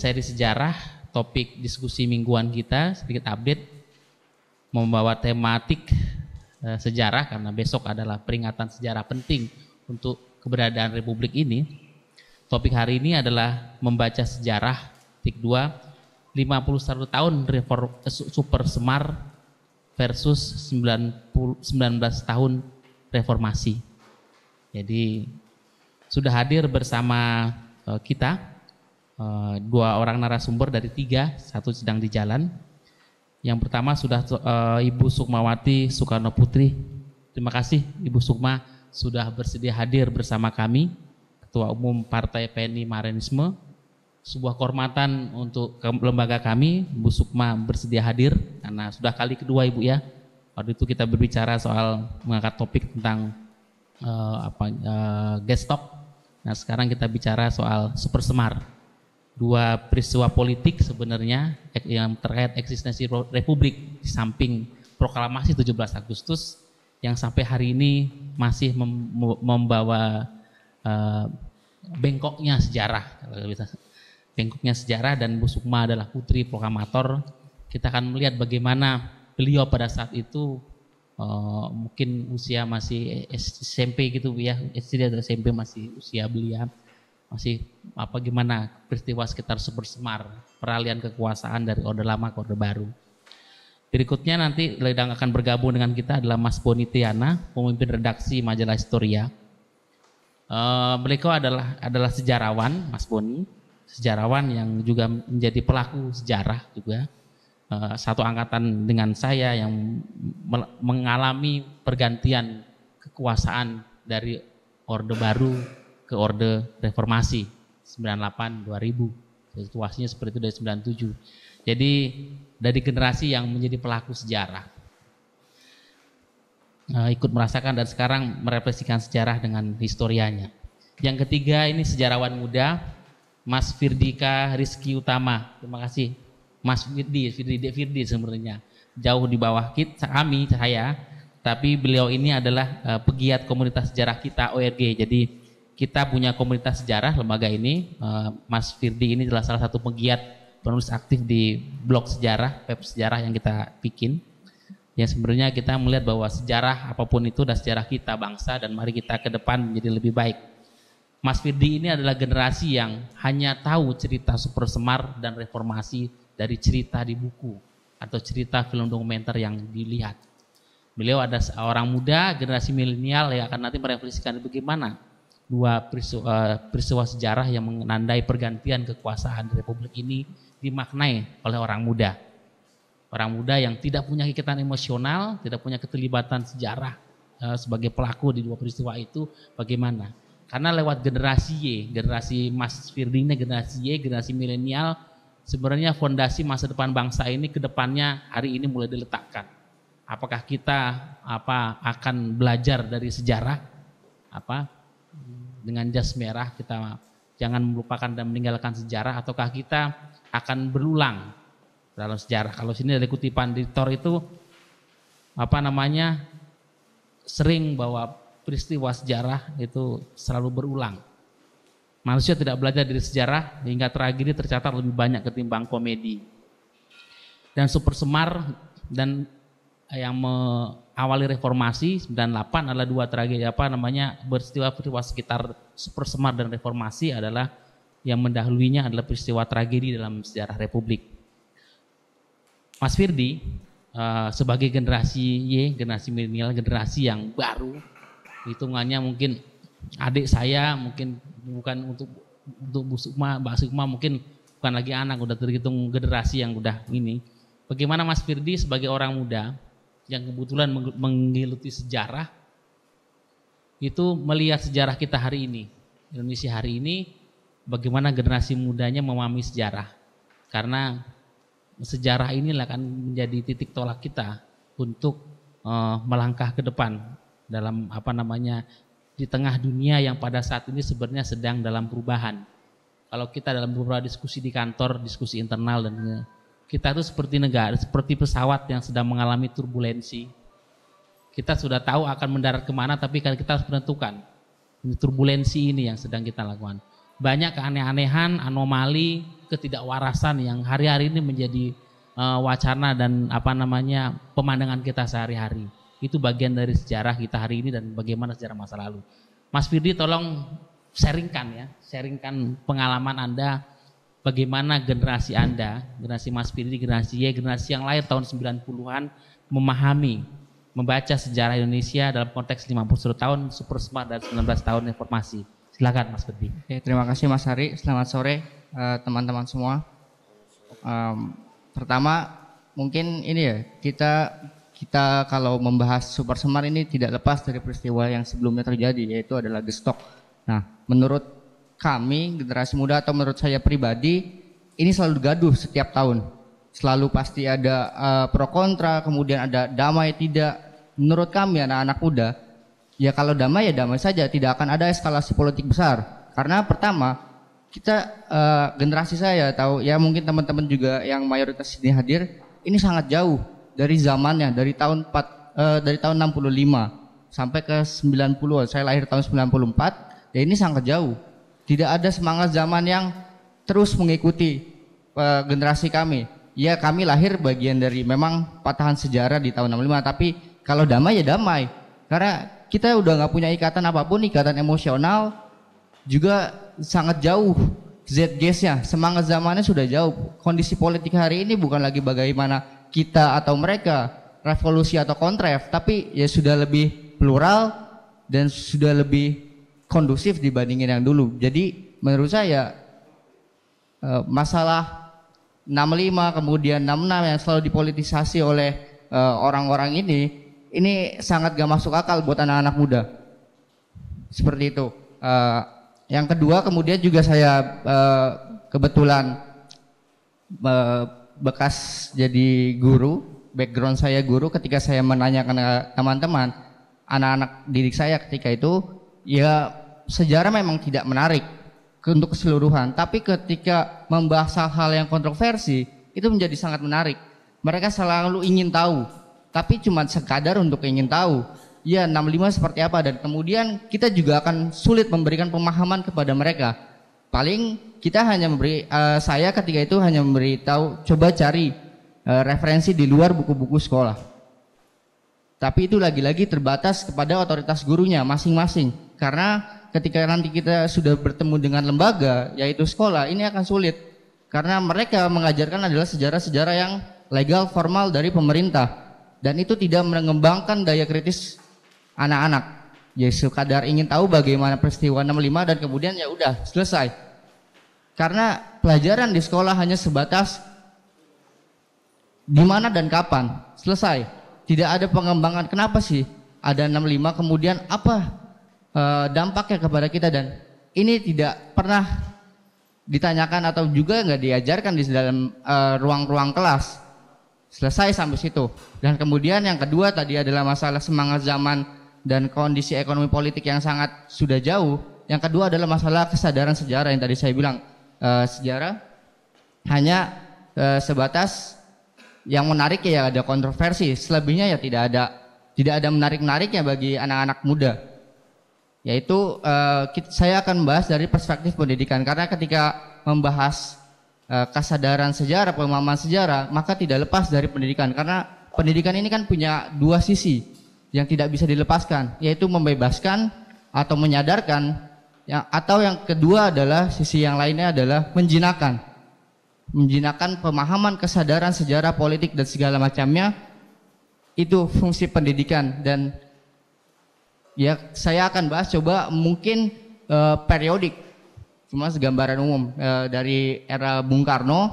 seri sejarah, topik diskusi mingguan kita sedikit update membawa tematik sejarah karena besok adalah peringatan sejarah penting untuk keberadaan Republik ini. Topik hari ini adalah membaca sejarah tik 2 51 tahun Super Semar versus 19 tahun reformasi. Jadi sudah hadir bersama kita 2 orang narasumber dari 3, 1 sedang di jalan. Yang pertama sudah Ibu Sukmawati Soekarno Putri. Terima kasih Ibu Sukma sudah bersedia hadir bersama kami, Ketua Umum Partai PNI Marxisme. Sebuah kehormatan untuk lembaga kami, Ibu Sukma bersedia hadir karena sudah kali kedua Ibu ya. Waktu itu kita berbicara soal mengangkat topik tentang Gestop. Nah sekarang kita bicara soal Super Semar. 2 peristiwa politik sebenarnya yang terkait eksistensi Republik di samping proklamasi 17 Agustus yang sampai hari ini masih membawa bengkoknya sejarah. Bengkoknya sejarah, dan Bu Sukma adalah putri proklamator. Kita akan melihat bagaimana beliau pada saat itu mungkin usia masih SMP gitu ya, SD atau SMP masih usia belia, masih gimana peristiwa sekitar Super Semar, peralihan kekuasaan dari Orde Lama ke Orde Baru. Berikutnya nanti yang akan bergabung dengan kita adalah Mas Boni Tiana, pemimpin redaksi majalah Historia. Beliau adalah sejarawan, Mas Boni, sejarawan yang juga menjadi pelaku sejarah juga. Satu angkatan dengan saya yang mengalami pergantian kekuasaan dari Orde Baru ke Orde Reformasi 98-2000. Situasinya seperti itu dari 97. Jadi dari generasi yang menjadi pelaku sejarah, ikut merasakan dan sekarang merefleksikan sejarah dengan historianya. Yang ketiga ini sejarawan muda, Mas Firdika Rizky Utama. Terima kasih Mas Firdi sebenarnya jauh di bawah kami, saya, tapi beliau ini adalah pegiat komunitas sejarah kita ORG. Jadi kita punya komunitas sejarah lembaga ini. Mas Firdi ini adalah salah satu pegiat penulis aktif di blog sejarah, web sejarah yang kita bikin. Yang sebenarnya kita melihat bahwa sejarah apapun itu adalah sejarah kita bangsa, dan mari kita ke depan menjadi lebih baik. Mas Firdi ini adalah generasi yang hanya tahu cerita Super Semar dan reformasi dari cerita di buku atau cerita film dokumenter yang dilihat. Beliau ada orang muda, generasi milenial yang akan nanti merefleksikan bagaimana 2 peristiwa sejarah yang menandai pergantian kekuasaan di Republik ini dimaknai oleh orang muda. Orang muda yang tidak punya ikatan emosional, tidak punya keterlibatan sejarah sebagai pelaku di 2 peristiwa itu bagaimana. Karena lewat generasi Y, generasi Mas Firdi ini generasi Y, generasi milenial, sebenarnya fondasi masa depan bangsa ini ke depannya hari ini mulai diletakkan. Apakah kita akan belajar dari sejarah dengan jas merah, kita jangan melupakan dan meninggalkan sejarah, ataukah kita akan berulang dalam sejarah. Kalau sini dari kutipan di Tor itu sering bahwa peristiwa sejarah itu selalu berulang. Manusia tidak belajar dari sejarah hingga tragedi tercatat lebih banyak ketimbang komedi. Dan Super Semar dan yang mengawali reformasi 98 adalah 2 tragedi peristiwa sekitar Super Semar dan reformasi adalah yang mendahulunya adalah peristiwa tragedi dalam sejarah Republik. Mas Firdi sebagai generasi Y, generasi milenial, generasi yang baru, hitungannya mungkin adik saya, mungkin bukan untuk Bu Sukma, Mbak Sukma mungkin bukan lagi anak, udah terhitung generasi yang udah ini. Bagaimana Mas Firdi sebagai orang muda yang kebetulan menggeluti sejarah itu melihat sejarah kita hari ini, Indonesia hari ini, bagaimana generasi mudanya memahami sejarah. Karena sejarah inilah akan menjadi titik tolak kita untuk melangkah ke depan dalam di tengah dunia yang pada saat ini sebenarnya sedang dalam perubahan. Kalau kita dalam beberapa diskusi di kantor, diskusi internal, dan kita itu seperti negara, seperti pesawat yang sedang mengalami turbulensi. Kita sudah tahu akan mendarat kemana, tapi kan kita harus menentukan. Ini turbulensi ini yang sedang kita lakukan. Banyak keanehan-anehan, anomali, ketidakwarasan yang hari-hari ini menjadi wacana dan pemandangan kita sehari-hari. Itu bagian dari sejarah kita hari ini dan bagaimana sejarah masa lalu. Mas Firdy tolong sharingkan pengalaman Anda, bagaimana generasi Anda, generasi Mas Firdy, generasi Y, generasi yang lahir tahun 90-an membaca sejarah Indonesia dalam konteks 51 tahun Super Smart dan 19 tahun reformasi. Silakan Mas Firdy. Oke, terima kasih Mas Hari. Selamat sore teman-teman semua. Pertama mungkin ini ya, kita kalau membahas Super Semar ini tidak lepas dari peristiwa yang sebelumnya terjadi, yaitu adalah gestok. Nah, menurut kami generasi muda atau menurut saya pribadi ini selalu gaduh setiap tahun. Selalu pasti ada pro kontra, kemudian ada damai tidak. Menurut kami anak-anak muda, ya kalau damai ya damai saja, tidak akan ada eskalasi politik besar. Karena pertama, kita generasi saya tahu ya, mungkin teman-teman juga yang mayoritas ini hadir, ini sangat jauh dari zamannya, dari tahun 65 sampai ke 90. Saya lahir tahun 94, ya ini sangat jauh. Tidak ada semangat zaman yang terus mengikuti generasi kami. Ya kami lahir bagian dari memang patahan sejarah di tahun 65, tapi kalau damai ya damai. Karena kita udah nggak punya ikatan apapun, ikatan emosional juga sangat jauh. Zeitgeist-nya, semangat zamannya sudah jauh. Kondisi politik hari ini bukan lagi bagaimana kita atau mereka, revolusi atau kontraf, tapi ya sudah lebih plural dan sudah lebih kondusif dibandingin yang dulu. Jadi menurut saya masalah 65 kemudian 66 yang selalu dipolitisasi oleh orang-orang ini sangat gak masuk akal buat anak-anak muda. Seperti itu. Yang kedua kemudian juga saya kebetulan bekas jadi guru, background saya guru. Ketika saya menanyakan ke teman-teman, anak-anak didik saya ketika itu, ya sejarah memang tidak menarik untuk keseluruhan, tapi ketika membahas hal-hal yang kontroversi itu menjadi sangat menarik. Mereka selalu ingin tahu, tapi cuma sekadar untuk ingin tahu ya 65 seperti apa, dan kemudian kita juga akan sulit memberikan pemahaman kepada mereka. Paling kita hanya saya ketika itu hanya memberitahu coba cari referensi di luar buku-buku sekolah. Tapi itu lagi-lagi terbatas kepada otoritas gurunya masing-masing. Karena ketika nanti kita sudah bertemu dengan lembaga, yaitu sekolah, ini akan sulit. Karena mereka mengajarkan adalah sejarah-sejarah yang legal formal dari pemerintah. Dan itu tidak mengembangkan daya kritis anak-anak. Ya sekadar ingin tahu bagaimana peristiwa 65 dan kemudian ya udah selesai. Karena pelajaran di sekolah hanya sebatas di mana dan kapan, selesai. Tidak ada pengembangan kenapa sih ada 65 kemudian apa dampaknya kepada kita, dan ini tidak pernah ditanyakan atau juga nggak diajarkan di dalam ruang-ruang kelas. Selesai sampai situ. Dan kemudian yang kedua tadi adalah masalah semangat zaman dan kondisi ekonomi politik yang sangat sudah jauh. Yang kedua adalah masalah kesadaran sejarah yang tadi saya bilang, sejarah hanya sebatas yang menarik ya ada kontroversi, selebihnya ya tidak ada menarik-menariknya bagi anak-anak muda. Yaitu saya akan membahas dari perspektif pendidikan, karena ketika membahas kesadaran sejarah, pemahaman sejarah, maka tidak lepas dari pendidikan, karena pendidikan ini kan punya dua sisi yang tidak bisa dilepaskan, yaitu membebaskan atau menyadarkan, atau yang kedua adalah sisi yang lainnya adalah menjinakkan pemahaman kesadaran sejarah politik dan segala macamnya. Itu fungsi pendidikan, dan ya saya akan bahas coba mungkin periodik, cuma segambaran umum dari era Bung Karno,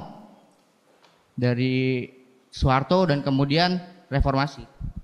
dari Soeharto, dan kemudian reformasi.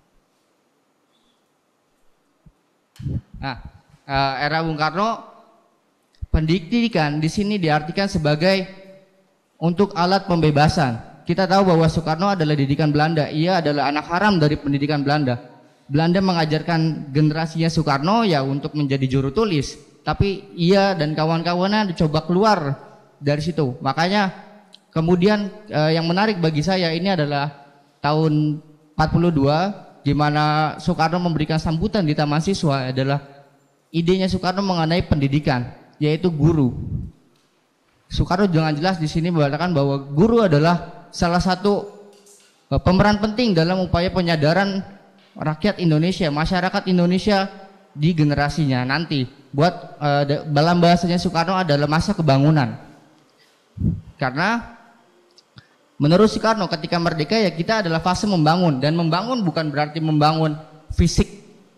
Nah, era Bung Karno, pendidikan di sini diartikan sebagai untuk alat pembebasan. Kita tahu bahwa Soekarno adalah didikan Belanda, ia adalah anak haram dari pendidikan Belanda. Belanda mengajarkan generasinya Soekarno ya untuk menjadi juru tulis, tapi ia dan kawan-kawannya dicoba keluar dari situ. Makanya kemudian yang menarik bagi saya ini adalah tahun 42, di mana Soekarno memberikan sambutan di Taman Siswa, adalah idenya Soekarno mengenai pendidikan, yaitu guru. Soekarno dengan jelas di sini mengatakan bahwa guru adalah salah satu pemeran penting dalam upaya penyadaran rakyat Indonesia, masyarakat Indonesia di generasinya nanti. Buat dalam bahasanya Soekarno adalah masa kebangunan. Karena menurut Soekarno ketika merdeka ya kita adalah fase membangun, dan membangun bukan berarti membangun fisik,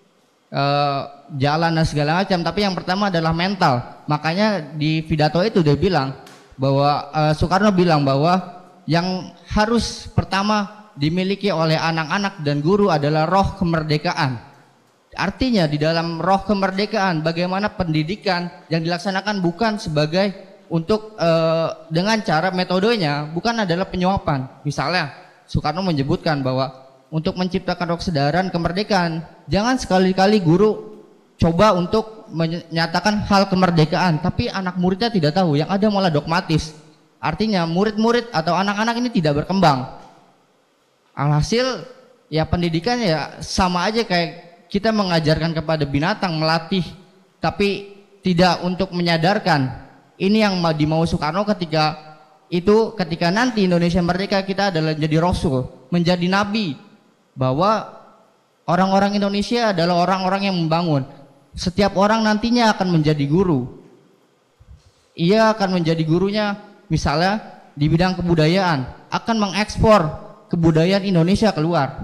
jalan dan segala macam, tapi yang pertama adalah mental. Makanya di pidato itu dia bilang bahwa Soekarno bilang bahwa yang harus pertama dimiliki oleh anak-anak dan guru adalah roh kemerdekaan. Artinya di dalam roh kemerdekaan bagaimana pendidikan yang dilaksanakan bukan sebagai untuk dengan cara metodenya bukan adalah penyuapan. Misalnya Soekarno menyebutkan bahwa untuk menciptakan roh kesadaran kemerdekaan jangan sekali-kali guru coba untuk menyatakan hal kemerdekaan tapi anak muridnya tidak tahu, yang ada malah dogmatis. Artinya murid-murid atau anak-anak ini tidak berkembang. Alhasil ya pendidikan ya sama aja kayak kita mengajarkan kepada binatang, melatih tapi tidak untuk menyadarkan. Ini yang dimau Soekarno ketika nanti Indonesia merdeka kita adalah jadi rasul, menjadi nabi, bahwa orang-orang Indonesia adalah orang-orang yang membangun. Setiap orang nantinya akan menjadi guru. Ia akan menjadi gurunya misalnya di bidang kebudayaan, akan mengekspor kebudayaan Indonesia keluar.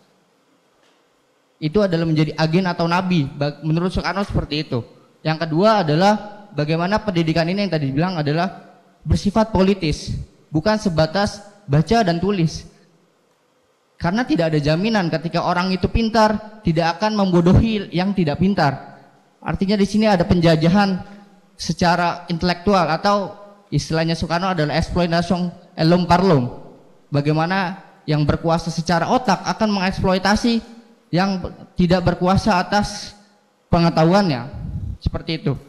Itu adalah menjadi agen atau nabi menurut Soekarno seperti itu. Yang kedua adalah bagaimana pendidikan ini yang tadi dibilang adalah bersifat politis, bukan sebatas baca dan tulis. Karena tidak ada jaminan ketika orang itu pintar tidak akan membodohi yang tidak pintar. Artinya di sini ada penjajahan secara intelektual atau istilahnya Soekarno adalah exploitation elum parlum. Bagaimana yang berkuasa secara otak akan mengeksploitasi yang tidak berkuasa atas pengetahuannya. Seperti itu.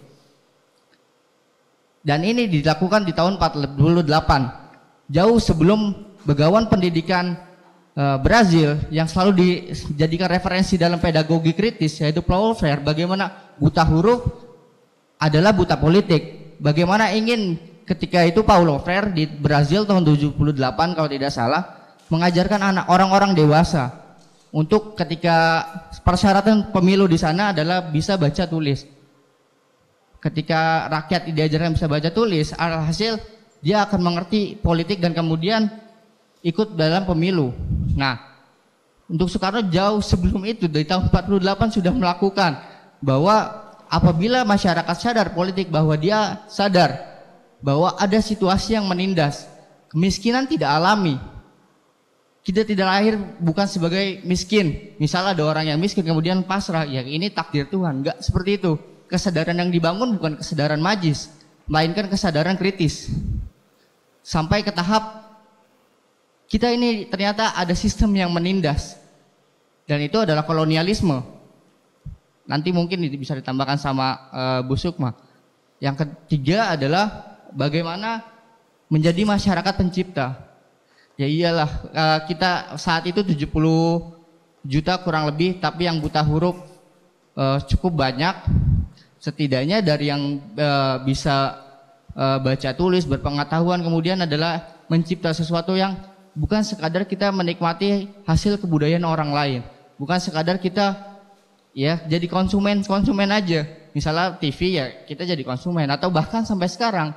Dan ini dilakukan di tahun 48, jauh sebelum Begawan Pendidikan Brazil yang selalu dijadikan referensi dalam pedagogi kritis, yaitu Paulo Freire, bagaimana buta huruf adalah buta politik. Bagaimana ingin ketika itu Paulo Freire di Brazil tahun 78 kalau tidak salah mengajarkan anak orang-orang dewasa untuk ketika persyaratan pemilu di sana adalah bisa baca tulis. Ketika rakyat diajarkan bisa baca tulis, alhasil dia akan mengerti politik dan kemudian ikut dalam pemilu. Nah, untuk Soekarno jauh sebelum itu dari tahun 48 sudah melakukan bahwa apabila masyarakat sadar politik, bahwa dia sadar bahwa ada situasi yang menindas, kemiskinan tidak alami. Kita tidak lahir bukan sebagai miskin. Misal ada orang yang miskin kemudian pasrah, ya ini takdir Tuhan. Enggak seperti itu. Kesadaran yang dibangun bukan kesadaran magis, melainkan kesadaran kritis. Sampai ke tahap kita ini ternyata ada sistem yang menindas, dan itu adalah kolonialisme. Nanti mungkin bisa ditambahkan sama Bu Sukma. Yang ketiga adalah bagaimana menjadi masyarakat pencipta. Ya iyalah, kita saat itu 70 juta kurang lebih, tapi yang buta huruf cukup banyak. Setidaknya dari yang bisa baca tulis, berpengetahuan, kemudian adalah mencipta sesuatu yang bukan sekadar kita menikmati hasil kebudayaan orang lain, bukan sekadar kita ya jadi konsumen aja. Misalnya TV ya kita jadi konsumen, atau bahkan sampai sekarang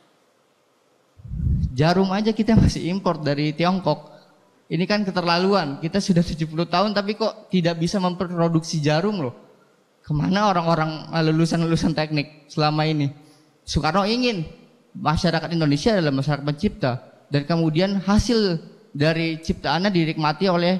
jarum aja kita masih impor dari Tiongkok. Ini kan keterlaluan. Kita sudah 70 tahun tapi kok tidak bisa memproduksi jarum loh. Kemana orang-orang lulusan teknik selama ini? Soekarno ingin masyarakat Indonesia adalah masyarakat pencipta, dan kemudian hasil dari ciptaannya dinikmati oleh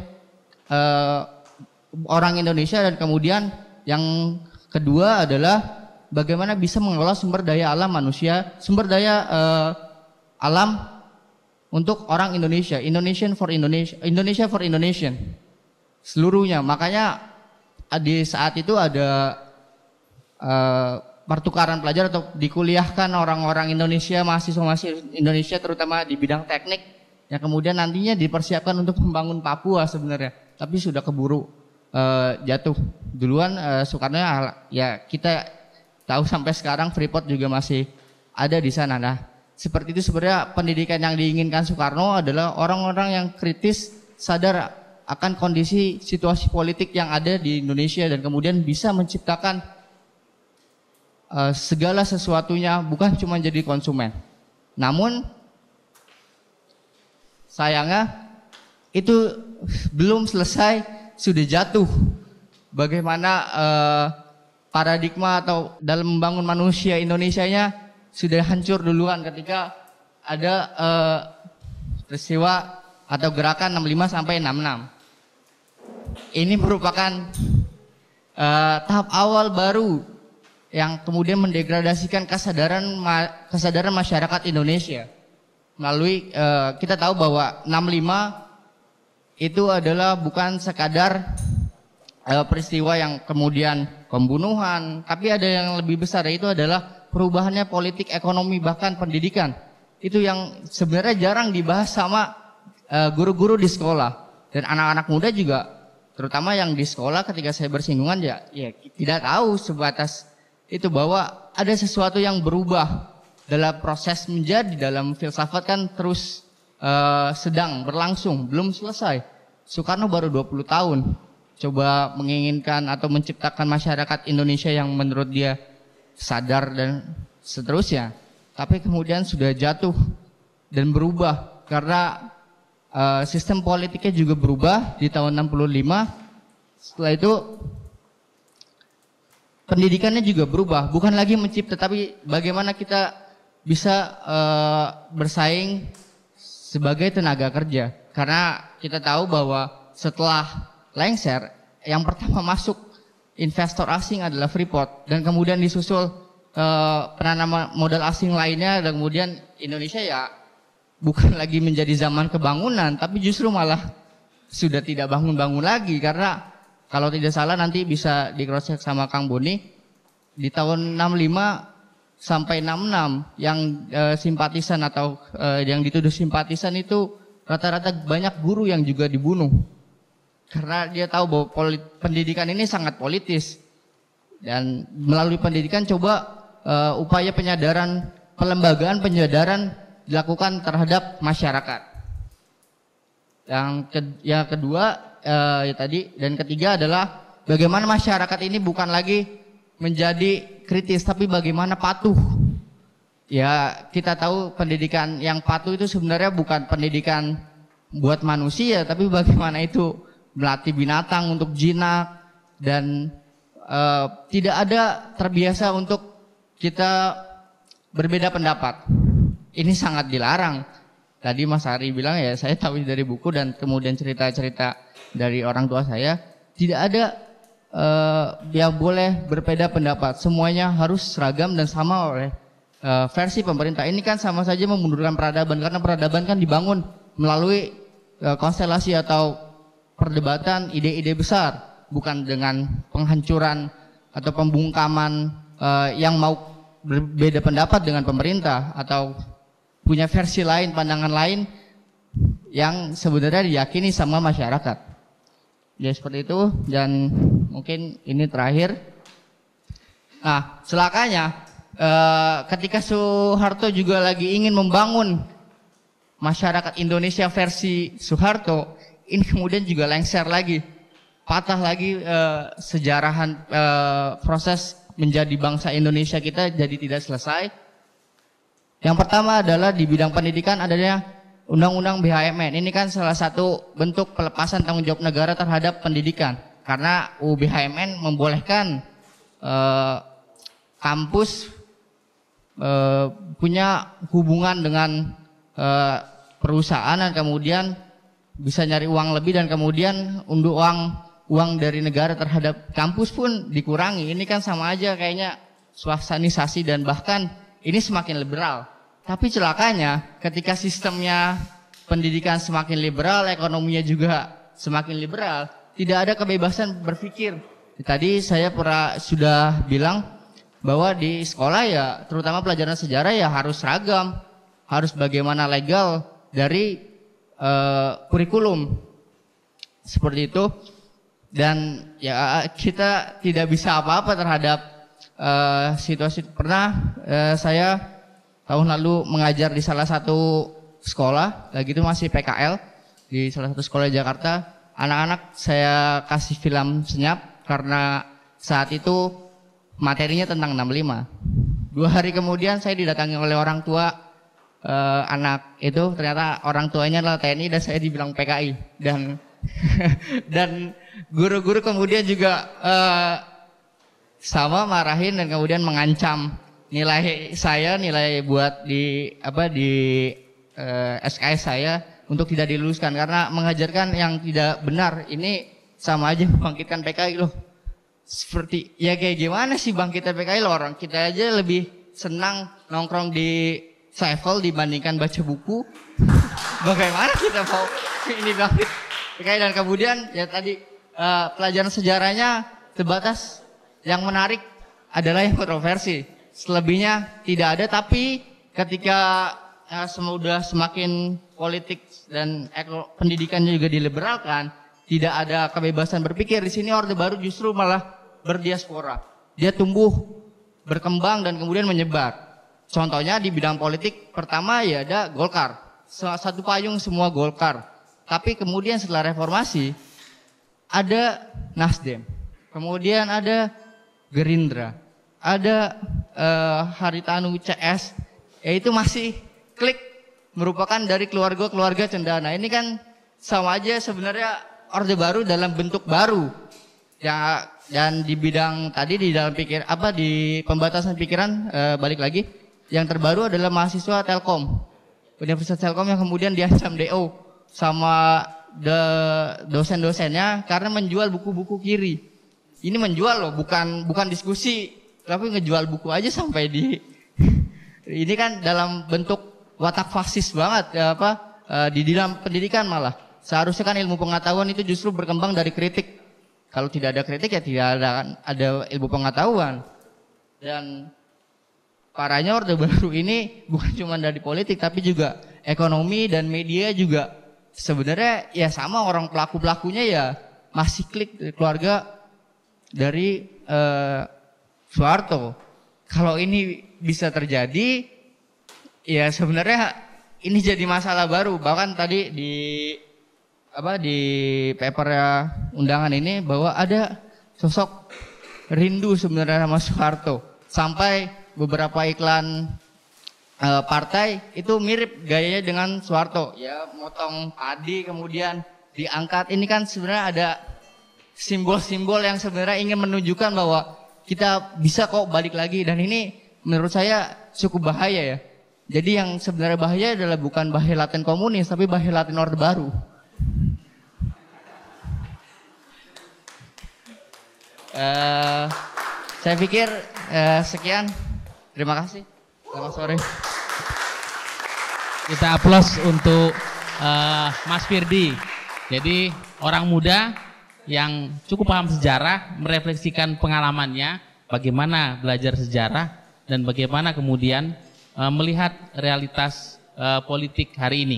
orang Indonesia. Dan kemudian yang kedua adalah bagaimana bisa mengelola sumber daya alam manusia, sumber daya alam untuk orang Indonesia, Indonesian for Indonesia, Indonesia for Indonesian seluruhnya. Makanya di saat itu ada pertukaran pelajar atau dikuliahkan orang-orang Indonesia, mahasiswa Indonesia terutama di bidang teknik yang kemudian nantinya dipersiapkan untuk membangun Papua sebenarnya, tapi sudah keburu jatuh duluan. Soekarno ya kita tahu sampai sekarang Freeport juga masih ada di sana. Nah, Seperti itu sebenarnya pendidikan yang diinginkan Soekarno adalah orang-orang yang kritis, sadar akan kondisi situasi politik yang ada di Indonesia dan kemudian bisa menciptakan segala sesuatunya, bukan cuma jadi konsumen. Namun sayangnya itu belum selesai, sudah jatuh. Bagaimana paradigma atau dalam membangun manusia Indonesianya sudah hancur duluan ketika ada peristiwa atau gerakan 65 sampai 66. Ini merupakan tahap awal baru yang kemudian mendegradasikan kesadaran masyarakat Indonesia. Melalui kita tahu bahwa 65 itu adalah bukan sekadar peristiwa yang kemudian pembunuhan, tapi ada yang lebih besar, yaitu adalah perubahannya politik, ekonomi, bahkan pendidikan. Itu yang sebenarnya jarang dibahas sama guru-guru di sekolah. Dan anak-anak muda juga, terutama yang di sekolah ketika saya bersinggungan ya tidak tahu sebatas itu bahwa ada sesuatu yang berubah dalam proses menjadi, dalam filsafat kan terus sedang berlangsung, belum selesai. Soekarno baru 20 tahun coba menginginkan atau menciptakan masyarakat Indonesia yang menurut dia sadar dan seterusnya, tapi kemudian sudah jatuh dan berubah karena sistem politiknya juga berubah di tahun 65. Setelah itu pendidikannya juga berubah, bukan lagi mencipta, tapi bagaimana kita bisa bersaing sebagai tenaga kerja. Karena kita tahu bahwa setelah lengser, yang pertama masuk investor asing adalah Freeport, dan kemudian disusul penanaman modal asing lainnya, dan kemudian Indonesia ya bukan lagi menjadi zaman kebangunan, tapi justru malah sudah tidak bangun-bangun lagi. Karena kalau tidak salah nanti bisa di cross check sama Kang Boni, di tahun 65 sampai 66 yang simpatisan atau yang dituduh simpatisan itu rata-rata banyak guru yang juga dibunuh. Karena dia tahu bahwa pendidikan ini sangat politis, dan melalui pendidikan coba upaya penyadaran, pelembagaan penyadaran dilakukan terhadap masyarakat. Yang kedua ya tadi, dan ketiga adalah bagaimana masyarakat ini bukan lagi menjadi kritis, tapi bagaimana patuh. Ya kita tahu pendidikan yang patuh itu sebenarnya bukan pendidikan buat manusia, tapi bagaimana itu melatih binatang untuk jinak, dan tidak ada terbiasa untuk kita berbeda pendapat. Ini sangat dilarang. Tadi Mas Ari bilang ya, saya tahu dari buku dan kemudian cerita-cerita dari orang tua saya, tidak ada yang boleh berbeda pendapat. Semuanya harus seragam dan sama oleh versi pemerintah. Ini kan sama saja memundurkan peradaban, karena peradaban kan dibangun melalui konstelasi atau perdebatan ide-ide besar, bukan dengan penghancuran atau pembungkaman yang mau berbeda pendapat dengan pemerintah atau punya versi lain, pandangan lain yang sebenarnya diyakini sama masyarakat. Ya seperti itu, dan mungkin ini terakhir. Nah, celakanya ketika Soeharto juga lagi ingin membangun masyarakat Indonesia versi Soeharto, ini kemudian juga lengser lagi, patah lagi sejarahan proses menjadi bangsa Indonesia kita jadi tidak selesai. Yang pertama adalah di bidang pendidikan adanya Undang-Undang BHMN. Ini kan salah satu bentuk pelepasan tanggung jawab negara terhadap pendidikan, karena UU BHMN membolehkan kampus punya hubungan dengan perusahaan, dan kemudian bisa nyari uang lebih, dan kemudian untuk uang dari negara terhadap kampus pun dikurangi. Ini kan sama aja kayaknya swastanisasi, dan bahkan ini semakin liberal. Tapi celakanya ketika sistemnya pendidikan semakin liberal, ekonominya juga semakin liberal, tidak ada kebebasan berpikir. Tadi saya sudah bilang bahwa di sekolah ya, terutama pelajaran sejarah ya harus seragam, harus bagaimana legal dari kurikulum seperti itu. Dan ya kita tidak bisa apa-apa terhadap situasi. Pernah saya tahun lalu mengajar di salah satu sekolah, lagi itu masih PKL di salah satu sekolah di Jakarta. Anak-anak saya kasih film senyap karena saat itu materinya tentang 65. 2 hari kemudian saya didatangi oleh orang tua anak itu, ternyata orang tuanya adalah TNI dan saya dibilang PKI, dan dan guru-guru kemudian juga sama marahin dan kemudian mengancam nilai saya, nilai buat di SKS saya untuk tidak diluluskan karena mengajarkan yang tidak benar. Ini sama aja membangkitkan PKI loh. Seperti ya kayak gimana sih bangkitnya PKI loh, orang kita aja lebih senang nongkrong di Sevel dibandingkan baca buku. Bagaimana kita mau ini bangkit PKI? Dan kemudian ya tadi pelajaran sejarahnya terbatas. Yang menarik adalah yang kontroversi. Selebihnya tidak ada, tapi ketika sudah semakin politik dan pendidikannya juga diliberalkan, tidak ada kebebasan berpikir. Di sini Orde Baru justru malah berdiaspora. Dia tumbuh, berkembang dan kemudian menyebar. Contohnya di bidang politik, pertama ya ada Golkar. Satu payung semua Golkar. Tapi kemudian setelah reformasi ada Nasdem. Kemudian ada Gerindra. Ada Haritanu CS. Yaitu masih klik merupakan dari keluarga-keluarga cendana. Ini kan sama aja sebenarnya Orde Baru dalam bentuk baru. Ya, dan di bidang tadi di dalam di pembatasan pikiran balik lagi. Yang terbaru adalah mahasiswa Telkom, Universitas Telkom yang kemudian diancam DO sama dosen-dosennya karena menjual buku-buku kiri. Ini menjual loh, bukan diskusi, tapi ngejual buku aja sampai di ini kan dalam bentuk watak fasis banget ya, di dalam pendidikan malah. Seharusnya kan ilmu pengetahuan itu justru berkembang dari kritik. Kalau tidak ada kritik ya tidak ada ilmu pengetahuan. Dan parahnya Orde Baru ini bukan cuma dari politik tapi juga ekonomi dan media juga sebenarnya ya sama, orang pelaku-pelakunya ya masih klik keluarga dari Soeharto. Kalau ini bisa terjadi ya sebenarnya ini jadi masalah baru. Bahkan tadi di paper undangan ini bahwa ada sosok rindu sebenarnya sama Soeharto. Sampai beberapa iklan partai itu mirip gayanya dengan Soeharto. Ya motong padi kemudian diangkat. Ini kan sebenarnya ada simbol-simbol yang sebenarnya ingin menunjukkan bahwa kita bisa kok balik lagi. Dan ini menurut saya cukup bahaya ya. Jadi yang sebenarnya bahaya adalah bukan bahaya laten komunis tapi bahaya laten Orde Baru. Saya pikir sekian. Terima kasih. Selamat sore. Kita aplaus untuk Mas Firdy. Jadi orang muda yang cukup paham sejarah, merefleksikan pengalamannya, bagaimana belajar sejarah dan bagaimana kemudian melihat realitas politik hari ini.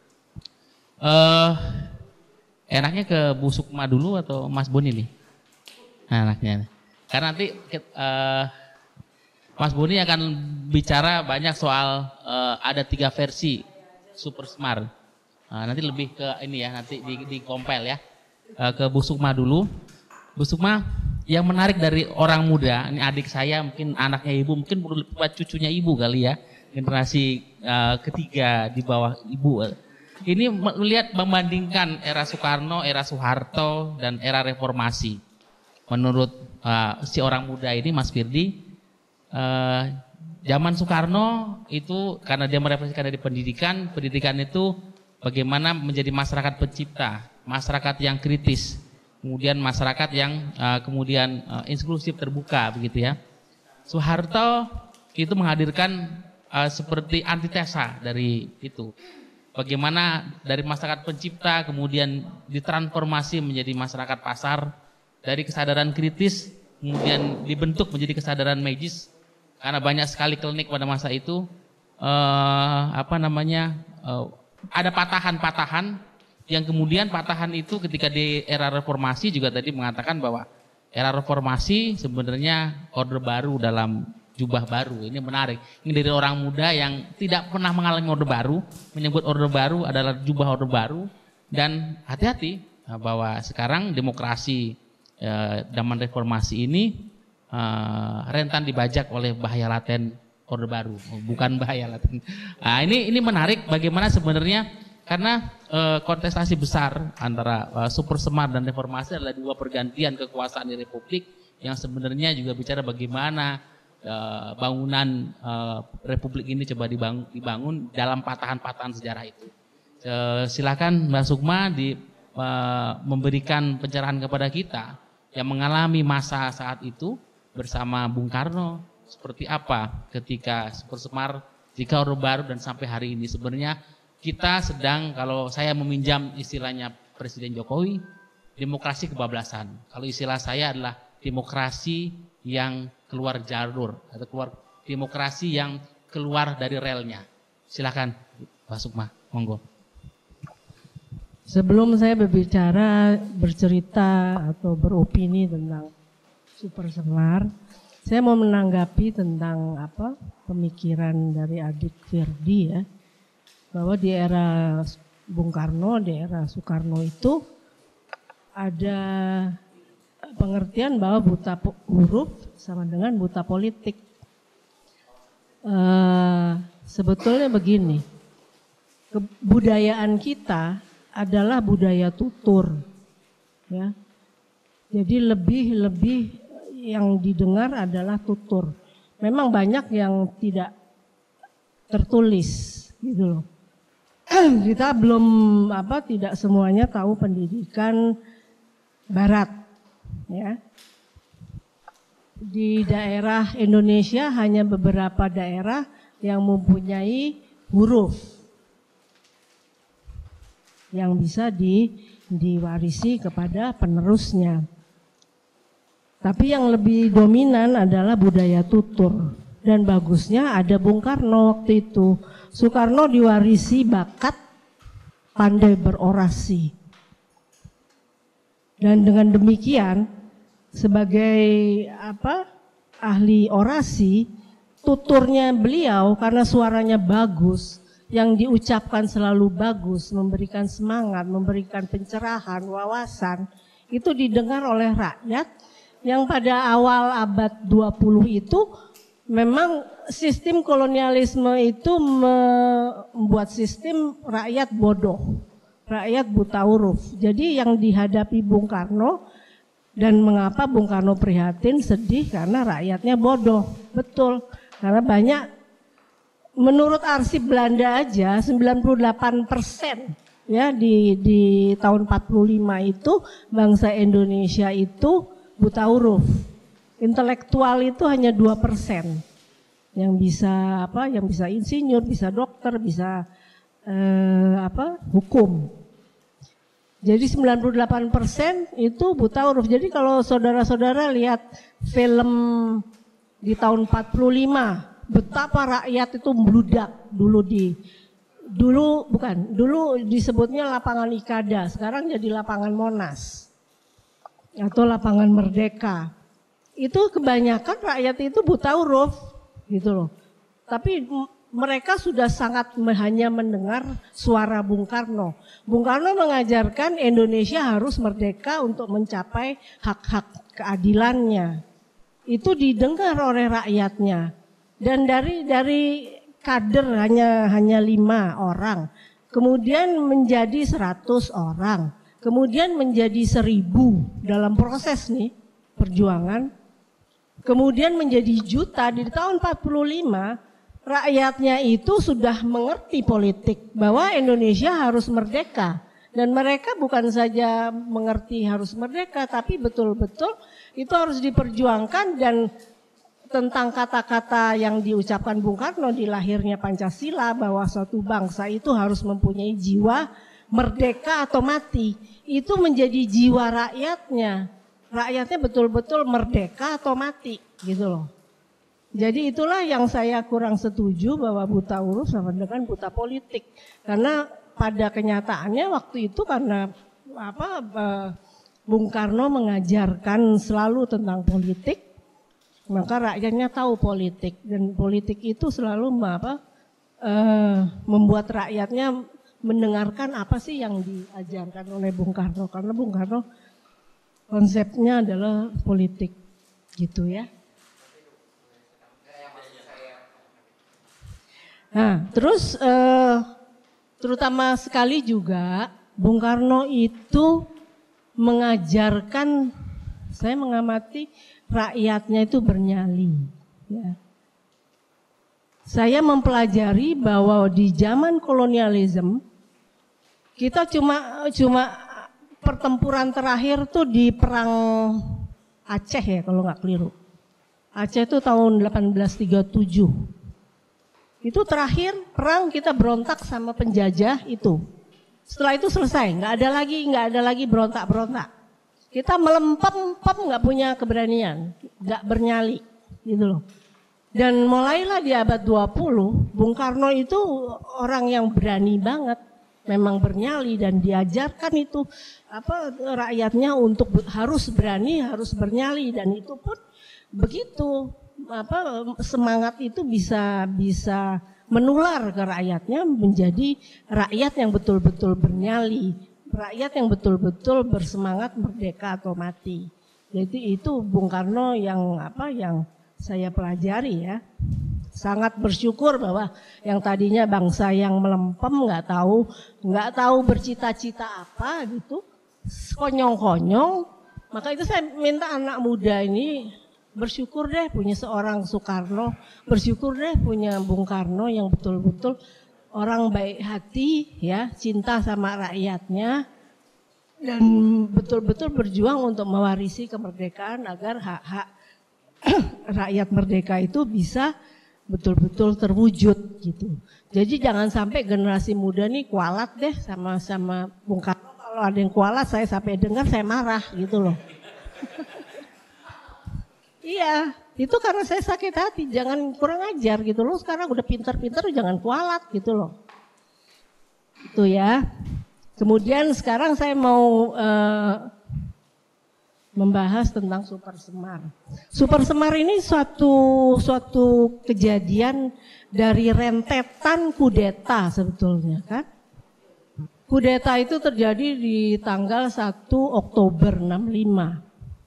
Enaknya ke Bu Sukma dulu atau Mas Boni nih? Anaknya. Karena nanti Mas Boni akan bicara banyak soal ada 3 versi Super Smart. Nanti lebih ke ini ya, nanti di compile ya. Ke Bu Sukma dulu. Bu Sukma, yang menarik dari orang muda, ini adik saya, mungkin anaknya ibu, mungkin buat cucunya ibu kali ya, generasi ketiga di bawah ibu. Ini melihat membandingkan era Soekarno, era Soeharto, dan era reformasi. Menurut si orang muda ini, Mas Firdy, zaman Soekarno itu karena dia merefleksikan dari pendidikan itu bagaimana menjadi masyarakat pencipta, masyarakat yang kritis, kemudian masyarakat yang kemudian inklusif, terbuka begitu ya. Soeharto itu menghadirkan seperti antitesa dari itu. Bagaimana dari masyarakat pencipta kemudian ditransformasi menjadi masyarakat pasar, dari kesadaran kritis kemudian dibentuk menjadi kesadaran magis. Karena banyak sekali klinik pada masa itu ada patahan-patahan yang kemudian patahan itu ketika di era reformasi juga tadi mengatakan bahwa era reformasi sebenarnya Orde Baru dalam jubah baru. Ini menarik. Ini dari orang muda yang tidak pernah mengalami Orde Baru, menyebut Orde Baru adalah jubah Orde Baru. Dan hati-hati bahwa sekarang demokrasi zaman reformasi ini rentan dibajak oleh bahaya laten Orde Baru, bukan bahaya laten. Nah, ini menarik bagaimana sebenarnya karena kontestasi besar antara Super Semar dan reformasi adalah dua pergantian kekuasaan di Republik yang sebenarnya juga bicara bagaimana bangunan Republik ini coba dibangun dalam patahan-patahan sejarah itu. Silakan Mbak Sukma memberikan pencerahan kepada kita yang mengalami masa saat itu bersama Bung Karno, seperti apa ketika Super Semar, jika Orde Baru dan sampai hari ini. Sebenarnya kita sedang, kalau saya meminjam istilahnya Presiden Jokowi, demokrasi kebablasan. Kalau istilah saya adalah demokrasi yang keluar jalur atau demokrasi yang keluar dari relnya. Silakan Mbak Sukma, monggo. Sebelum saya bercerita atau beropini tentang Super Semar, saya mau menanggapi tentang pemikiran dari adik Firdi ya, bahwa di era Bung Karno, di era Soekarno itu ada pengertian bahwa buta huruf sama dengan buta politik. Sebetulnya begini, kebudayaan kita adalah budaya tutur, ya. Jadi lebih yang didengar adalah tutur. Memang banyak yang tidak tertulis, gitu loh. Kita belum tidak semuanya tahu pendidikan Barat, ya. Di daerah Indonesia hanya beberapa daerah yang mempunyai huruf yang bisa diwarisi kepada penerusnya. Tapi yang lebih dominan adalah budaya tutur. Dan bagusnya ada Bung Karno waktu itu. Soekarno diwarisi bakat pandai berorasi. Dan dengan demikian sebagai ahli orasi, tuturnya beliau karena suaranya bagus, yang diucapkan selalu bagus, memberikan semangat, memberikan pencerahan, wawasan, itu didengar oleh rakyat yang pada awal abad 20 itu memang sistem kolonialisme itu membuat sistem rakyat bodoh, rakyat buta huruf. Jadi yang dihadapi Bung Karno, dan mengapa Bung Karno prihatin, sedih karena rakyatnya bodoh, betul. Karena banyak, menurut arsip Belanda aja 98% ya di tahun 45 itu bangsa Indonesia itu buta huruf. Intelektual itu hanya 2% yang bisa yang bisa insinyur, bisa dokter, bisa hukum. Jadi 98% itu buta huruf. Jadi kalau saudara-saudara lihat film di tahun 45, betapa rakyat itu membludak dulu disebutnya lapangan Ikada, sekarang jadi lapangan Monas atau lapangan Merdeka. Itu kebanyakan rakyat itu buta huruf gitu loh. Tapi mereka sudah sangat hanya mendengar suara Bung Karno. Bung Karno mengajarkan Indonesia harus merdeka untuk mencapai hak-hak keadilannya. Itu didengar oleh rakyatnya. Dan dari kader hanya 5 orang, kemudian menjadi 100 orang, kemudian menjadi 1000 dalam proses nih perjuangan, kemudian menjadi juta. Di tahun 45 rakyatnya itu sudah mengerti politik bahwa Indonesia harus merdeka, dan mereka bukan saja mengerti harus merdeka, tapi betul-betul itu harus diperjuangkan. Dan tentang kata-kata yang diucapkan Bung Karno di lahirnya Pancasila bahwa suatu bangsa itu harus mempunyai jiwa merdeka atau mati, itu menjadi jiwa rakyatnya. Rakyatnya betul-betul merdeka atau mati gitu loh. Jadi itulah yang saya kurang setuju bahwa buta huruf sama dengan buta politik. Karena pada kenyataannya waktu itu karena Bung Karno mengajarkan selalu tentang politik, Maka rakyatnya tahu politik, dan politik itu selalu membuat rakyatnya mendengarkan apa sih yang diajarkan oleh Bung Karno, karena Bung Karno konsepnya adalah politik gitu ya. Nah, terus terutama sekali juga Bung Karno itu mengajarkan, saya mengamati rakyatnya itu bernyali. Ya. Saya mempelajari bahwa di zaman kolonialisme kita cuma pertempuran terakhir tuh di perang Aceh ya kalau nggak keliru. Aceh itu tahun 1837. Itu terakhir perang kita berontak sama penjajah itu. Setelah itu selesai, nggak ada lagi berontak-berontak. Kita melempem-empem nggak punya keberanian, nggak bernyali, gitu loh. Dan mulailah di abad 20, Bung Karno itu orang yang berani banget, memang bernyali dan diajarkan itu rakyatnya untuk harus berani, harus bernyali, dan itu pun begitu semangat itu bisa menular ke rakyatnya menjadi rakyat yang betul-betul bernyali. Rakyat yang betul-betul bersemangat merdeka atau mati. Jadi itu Bung Karno yang saya pelajari ya. Sangat bersyukur bahwa yang tadinya bangsa yang melempem nggak tahu bercita-cita apa gitu, konyong-konyong. Maka itu saya minta anak muda ini bersyukur deh punya seorang Soekarno, bersyukur deh punya Bung Karno yang betul-betul orang baik hati ya, cinta sama rakyatnya dan betul-betul berjuang untuk mewarisi kemerdekaan agar hak-hak rakyat merdeka itu bisa betul-betul terwujud gitu. Jadi jangan sampai generasi muda nih kualat deh sama Bung Karno. Kalau ada yang kualat saya sampai dengar saya marah gitu loh. Iya, itu karena saya sakit hati, jangan kurang ajar gitu loh. Sekarang udah pintar-pintar jangan kualat gitu loh. Itu ya. Kemudian sekarang saya mau membahas tentang Super Semar. Super Semar ini suatu kejadian dari rentetan kudeta sebetulnya kan. Kudeta itu terjadi di tanggal 1 Oktober 65.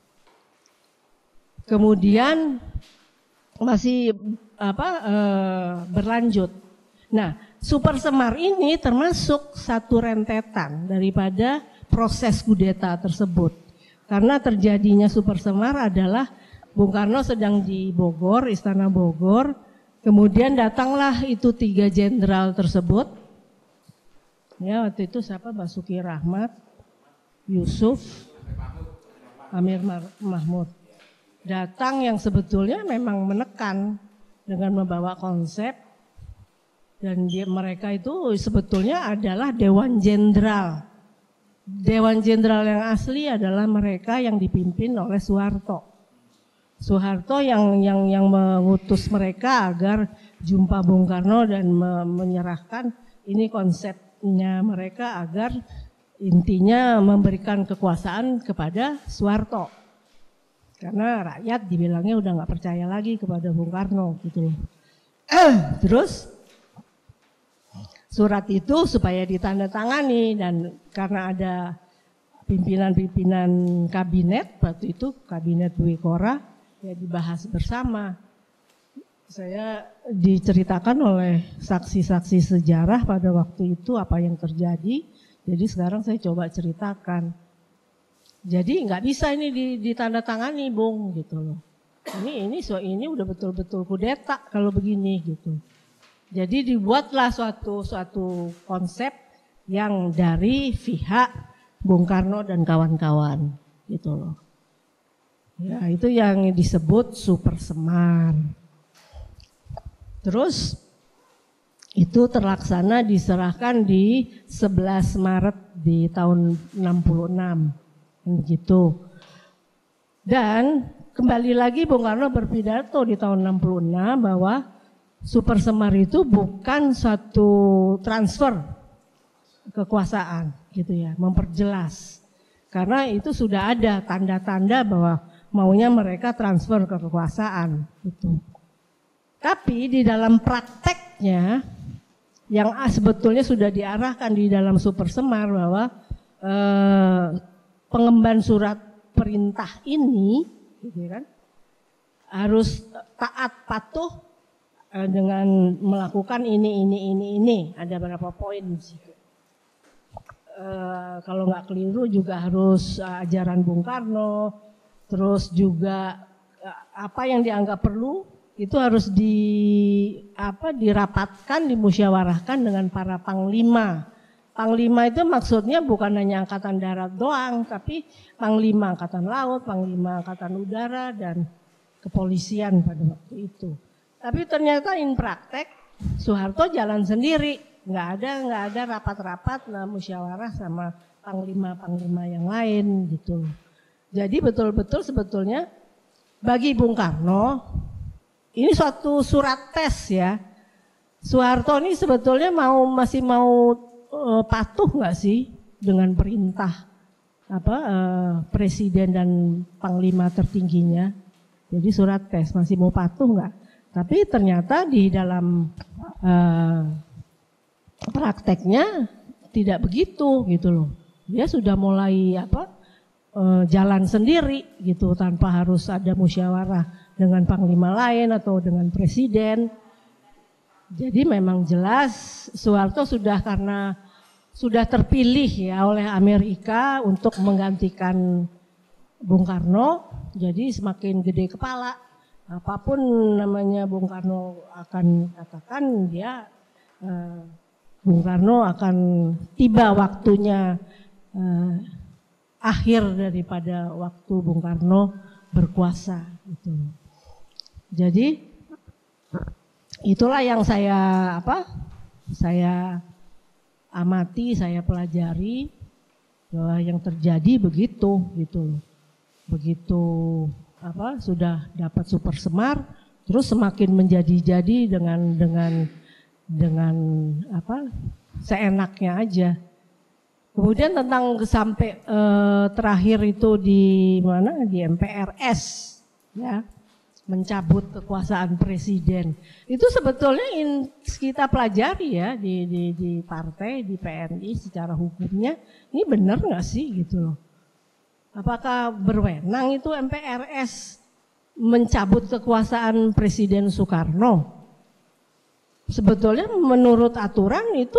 Kemudian masih berlanjut. Nah, Super Semar ini termasuk satu rentetan daripada proses kudeta tersebut. Karena terjadinya Super Semar adalah Bung Karno sedang di Bogor, Istana Bogor. Kemudian datanglah itu 3 jenderal tersebut. Ya, waktu itu siapa? Basuki Rahmat, Yusuf, Amir Mahmud. Datang yang sebetulnya memang menekan dengan membawa konsep, dan mereka itu sebetulnya adalah Dewan Jenderal. Dewan Jenderal yang asli adalah mereka yang dipimpin oleh Soeharto. Soeharto yang mengutus mereka agar jumpa Bung Karno dan menyerahkan ini konsepnya mereka agar intinya memberikan kekuasaan kepada Soeharto. Karena rakyat dibilangnya udah nggak percaya lagi kepada Bung Karno gitu. Terus surat itu supaya ditandatangani, dan karena ada pimpinan-pimpinan kabinet waktu itu, kabinet Dwi Korah, ya dibahas bersama. Saya diceritakan oleh saksi-saksi sejarah pada waktu itu apa yang terjadi. Jadi sekarang saya coba ceritakan. Jadi nggak bisa ini ditandatangani Bung gitu loh. Ini udah betul-betul kudeta kalau begini gitu. Jadi dibuatlah suatu konsep yang dari pihak Bung Karno dan kawan-kawan gitu loh. Ya itu yang disebut Super Semar. Terus itu terlaksana diserahkan di 11 Maret di tahun 66. Gitu. Dan kembali lagi Bung Karno berpidato di tahun 66 bahwa Super Semar itu bukan satu transfer kekuasaan gitu ya, memperjelas. Karena itu sudah ada tanda-tanda bahwa maunya mereka transfer ke kekuasaan gitu. Tapi di dalam prakteknya yang sebetulnya sudah diarahkan di dalam Super Semar bahwa pengemban surat perintah ini gitu kan, harus taat patuh dengan melakukan ini. Ada beberapa poin di situ. Kalau nggak keliru juga harus ajaran Bung Karno, terus juga apa yang dianggap perlu itu harus dirapatkan, dimusyawarahkan dengan para panglima. Panglima itu maksudnya bukan hanya angkatan darat doang, tapi panglima angkatan laut, panglima angkatan udara, dan kepolisian pada waktu itu. Tapi ternyata in praktek Soeharto jalan sendiri, nggak ada rapat-rapat musyawarah sama panglima-panglima yang lain gitu. Jadi betul-betul sebetulnya bagi Bung Karno ini suatu surat tes ya. Soeharto ini sebetulnya masih mau patuh nggak sih dengan perintah presiden dan panglima tertingginya. Jadi surat tes masih mau patuh nggak? Tapi ternyata di dalam prakteknya tidak begitu gitu loh. Dia sudah mulai jalan sendiri gitu tanpa harus ada musyawarah dengan panglima lain atau dengan presiden. Jadi memang jelas Soeharto karena sudah terpilih ya oleh Amerika untuk menggantikan Bung Karno, jadi semakin gede kepala. Apapun namanya Bung Karno akan katakan, Bung Karno akan tiba waktunya akhir daripada waktu Bung Karno berkuasa gitu. Jadi itulah yang saya amati, saya pelajari bahwa yang terjadi begitu gitu. Begitu sudah dapat Super Semar, terus semakin menjadi-jadi dengan seenaknya aja. Kemudian tentang sampai terakhir itu di MPRS ya, mencabut kekuasaan presiden. Itu sebetulnya kita pelajari ya di partai, di PNI secara hukumnya, ini benar nggak sih gitu loh. Apakah berwenang itu MPRS mencabut kekuasaan Presiden Soekarno? Sebetulnya menurut aturan itu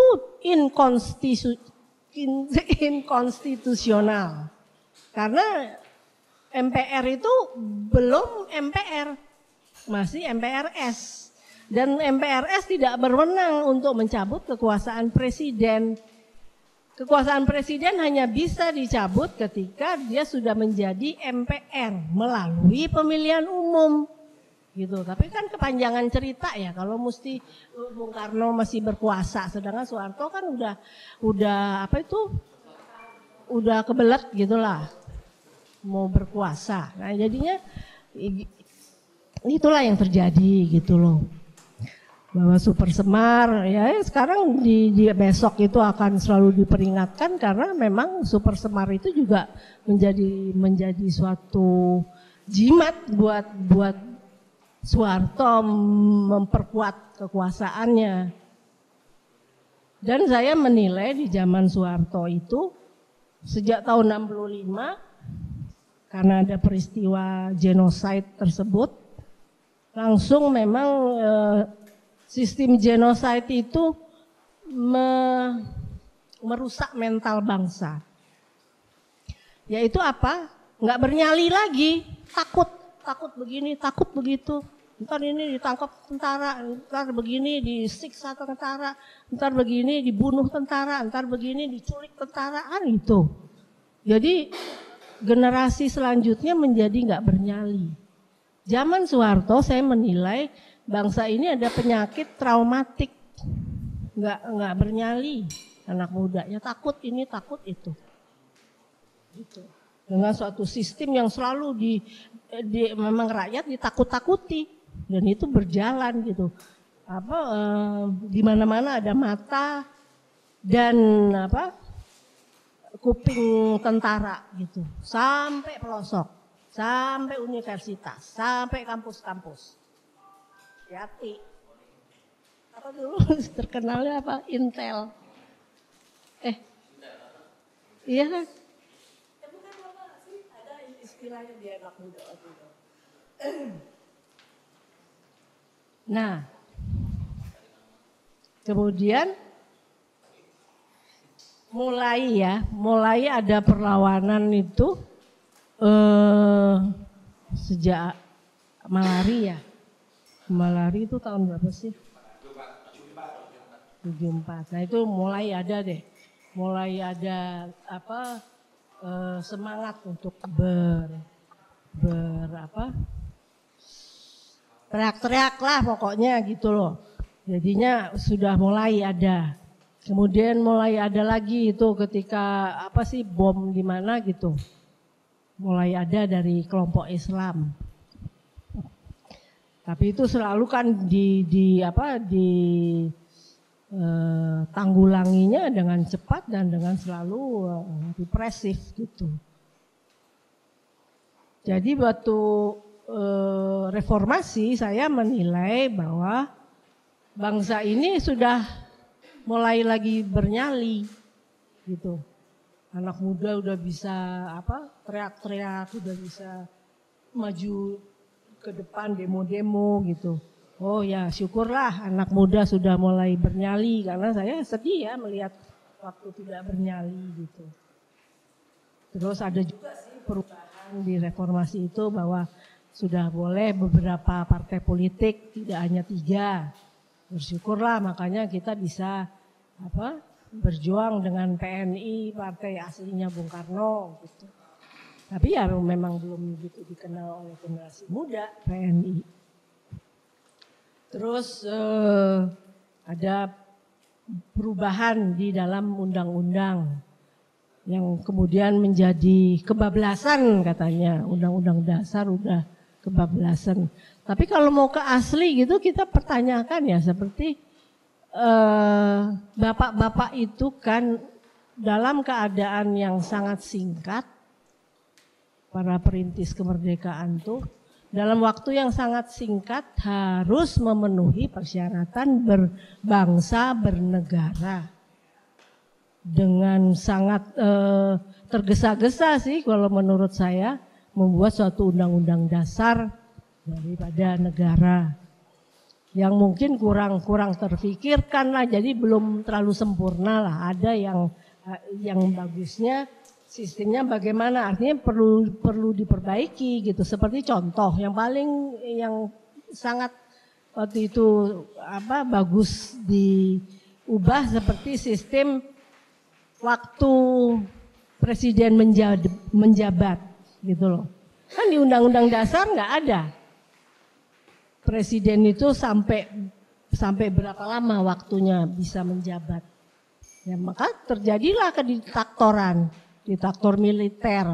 inkonstitusional. Karena MPR itu belum MPR, masih MPRS. Dan MPRS tidak berwenang untuk mencabut kekuasaan presiden. Kekuasaan presiden hanya bisa dicabut ketika dia sudah menjadi MPR melalui pemilihan umum. Gitu. Tapi kan kepanjangan cerita ya kalau mesti Bung Karno masih berkuasa, sedangkan Soeharto kan udah kebelet gitulah mau berkuasa. Nah jadinya itulah yang terjadi gitu loh. Bahwa Super Semar ya sekarang di besok itu akan selalu diperingatkan karena memang Super Semar itu juga menjadi suatu jimat buat Soeharto memperkuat kekuasaannya. Dan saya menilai di zaman Soeharto itu sejak tahun 65 karena ada peristiwa genosida tersebut, langsung memang sistem genosida itu merusak mental bangsa. Yaitu apa? Nggak bernyali lagi, takut begini, takut begitu. Ntar ini ditangkap tentara, ntar begini disiksa tentara, ntar begini dibunuh tentara, ntar begini diculik tentaraan itu. Jadi generasi selanjutnya menjadi nggak bernyali. Zaman Soeharto saya menilai bangsa ini ada penyakit traumatik, nggak bernyali, anak mudanya takut ini takut itu. Gitu. Dengan suatu sistem yang selalu memang rakyat ditakut-takuti dan itu berjalan gitu. Di mana-mana ada mata dan kuping tentara gitu sampai pelosok. sampai universitas, sampai kampus-kampus. Hati. Apa dulu terkenalnya apa? Intel. Iya kan? Ya bukan apa sih, ada istilahnya di anak muda waktu itu. Nah, kemudian mulai ada perlawanan itu sejak Malari ya. Malari itu tahun berapa sih? 74. Nah itu mulai ada deh. Mulai ada semangat untuk teriak-teriak lah pokoknya gitu loh. Jadinya sudah mulai ada. Kemudian mulai ada lagi itu ketika bom di mana gitu. Mulai ada dari kelompok Islam. Tapi itu selalu kan tanggulanginya dengan cepat dan dengan selalu represif gitu. Jadi waktu reformasi saya menilai bahwa bangsa ini sudah mulai lagi bernyali gitu. Anak muda udah bisa teriak-teriak, udah bisa maju ke depan demo-demo gitu. Oh ya syukurlah anak muda sudah mulai bernyali karena saya sedih ya melihat waktu tidak bernyali gitu. Terus ada juga sih perubahan di reformasi itu bahwa sudah boleh beberapa partai politik, tidak hanya 3. Bersyukurlah makanya kita bisa berjuang dengan PNI, partai aslinya Bung Karno gitu. Tapi ya memang belum begitu dikenal oleh generasi muda PNI. Terus ada perubahan di dalam undang-undang yang kemudian menjadi kebablasan katanya. Undang-undang dasar udah kebablasan. Tapi kalau mau ke asli gitu kita pertanyakan ya seperti bapak-bapak itu kan dalam keadaan yang sangat singkat, para perintis kemerdekaan tuh dalam waktu yang sangat singkat harus memenuhi persyaratan berbangsa, bernegara. Dengan sangat tergesa-gesa sih kalau menurut saya membuat suatu undang-undang dasar daripada negara. Yang mungkin kurang terfikirkan lah, jadi belum terlalu sempurna lah. Ada yang bagusnya. Sistemnya bagaimana? Artinya perlu diperbaiki gitu. Seperti contoh yang sangat waktu itu bagus diubah seperti sistem waktu presiden menjabat gitu loh. Kan di Undang-Undang Dasar nggak ada. Presiden itu sampai berapa lama waktunya bisa menjabat. Ya maka terjadilah kediktatoran. Diktator militer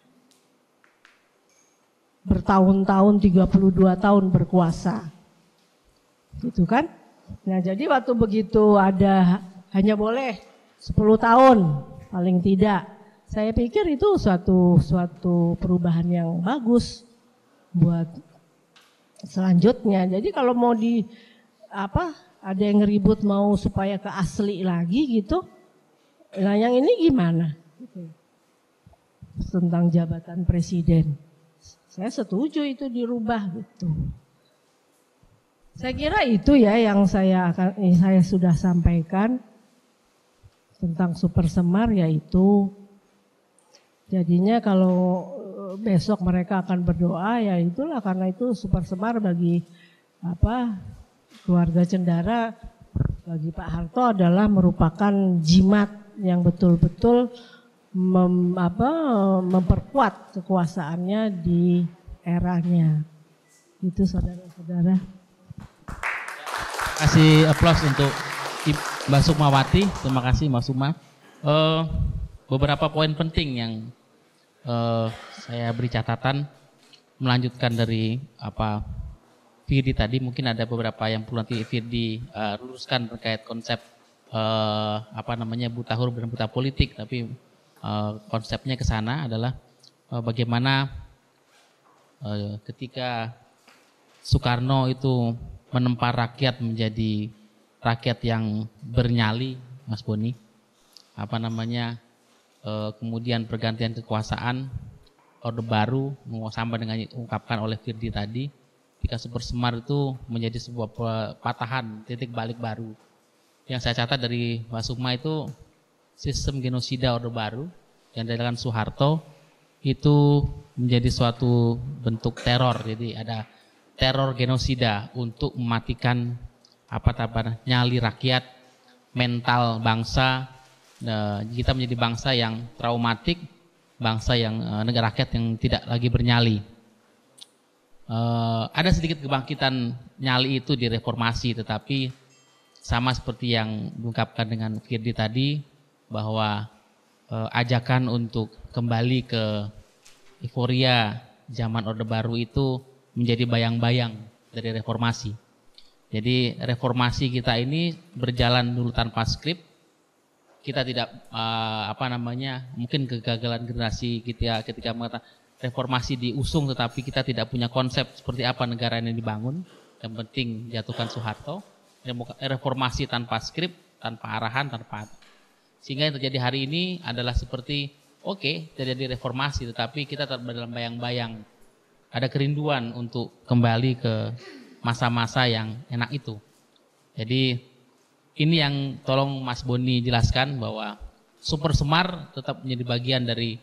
bertahun-tahun 32 tahun berkuasa gitu kan. Nah jadi waktu begitu ada hanya boleh 10 tahun paling tidak, saya pikir itu suatu perubahan yang bagus buat selanjutnya. Jadi kalau mau ada yang ribut mau supaya ke asli lagi gitu, nah yang ini gimana tentang jabatan presiden. Saya setuju itu dirubah gitu. Saya kira itu ya yang saya sudah sampaikan tentang Super Semar, yaitu jadinya kalau besok mereka akan berdoa ya itulah karena itu Super Semar bagi keluarga Cendara, bagi Pak Harto adalah merupakan jimat yang betul-betul memperkuat kekuasaannya di eranya. Itu saudara-saudara. Kasih aplaus untuk Mbak Sukmawati. Terima kasih Mbak Sukma. Beberapa poin penting yang saya beri catatan melanjutkan dari Firdi tadi. Mungkin ada beberapa yang perlu nanti Firdi luruskan terkait konsep buta huruf dan buta politik. Tapi konsepnya ke sana adalah bagaimana ketika Soekarno itu menempa rakyat menjadi rakyat yang bernyali, Mas Boni, kemudian pergantian kekuasaan, Orde Baru, sama dengan diungkapkan oleh Firdi tadi, ketika Super Semar itu menjadi sebuah patahan, titik balik baru. Yang saya catat dari Mas Sukma itu sistem genosida Orde Baru yang dilakukan Soeharto itu menjadi suatu bentuk teror. Jadi ada teror genosida untuk mematikan nyali rakyat, mental bangsa. Kita menjadi bangsa yang traumatik, bangsa yang negara rakyat yang tidak lagi bernyali. Ada sedikit kebangkitan nyali itu di reformasi, tetapi sama seperti yang diungkapkan dengan Firdi tadi, bahwa ajakan untuk kembali ke euforia zaman Orde Baru itu menjadi bayang-bayang dari reformasi. Jadi reformasi kita ini berjalan dulu tanpa skrip. Kita tidak mungkin kegagalan generasi kita ketika mengatakan reformasi diusung, tetapi kita tidak punya konsep seperti apa negara ini dibangun. Yang penting jatuhkan Soeharto. Reformasi tanpa skrip, tanpa arahan, sehingga yang terjadi hari ini adalah seperti terjadi reformasi, tetapi kita tetap dalam bayang-bayang. Ada kerinduan untuk kembali ke masa-masa yang enak itu. Jadi ini yang tolong Mas Boni jelaskan, bahwa Super Semar tetap menjadi bagian dari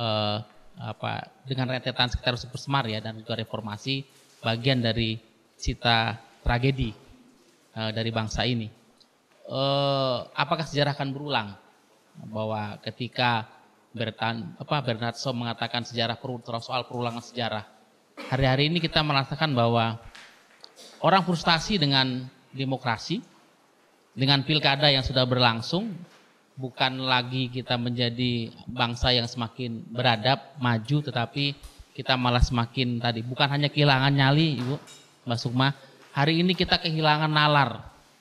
dengan rentetan sekitar Super Semar ya, dan juga reformasi bagian dari cita tragedi dari bangsa ini. Apakah sejarah akan berulang? Bahwa ketika Bernard Shaw mengatakan soal perulangan sejarah, hari-hari ini kita merasakan bahwa orang frustasi dengan demokrasi, dengan pilkada yang sudah berlangsung. Bukan lagi kita menjadi bangsa yang semakin beradab, maju, tetapi kita malah semakin bukan hanya kehilangan nyali, Ibu, Mbak Sukma. Hari ini kita kehilangan nalar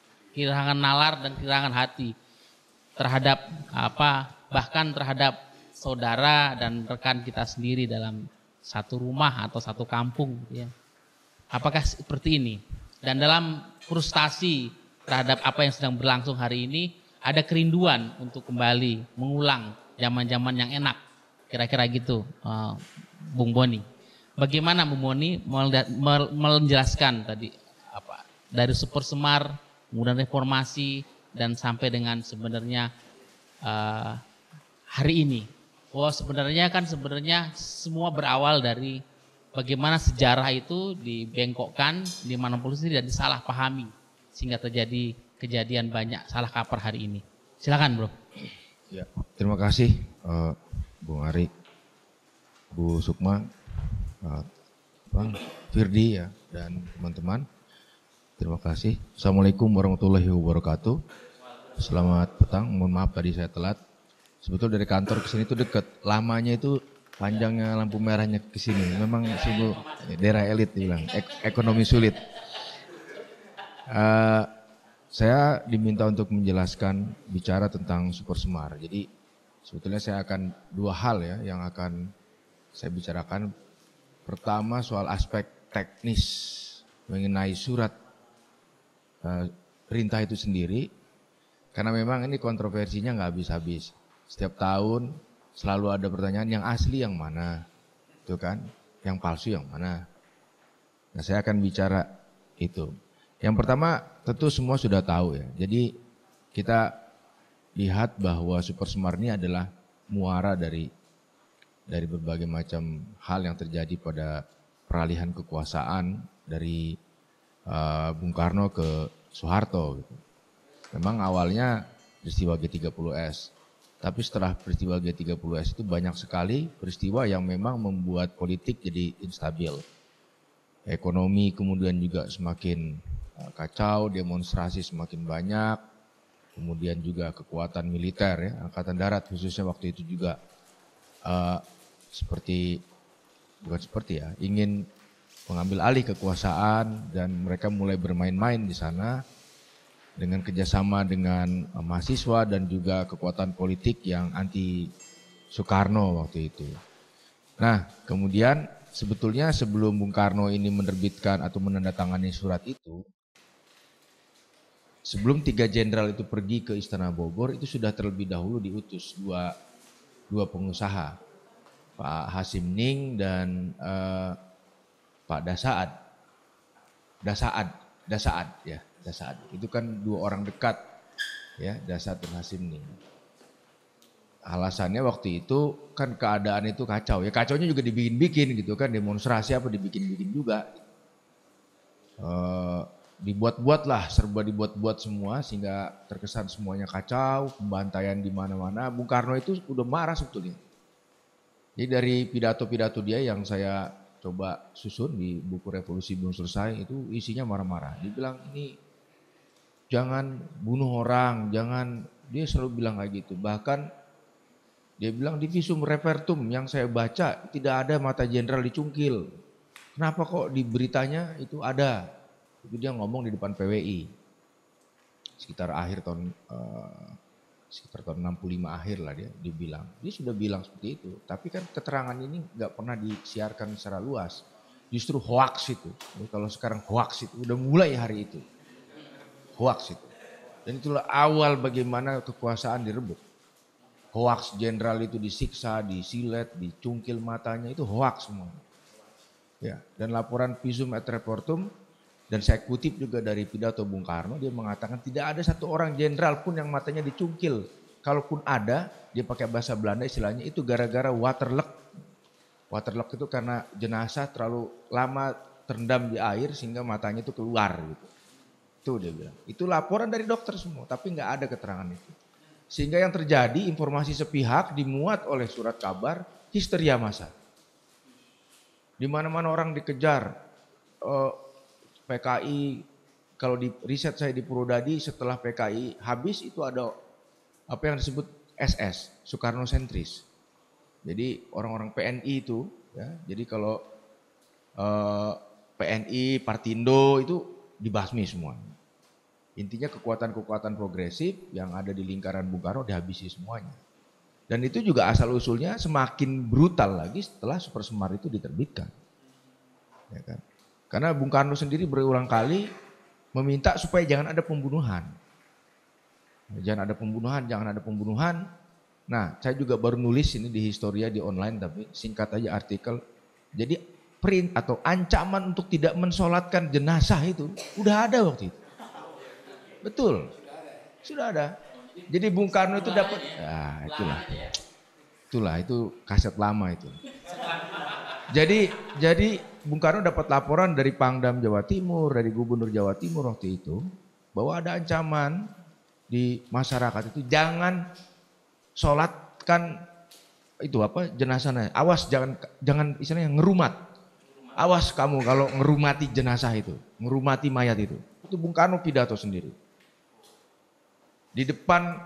dan kehilangan hati terhadap bahkan terhadap saudara dan rekan kita sendiri dalam satu rumah atau satu kampung. Ya. Apakah seperti ini? Dan dalam frustasi terhadap apa yang sedang berlangsung hari ini, ada kerinduan untuk kembali mengulang zaman-zaman yang enak. Kira-kira gitu, Bung Boni. Bagaimana Bung Boni menjelaskan tadi dari Super Semar, kemudian reformasi, dan sampai dengan sebenarnya hari ini. Sebenarnya semua berawal dari bagaimana sejarah itu dibengkokkan, dimanipulasi dan disalahpahami, sehingga terjadi kejadian banyak salah kaprah hari ini. Silakan, Bro. Ya, terima kasih Bung Ari, Bu Sukma, Firdi ya, dan teman-teman. Terima kasih. Assalamualaikum warahmatullahi wabarakatuh. Selamat petang. Mohon maaf tadi saya telat. Sebetulnya dari kantor ke sini itu dekat. Lamanya itu panjangnya lampu merahnya ke sini. Memang sungguh daerah elit dibilang. Ekonomi sulit. Saya diminta untuk menjelaskan bicara tentang Super Semar. Jadi sebetulnya saya akan dua hal ya yang akan saya bicarakan. Pertama soal aspek teknis mengenai surat perintah itu sendiri. Karena memang ini kontroversinya nggak habis-habis. Setiap tahun selalu ada pertanyaan yang asli yang mana, itu kan? Yang palsu yang mana? Nah, saya akan bicara itu. Yang pertama tentu semua sudah tahu ya. Jadi kita lihat bahwa Super Semar ini adalah muara dari berbagai macam hal yang terjadi pada peralihan kekuasaan dari Bung Karno ke Soeharto. Gitu. Memang awalnya peristiwa G30S. Tapi setelah peristiwa G30S itu banyak sekali peristiwa yang memang membuat politik jadi instabil. Ekonomi kemudian juga semakin kacau, demonstrasi semakin banyak. Kemudian juga kekuatan militer ya, Angkatan Darat khususnya waktu itu juga ingin mengambil alih kekuasaan dan mereka mulai bermain-main di sana. Dengan kerjasama dengan mahasiswa dan juga kekuatan politik yang anti Soekarno waktu itu. Nah kemudian sebetulnya sebelum Bung Karno ini menerbitkan atau menandatangani surat itu, sebelum 3 jenderal itu pergi ke Istana Bogor, itu sudah terlebih dahulu diutus dua pengusaha, Pak Hasim Ning dan Pak Dasaad. Itu kan 2 orang dekat, ya, Dasaad dan Hasim Ning. Alasannya waktu itu kan keadaan itu kacau. Ya kacaunya juga dibikin-bikin gitu kan, demonstrasi apa dibikin-bikin juga. Dibuat-buat lah, serba dibuat-buat semua sehingga terkesan semuanya kacau, pembantaian di mana-mana. Bung Karno itu udah marah sebetulnya. Jadi dari pidato-pidato dia yang saya coba susun di buku Revolusi Belum Selesai itu isinya marah-marah. Dia bilang ini jangan bunuh orang, dia selalu bilang kayak gitu. Bahkan dia bilang di Visum Repertum yang saya baca tidak ada mata jenderal dicungkil. Kenapa kok di beritanya itu ada? Itu dia ngomong di depan PWI. Sekitar tahun 65 akhir lah dia bilang. Dia sudah bilang seperti itu. Tapi kan keterangan ini nggak pernah disiarkan secara luas. Justru hoax itu. Jadi kalau sekarang hoax itu udah mulai hari itu. Hoax itu. Dan itulah awal bagaimana kekuasaan direbut. Hoax jenderal itu disiksa, disilet, dicungkil matanya, itu hoax semua. Ya, dan laporan Visum et Repertum, dan saya kutip juga dari pidato Bung Karno, dia mengatakan tidak ada satu orang jenderal pun yang matanya dicungkil. Kalaupun ada, dia pakai bahasa Belanda istilahnya itu gara-gara waterlek. Waterlek itu karena jenazah terlalu lama terendam di air sehingga matanya itu keluar gitu. Itu dia bilang. Itu laporan dari dokter semua, tapi nggak ada keterangan itu. Sehingga yang terjadi informasi sepihak dimuat oleh surat kabar histeria massa. Di mana-mana orang dikejar. PKI, kalau di riset saya di Purwodadi setelah PKI habis itu ada apa yang disebut SS, Soekarno sentris. Jadi orang-orang PNI itu, ya, jadi kalau PNI, Partindo itu dibasmi semua. Intinya kekuatan-kekuatan progresif yang ada di lingkaran Bung Karno dihabisi semuanya. Dan itu juga asal-usulnya semakin brutal lagi setelah Super Semar itu diterbitkan. Ya kan? Karena Bung Karno sendiri berulang kali meminta supaya jangan ada pembunuhan. Jangan ada pembunuhan. Nah, saya juga baru nulis ini di Historia di online tapi singkat aja artikel. Jadi print atau ancaman untuk tidak mensolatkan jenazah itu udah ada waktu itu. Betul, sudah ada. Jadi Bung Karno itu dapat, ya itulah itu kaset lama itu. Jadi Bung Karno dapat laporan dari Pangdam Jawa Timur, dari Gubernur Jawa Timur waktu itu, bahwa ada ancaman di masyarakat itu jangan sholatkan itu apa jenazahnya. Awas jangan istilahnya ngerumat. Awas kamu kalau ngerumati jenazah itu, ngerumati mayat itu. Itu Bung Karno pidato sendiri. Di depan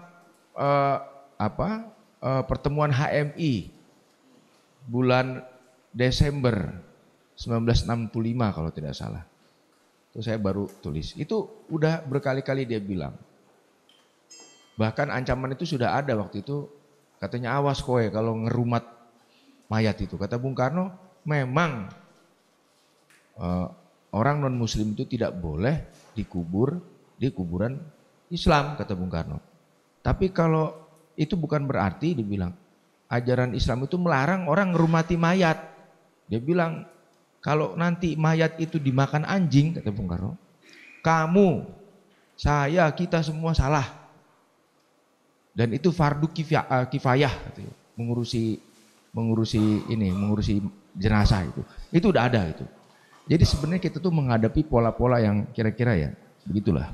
pertemuan HMI bulan Desember 1965 kalau tidak salah. Itu saya baru tulis. Itu udah berkali-kali dia bilang. Bahkan ancaman itu sudah ada waktu itu. Katanya awas kowe kalau ngerumat mayat itu. Kata Bung Karno memang orang non muslim itu tidak boleh dikubur di kuburan Islam, kata Bung Karno. Tapi kalau itu bukan berarti dibilang ajaran Islam itu melarang orang ngerumati mayat. Dia bilang kalau nanti mayat itu dimakan anjing, kata Bung Karno, kamu, saya, kita semua salah. Dan itu fardu kifayah, katanya, mengurusi jenazah itu. Itu udah ada itu. Jadi sebenarnya kita tuh menghadapi pola-pola yang kira-kira ya begitulah.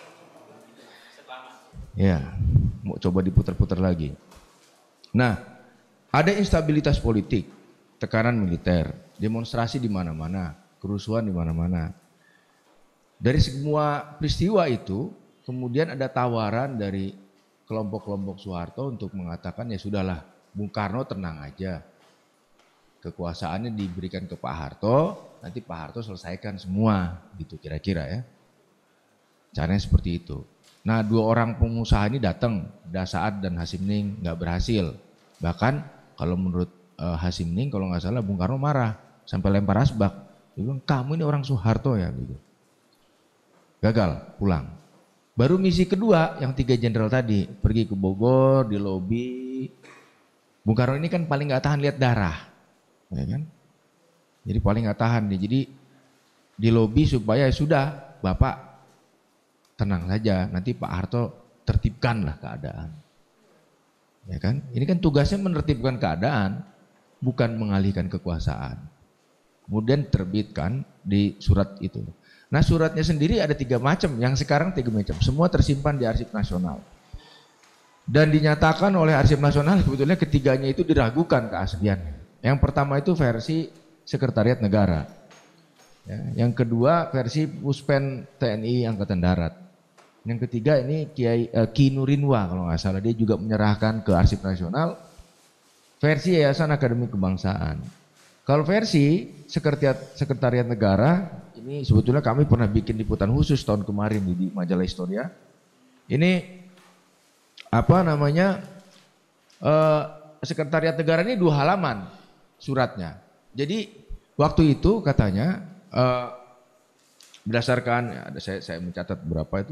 Ya, mau coba diputar-putar lagi. Nah, ada instabilitas politik, tekanan militer, demonstrasi di mana-mana, kerusuhan di mana-mana. Dari semua peristiwa itu, kemudian ada tawaran dari kelompok-kelompok Soeharto untuk mengatakan ya sudahlah, Bung Karno tenang aja. Kekuasaannya diberikan ke Pak Harto, nanti Pak Harto selesaikan semua, gitu kira-kira ya. Caranya seperti itu. Nah, 2 orang pengusaha ini datang, Dasaad dan Hasim Ning, nggak berhasil. Bahkan kalau menurut Hasim Ning, kalau nggak salah Bung Karno marah. sampai lempar asbak. Dia bilang, kamu ini orang Soeharto ya, gitu. Gagal, pulang. Baru misi kedua yang 3 jenderal tadi, pergi ke Bogor, di lobi. Bung Karno ini kan paling nggak tahan lihat darah, ya kan? Jadi paling nggak tahan nih. Jadi di lobi supaya sudah, Bapak tenang saja, nanti Pak Harto tertibkanlah keadaan. Ya kan? Ini kan tugasnya menertibkan keadaan, bukan mengalihkan kekuasaan. Kemudian terbitkan di surat itu. Nah, suratnya sendiri ada 3 macam, yang sekarang 3 macam. Semua tersimpan di Arsip Nasional. Dan dinyatakan oleh Arsip Nasional sebetulnya ketiganya itu diragukan keasliannya. Yang pertama itu versi Sekretariat Negara. Ya, yang kedua versi Puspen TNI Angkatan Darat. Yang ketiga ini Ki Nurinwa kalau nggak salah, dia juga menyerahkan ke Arsip Nasional versi Yayasan Akademi Kebangsaan. Kalau versi Sekretariat Negara, ini sebetulnya kami pernah bikin liputan khusus tahun kemarin di majalah Historia. Ini apa namanya, Sekretariat Negara ini 2 halaman suratnya. Jadi waktu itu katanya berdasarkan, ada saya mencatat berapa itu,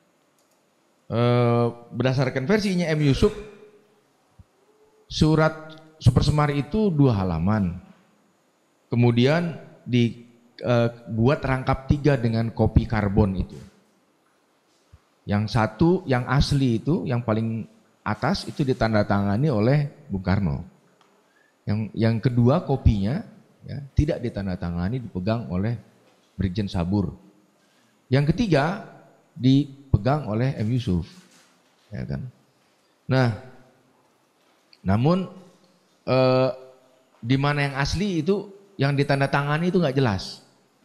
berdasarkan versinya M. Yusuf, surat Supersemar itu 2 halaman. Kemudian dibuat rangkap 3 dengan kopi karbon itu. Yang satu, yang asli itu, yang paling atas itu ditandatangani oleh Bung Karno. Yang kedua kopinya ya, tidak ditandatangani, dipegang oleh Brigjen Sabur. Yang ketiga dipegang oleh M. Yusuf. Ya kan? Nah, namun di mana yang asli itu, yang ditandatangani itu nggak jelas.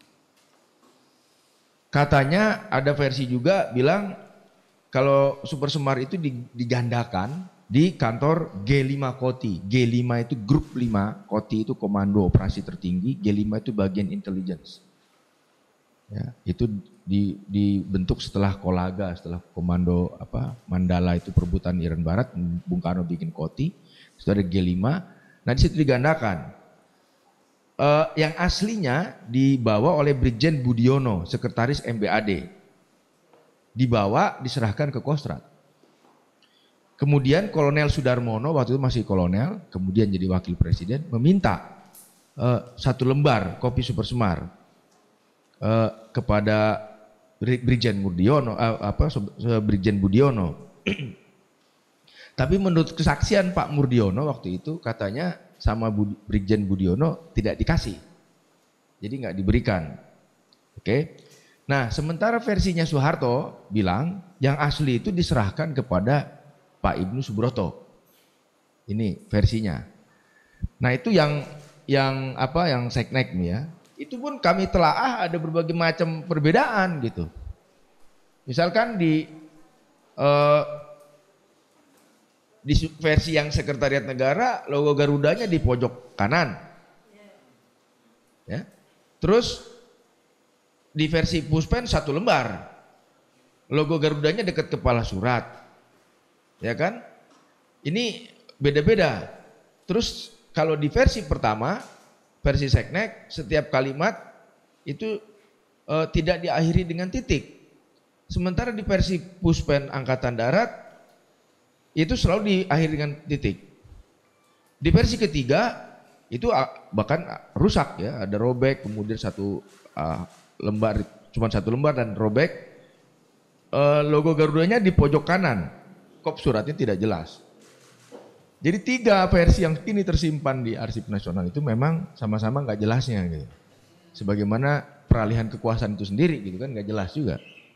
Katanya ada versi juga bilang kalau Supersemar itu digandakan di kantor G5 Koti. G5 itu grup 5, Koti itu komando operasi tertinggi, G5 itu bagian intelligence. Ya, itu dibentuk setelah Kolaga, setelah komando Mandala itu perebutan Iran Barat, Bung Karno bikin Koti, itu ada G5. Nah, di situ digandakan. Yang aslinya dibawa oleh Brigjen Budiono, sekretaris MBAD. Dibawa, diserahkan ke Kostrad. Kemudian Kolonel Sudarmono, waktu itu masih kolonel, kemudian jadi wakil presiden, meminta 1 lembar kopi Supersemar kepada Brigjen Budiono. Tapi menurut kesaksian Pak Murdiono waktu itu, katanya sama Brigjen Budiono tidak dikasih, jadi nggak diberikan. Oke. Nah, sementara versinya Soeharto bilang yang asli itu diserahkan kepada Pak Ibnu Subroto. Ini versinya. Nah, itu yang seknek nih ya. Itu pun kami telaah ada berbagai macam perbedaan gitu. Misalkan di versi yang Sekretariat Negara, logo Garudanya di pojok kanan. Ya. Terus di versi Puspen 1 lembar. Logo Garudanya dekat kepala surat. Ya kan? Ini beda-beda. Terus kalau di versi pertama, versi Seknek, setiap kalimat itu tidak diakhiri dengan titik. Sementara di versi Puspen Angkatan Darat itu selalu diakhiri dengan titik. Di versi ketiga itu bahkan rusak ya, ada robek, kemudian 1 lembar, cuma 1 lembar dan robek. Logo Garudanya di pojok kanan, kop suratnya tidak jelas. Jadi 3 versi yang kini tersimpan di Arsip Nasional itu memang sama-sama nggak jelasnya gitu. Sebagaimana peralihan kekuasaan itu sendiri gitu kan nggak jelas juga.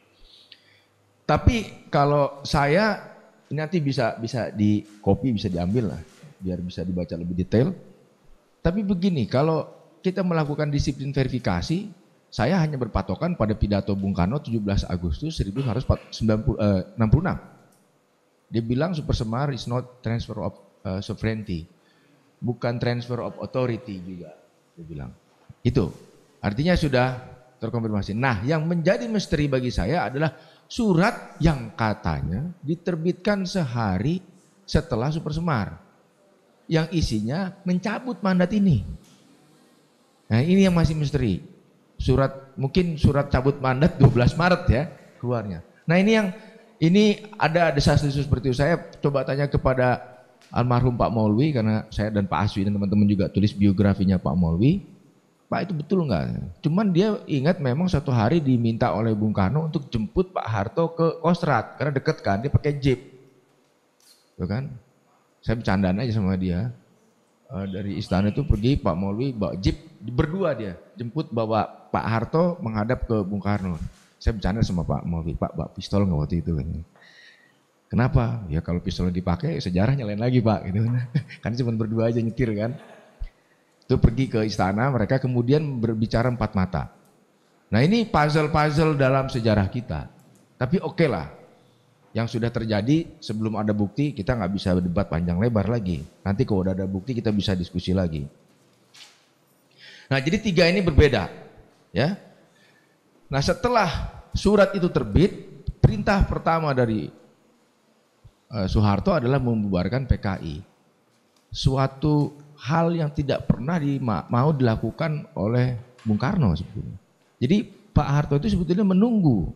Tapi kalau saya nanti bisa di copy, bisa diambil lah, biar bisa dibaca lebih detail. Tapi begini, kalau kita melakukan disiplin verifikasi, saya hanya berpatokan pada pidato Bung Karno 17 Agustus 1966. Dia bilang Supersemar is not transfer of sovereignty, bukan transfer of authority juga, dia bilang. Itu artinya sudah terkonfirmasi. Nah, yang menjadi misteri bagi saya adalah surat yang katanya diterbitkan sehari setelah Supersemar, yang isinya mencabut mandat ini. Nah ini yang masih misteri. Mungkin surat cabut mandat 12 Maret ya keluarnya. Nah ini ada desas-desus seperti itu. Saya coba tanya kepada almarhum Pak Maulwi, karena saya dan Pak Aswi dan teman-teman juga tulis biografinya Pak Maulwi. Pak, itu betul nggak? Cuman dia ingat memang suatu hari diminta oleh Bung Karno untuk jemput Pak Harto ke Kostrad karena deket kan, dia pakai jeep, tuh kan? Saya bercandaan aja sama dia. Dari istana itu pergi Pak Maulwi bawa jeep berdua, dia jemput bawa Pak Harto menghadap ke Bung Karno. Saya bercanda sama Pak Maulwi, Pak bawa pistol nggak waktu itu? Kenapa? Ya kalau pistol dipakai sejarahnya lain lagi Pak, gitu kan cuma berdua aja nyetir kan. Itu pergi ke istana, mereka kemudian berbicara empat mata. Nah ini puzzle-puzzle dalam sejarah kita. Tapi oke lah, yang sudah terjadi sebelum ada bukti kita nggak bisa debat panjang lebar lagi. Nanti kalau udah ada bukti kita bisa diskusi lagi. Nah jadi tiga ini berbeda, ya. Nah setelah surat itu terbit, perintah pertama dari Soeharto adalah membubarkan PKI. Suatu hal yang tidak pernah mau dilakukan oleh Bung Karno sebetulnya. Jadi Pak Harto itu sebetulnya menunggu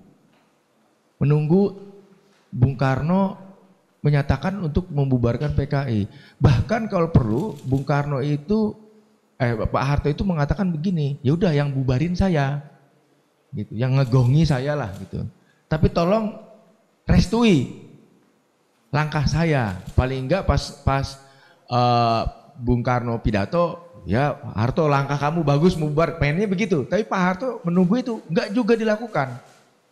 Bung Karno menyatakan untuk membubarkan PKI. Bahkan kalau perlu Bung Karno itu Pak Harto itu mengatakan begini, ya udah yang bubarin saya, gitu, yang ngegongi saya lah gitu. Tapi tolong restui langkah saya. Paling enggak pas Bung Karno pidato, ya Harto langkah kamu bagus membubar, pengennya begitu. Tapi Pak Harto menunggu itu, enggak juga dilakukan.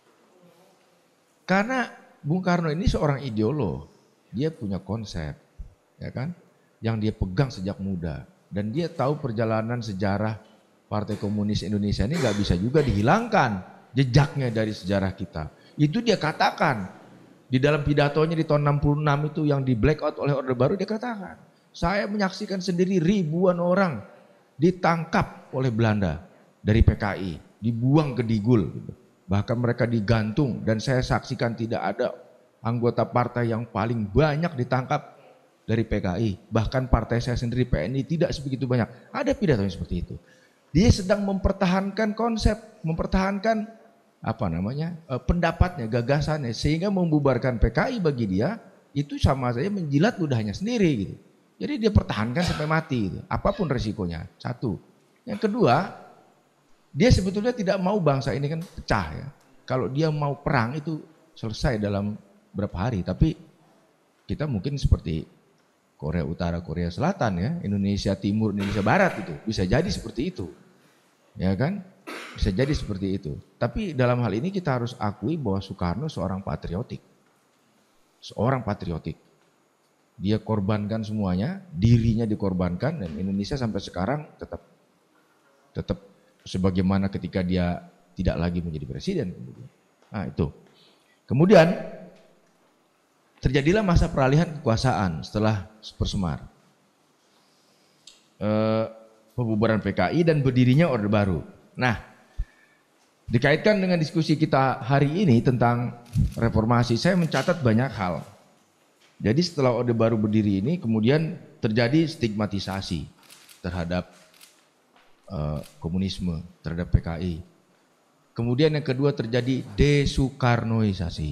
Karena Bung Karno ini seorang ideolog, dia punya konsep, ya kan, yang dia pegang sejak muda. Dan dia tahu perjalanan sejarah Partai Komunis Indonesia ini enggak bisa juga dihilangkan jejaknya dari sejarah kita. Itu dia katakan di dalam pidatonya di tahun 66 itu yang di blackout oleh Orde Baru, dia katakan, saya menyaksikan sendiri ribuan orang ditangkap oleh Belanda dari PKI, dibuang ke Digul, bahkan mereka digantung, dan saya saksikan tidak ada anggota partai yang paling banyak ditangkap dari PKI, bahkan partai saya sendiri PNI tidak sebegitu banyak. Ada pidato yang seperti itu. Dia sedang mempertahankan konsep, mempertahankan pendapatnya, gagasannya, sehingga membubarkan PKI bagi dia itu sama saja menjilat ludahnya sendiri gitu. Jadi dia pertahankan sampai mati gitu, apapun resikonya. Satu. Yang kedua, dia sebetulnya tidak mau bangsa ini kan pecah ya. Kalau dia mau perang itu selesai dalam berapa hari, tapi kita mungkin seperti Korea Utara, Korea Selatan ya, Indonesia Timur, Indonesia Barat itu bisa jadi seperti itu. Ya kan? Bisa jadi seperti itu. Tapi dalam hal ini kita harus akui bahwa Soekarno seorang patriotik. Seorang patriotik. Dia korbankan semuanya, dirinya dikorbankan, dan Indonesia sampai sekarang tetap sebagaimana ketika dia tidak lagi menjadi presiden. Nah itu. Kemudian terjadilah masa peralihan kekuasaan setelah Persemar. Pembubaran PKI dan berdirinya Orde Baru. Nah, dikaitkan dengan diskusi kita hari ini tentang reformasi, saya mencatat banyak hal. Jadi setelah Orde Baru berdiri ini kemudian terjadi stigmatisasi terhadap komunisme, terhadap PKI. Kemudian yang kedua terjadi desoekarnoisasi.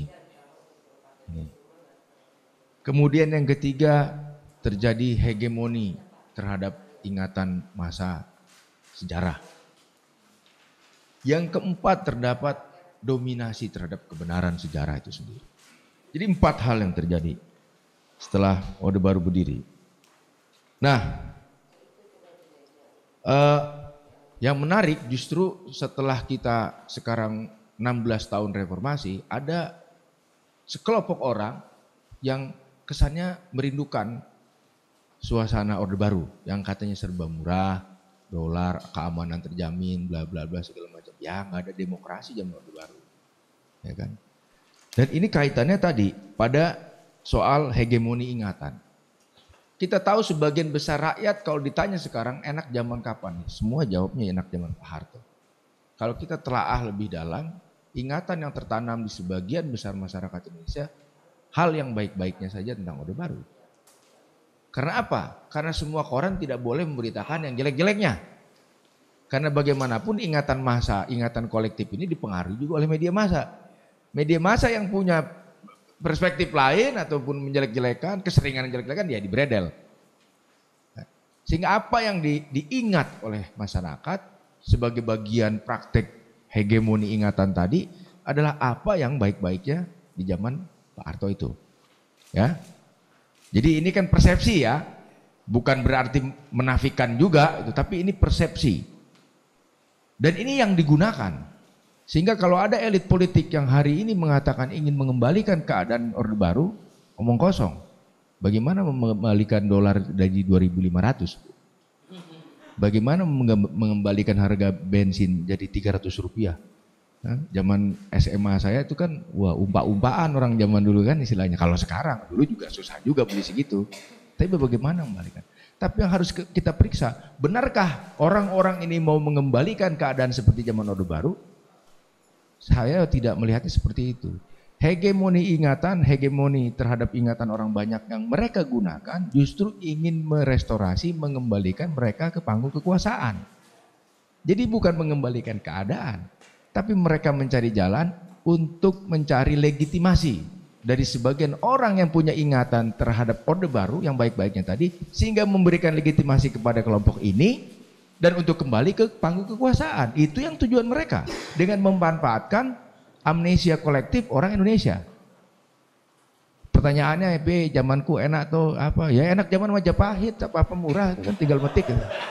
Kemudian yang ketiga terjadi hegemoni terhadap ingatan masa sejarah. Yang keempat terdapat dominasi terhadap kebenaran sejarah itu sendiri. Jadi 4 hal yang terjadi setelah Orde Baru berdiri. Nah, yang menarik justru setelah kita sekarang 16 tahun reformasi, ada sekelompok orang yang kesannya merindukan suasana Orde Baru yang katanya serba murah, dolar, keamanan terjamin, bla bla bla segala macam. Ya nggak ada demokrasi zaman Orde Baru, ya kan? Dan ini kaitannya tadi pada soal hegemoni ingatan. Kita tahu sebagian besar rakyat kalau ditanya sekarang enak zaman kapan? Semua jawabnya enak zaman Pak Harto. Kalau kita telaah lebih dalam, ingatan yang tertanam di sebagian besar masyarakat Indonesia, hal yang baik-baiknya saja tentang Orde Baru. Karena apa? Karena semua koran tidak boleh memberitakan yang jelek-jeleknya. Karena bagaimanapun ingatan massa, ingatan kolektif ini dipengaruhi juga oleh media massa. Media massa yang punya perspektif lain ataupun menjelek-jelekan, keseringan menjelek-jelekan, ya dibredel. Sehingga apa yang diingat oleh masyarakat sebagai bagian praktek hegemoni ingatan tadi adalah apa yang baik-baiknya di zaman Pak Harto itu. Ya. Jadi ini kan persepsi ya, bukan berarti menafikan juga, tapi ini persepsi. Dan ini yang digunakan. Sehingga kalau ada elit politik yang hari ini mengatakan ingin mengembalikan keadaan Orde Baru, omong kosong. Bagaimana mengembalikan dolar dari 2.500? Bagaimana mengembalikan harga bensin jadi 300 rupiah? Nah, zaman SMA saya itu kan wah umpa-umpaan orang zaman dulu kan istilahnya. Kalau sekarang, dulu juga susah juga beli segitu. Tapi bagaimana mengembalikan? Tapi yang harus kita periksa, benarkah orang-orang ini mau mengembalikan keadaan seperti zaman Orde Baru? Saya tidak melihatnya seperti itu. Hegemoni ingatan, hegemoni terhadap ingatan orang banyak yang mereka gunakan justru ingin merestorasi, mengembalikan mereka ke panggung kekuasaan. Jadi bukan mengembalikan keadaan, tapi mereka mencari jalan untuk mencari legitimasi dari sebagian orang yang punya ingatan terhadap Orde Baru yang baik-baiknya tadi, sehingga memberikan legitimasi kepada kelompok ini dan untuk kembali ke panggung kekuasaan. Itu yang tujuan mereka dengan memanfaatkan amnesia kolektif orang Indonesia. Pertanyaannya, zamanku enak tuh apa? Ya enak zaman Majapahit, apa murah kan tinggal metik.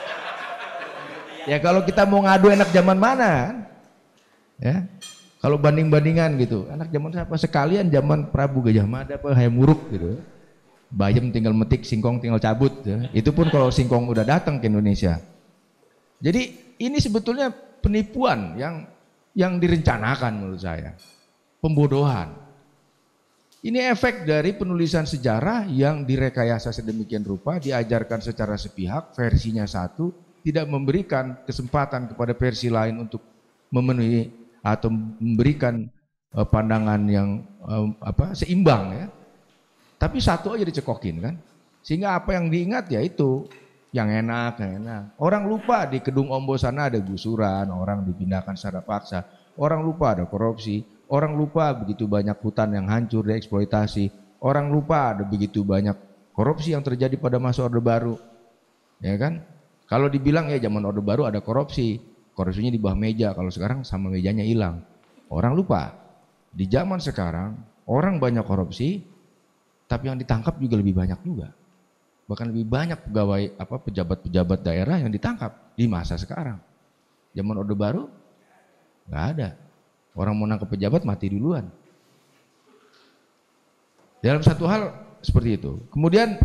Ya kalau kita mau ngadu enak zaman mana? Ya. Kalau banding-bandingan gitu, anak zaman siapa? Sekalian zaman Prabu Gajah Mada apa Hayam Wuruk gitu. Bayem tinggal metik, singkong tinggal cabut. Ya. Itu pun kalau singkong udah datang ke Indonesia. Jadi ini sebetulnya penipuan yang direncanakan menurut saya. Pembodohan. Ini efek dari penulisan sejarah yang direkayasa sedemikian rupa, diajarkan secara sepihak, versinya satu, tidak memberikan kesempatan kepada versi lain untuk memenuhi atau memberikan pandangan yang seimbang ya. Tapi satu aja dicekokin kan. Sehingga apa yang diingat ya itu yang enak. Orang lupa di Kedung Ombo sana ada gusuran, orang dipindahkan secara paksa. Orang lupa ada korupsi, orang lupa begitu banyak hutan yang hancur dieksploitasi. Orang lupa ada begitu banyak korupsi yang terjadi pada masa Orde Baru. Ya kan? Kalau dibilang ya zaman Orde Baru ada korupsinya di bawah meja, kalau sekarang sama mejanya hilang. Orang lupa, di zaman sekarang orang banyak korupsi, tapi yang ditangkap juga lebih banyak juga. Bahkan lebih banyak pegawai pejabat-pejabat daerah yang ditangkap di masa sekarang. Zaman Orde Baru nggak ada. Orang mau nangkap pejabat mati duluan. Dalam satu hal seperti itu. Kemudian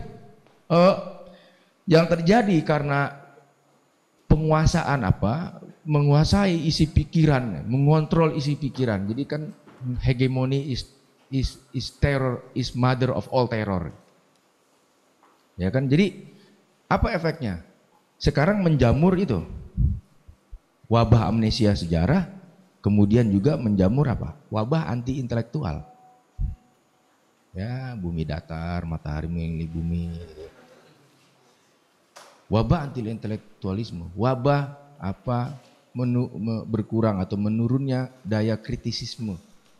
yang terjadi karena penguasaan menguasai isi pikiran, mengontrol isi pikiran. Jadi kan hegemoni is terror, is mother of all terror. Ya kan? Jadi apa efeknya? Sekarang menjamur itu wabah amnesia sejarah, kemudian juga menjamur wabah anti intelektual. Ya, bumi datar, matahari mengelilingi bumi. Wabah anti intelektualisme, wabah berkurang atau menurunnya daya kritisisme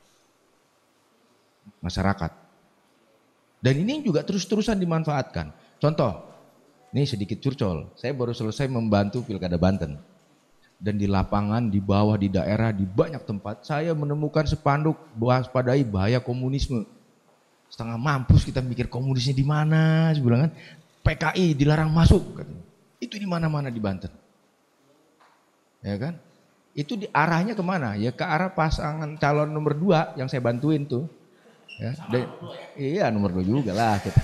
masyarakat. Dan ini juga terus-terusan dimanfaatkan. Contoh, ini sedikit curcol. Saya baru selesai membantu Pilkada Banten. Dan di lapangan, di bawah, di daerah, di banyak tempat, saya menemukan spanduk waspadai bahaya komunisme. Setengah mampus kita mikir komunisnya di mana, sebulan kan. PKI dilarang masuk, katanya. Itu di mana-mana di Banten. Ya kan? Itu arahnya kemana? Ya ke arah pasangan calon nomor 2 yang saya bantuin tuh. Ya, iya nomor 2 juga lah kita.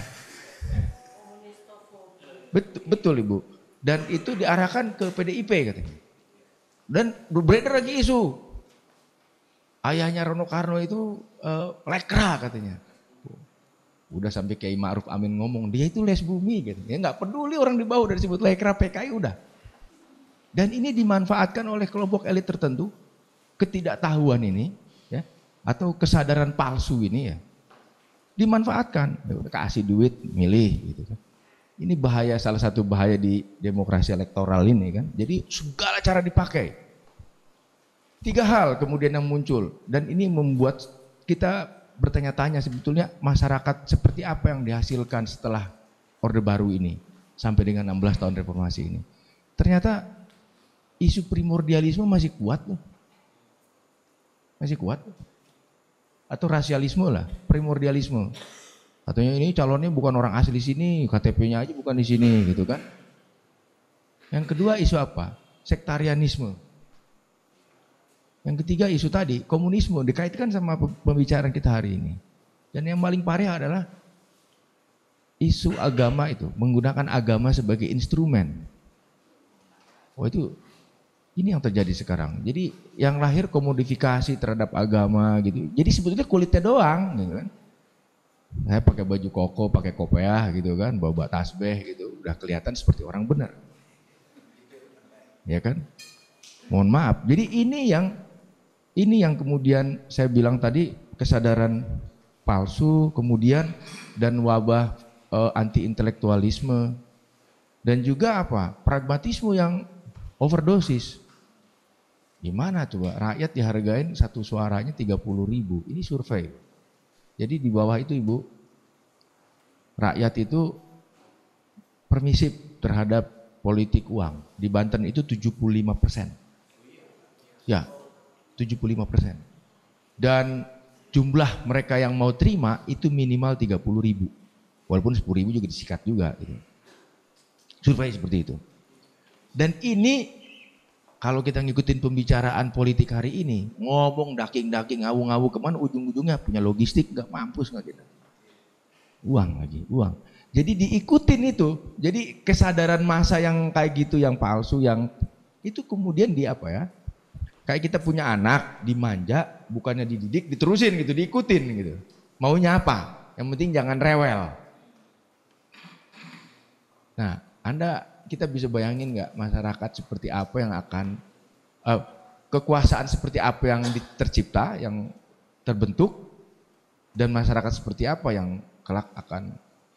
Betul Ibu. Dan itu diarahkan ke PDIP katanya. Dan beredar lagi isu. Ayahnya Rono Karno itu lekra katanya. Udah sampai Kiai Ma'ruf Amin ngomong, dia itu les bumi gitu. Ya nggak peduli orang di bawah dari disebut lekra PKI udah. Dan ini dimanfaatkan oleh kelompok elit tertentu, ketidaktahuan ini ya, atau kesadaran palsu ini ya. Dimanfaatkan, kasih duit milih gitu kan. Ini bahaya, salah satu bahaya di demokrasi elektoral ini kan. Jadi segala cara dipakai. 3 hal kemudian yang muncul dan ini membuat kita bertanya-tanya sebetulnya masyarakat seperti apa yang dihasilkan setelah Orde Baru ini sampai dengan 16 tahun reformasi ini. Ternyata isu primordialisme masih kuat loh. Masih kuat. Atau rasialisme lah, primordialisme. Katanya ini calonnya bukan orang asli sini, KTP-nya aja bukan di sini gitu kan. Yang kedua isu apa? Sektarianisme. Yang ketiga isu tadi, komunisme, dikaitkan sama pembicaraan kita hari ini. Dan yang paling parah adalah isu agama itu, menggunakan agama sebagai instrumen. Oh itu, ini yang terjadi sekarang. Jadi yang lahir komodifikasi terhadap agama gitu. Jadi sebetulnya kulitnya doang gitu kan. Saya pakai baju koko, pakai kopiah gitu kan, bawa tasbih gitu, udah kelihatan seperti orang benar. Ya kan? Mohon maaf. Jadi ini yang kemudian saya bilang tadi kesadaran palsu, kemudian dan wabah anti intelektualisme dan juga apa? Pragmatisme yang overdosis. Gimana coba? Rakyat dihargain satu suaranya 30.000. Ini survei. Jadi di bawah itu Ibu, rakyat itu permisif terhadap politik uang. Di Banten itu 75%. Ya, 75%. Dan jumlah mereka yang mau terima itu minimal 30.000. Walaupun 10.000 juga disikat juga. Gitu. Survei seperti itu. Dan ini kalau kita ngikutin pembicaraan politik hari ini, ngomong daking-daking, ngawu-ngawu kemana, ujung-ujungnya punya logistik, nggak mampus nggak kita. Uang lagi, uang. Jadi diikutin itu, jadi kesadaran massa yang kayak gitu, yang palsu, yang itu kemudian di apa ya? Kayak kita punya anak, dimanja, bukannya dididik, diterusin gitu, diikutin gitu. Maunya apa? Yang penting jangan rewel. Nah, kita bisa bayangin nggak masyarakat seperti apa yang akan kekuasaan seperti apa yang tercipta, yang terbentuk, dan masyarakat seperti apa yang kelak akan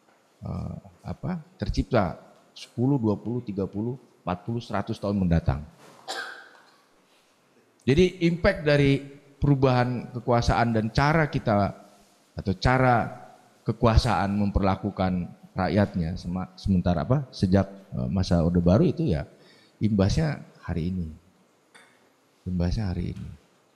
tercipta 10, 20, 30, 40, 100 tahun mendatang. Jadi impact dari perubahan kekuasaan dan cara kita atau cara kekuasaan memperlakukan rakyatnya sementara sejak masa Orde Baru itu ya imbasnya hari ini. Imbasnya hari ini.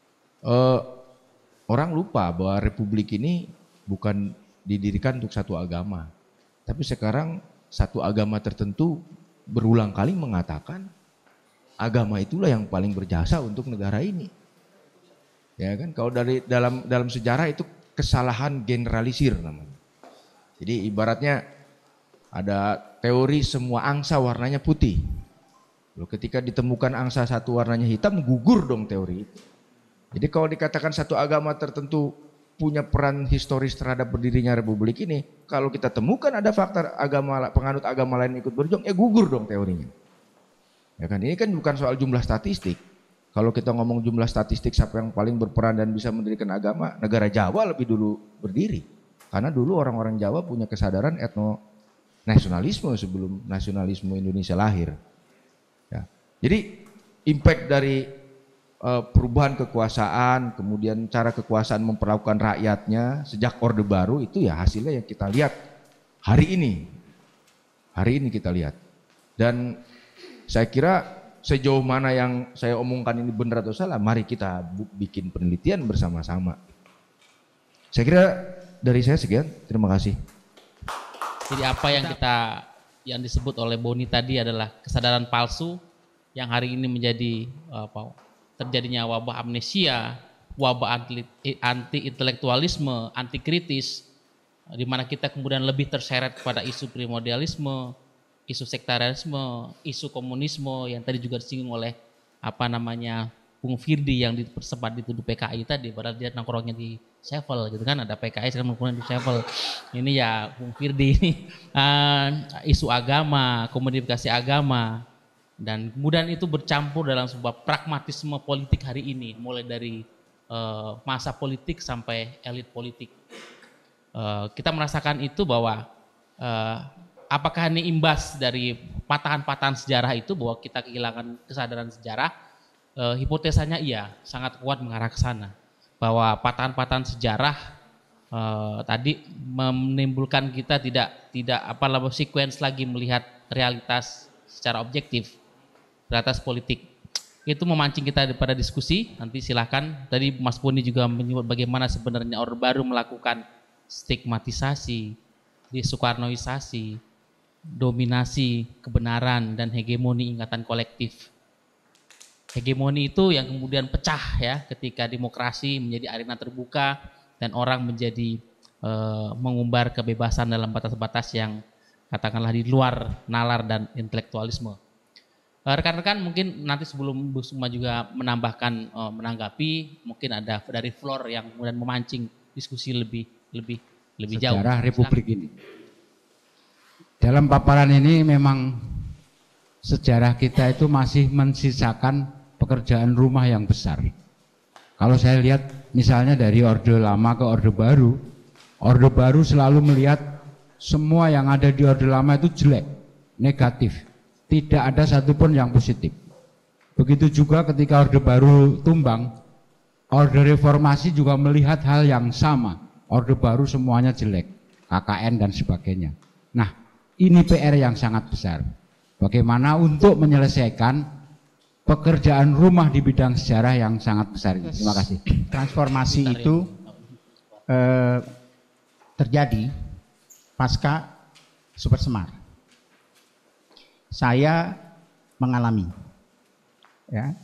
Orang lupa bahwa republik ini bukan didirikan untuk satu agama. Tapi sekarang satu agama tertentu berulang kali mengatakan agama itulah yang paling berjasa untuk negara ini. Ya kan, kalau dalam sejarah itu kesalahan generalisir namanya. Jadi ibaratnya ada teori semua angsa warnanya putih. Loh, ketika ditemukan angsa satu warnanya hitam, gugur dong teori itu. Jadi kalau dikatakan satu agama tertentu punya peran historis terhadap berdirinya republik ini, kalau kita temukan ada faktor penganut agama lain ikut berjuang, gugur dong teorinya. Ya kan, ini kan bukan soal jumlah statistik. Kalau kita ngomong jumlah statistik siapa yang paling berperan dan bisa mendirikan agama, negara Jawa lebih dulu berdiri. Karena dulu orang-orang Jawa punya kesadaran nasionalisme sebelum nasionalisme Indonesia lahir. Ya. Jadi impact dari perubahan kekuasaan, kemudian cara kekuasaan memperlakukan rakyatnya sejak Orde Baru itu ya hasilnya yang kita lihat hari ini. Hari ini kita lihat. Dan saya kira sejauh mana yang saya omongkan ini benar atau salah, mari kita bikin penelitian bersama-sama. Saya kira dari saya sekian, terima kasih. Jadi apa yang disebut oleh Boni tadi adalah kesadaran palsu yang hari ini menjadi terjadinya wabah amnesia, wabah anti intelektualisme, anti kritis, di mana kita kemudian lebih terseret kepada isu primordialisme, isu sektarianisme, isu komunisme yang tadi juga disinggung oleh Bung Firdi yang sempat dituduh PKI tadi, padahal dia nongkrongnya di Sevel gitu kan, ada PKI sekarang nongkrongnya di Sevel. Ini ya Bung Firdi ini isu agama, komodifikasi agama, dan kemudian itu bercampur dalam sebuah pragmatisme politik hari ini, mulai dari masa politik sampai elit politik. Kita merasakan itu bahwa apakah ini imbas dari patahan-patahan sejarah itu bahwa kita kehilangan kesadaran sejarah? Hipotesanya iya, sangat kuat mengarah ke sana. Bahwa patahan-patahan sejarah tadi menimbulkan kita tidak sequence lagi melihat realitas secara objektif, realitas politik. Itu memancing kita pada diskusi. Nanti silakan. Tadi Mas Boni juga menyebut bagaimana sebenarnya Orde Baru melakukan stigmatisasi, desoekarnoisasi, dominasi kebenaran dan hegemoni ingatan kolektif. Hegemoni itu yang kemudian pecah ya ketika demokrasi menjadi arena terbuka dan orang menjadi mengumbar kebebasan dalam batas-batas yang katakanlah di luar nalar dan intelektualisme. Rekan-rekan mungkin nanti sebelum Bu Sukma juga menambahkan menanggapi, mungkin ada dari floor yang kemudian memancing diskusi lebih jauh. Sejarah Republik ini. Dalam paparan ini memang sejarah kita itu masih mensisakan pekerjaan rumah yang besar. Kalau saya lihat misalnya dari Orde Lama ke Orde Baru selalu melihat semua yang ada di Orde Lama itu jelek, negatif. Tidak ada satupun yang positif. Begitu juga ketika Orde Baru tumbang, Orde Reformasi juga melihat hal yang sama. Orde Baru semuanya jelek, KKN dan sebagainya. Nah, ini PR yang sangat besar. Bagaimana untuk menyelesaikan pekerjaan rumah di bidang sejarah yang sangat besar ini. Terima kasih. Transformasi itu terjadi pasca Super Semar. Saya mengalami, ya,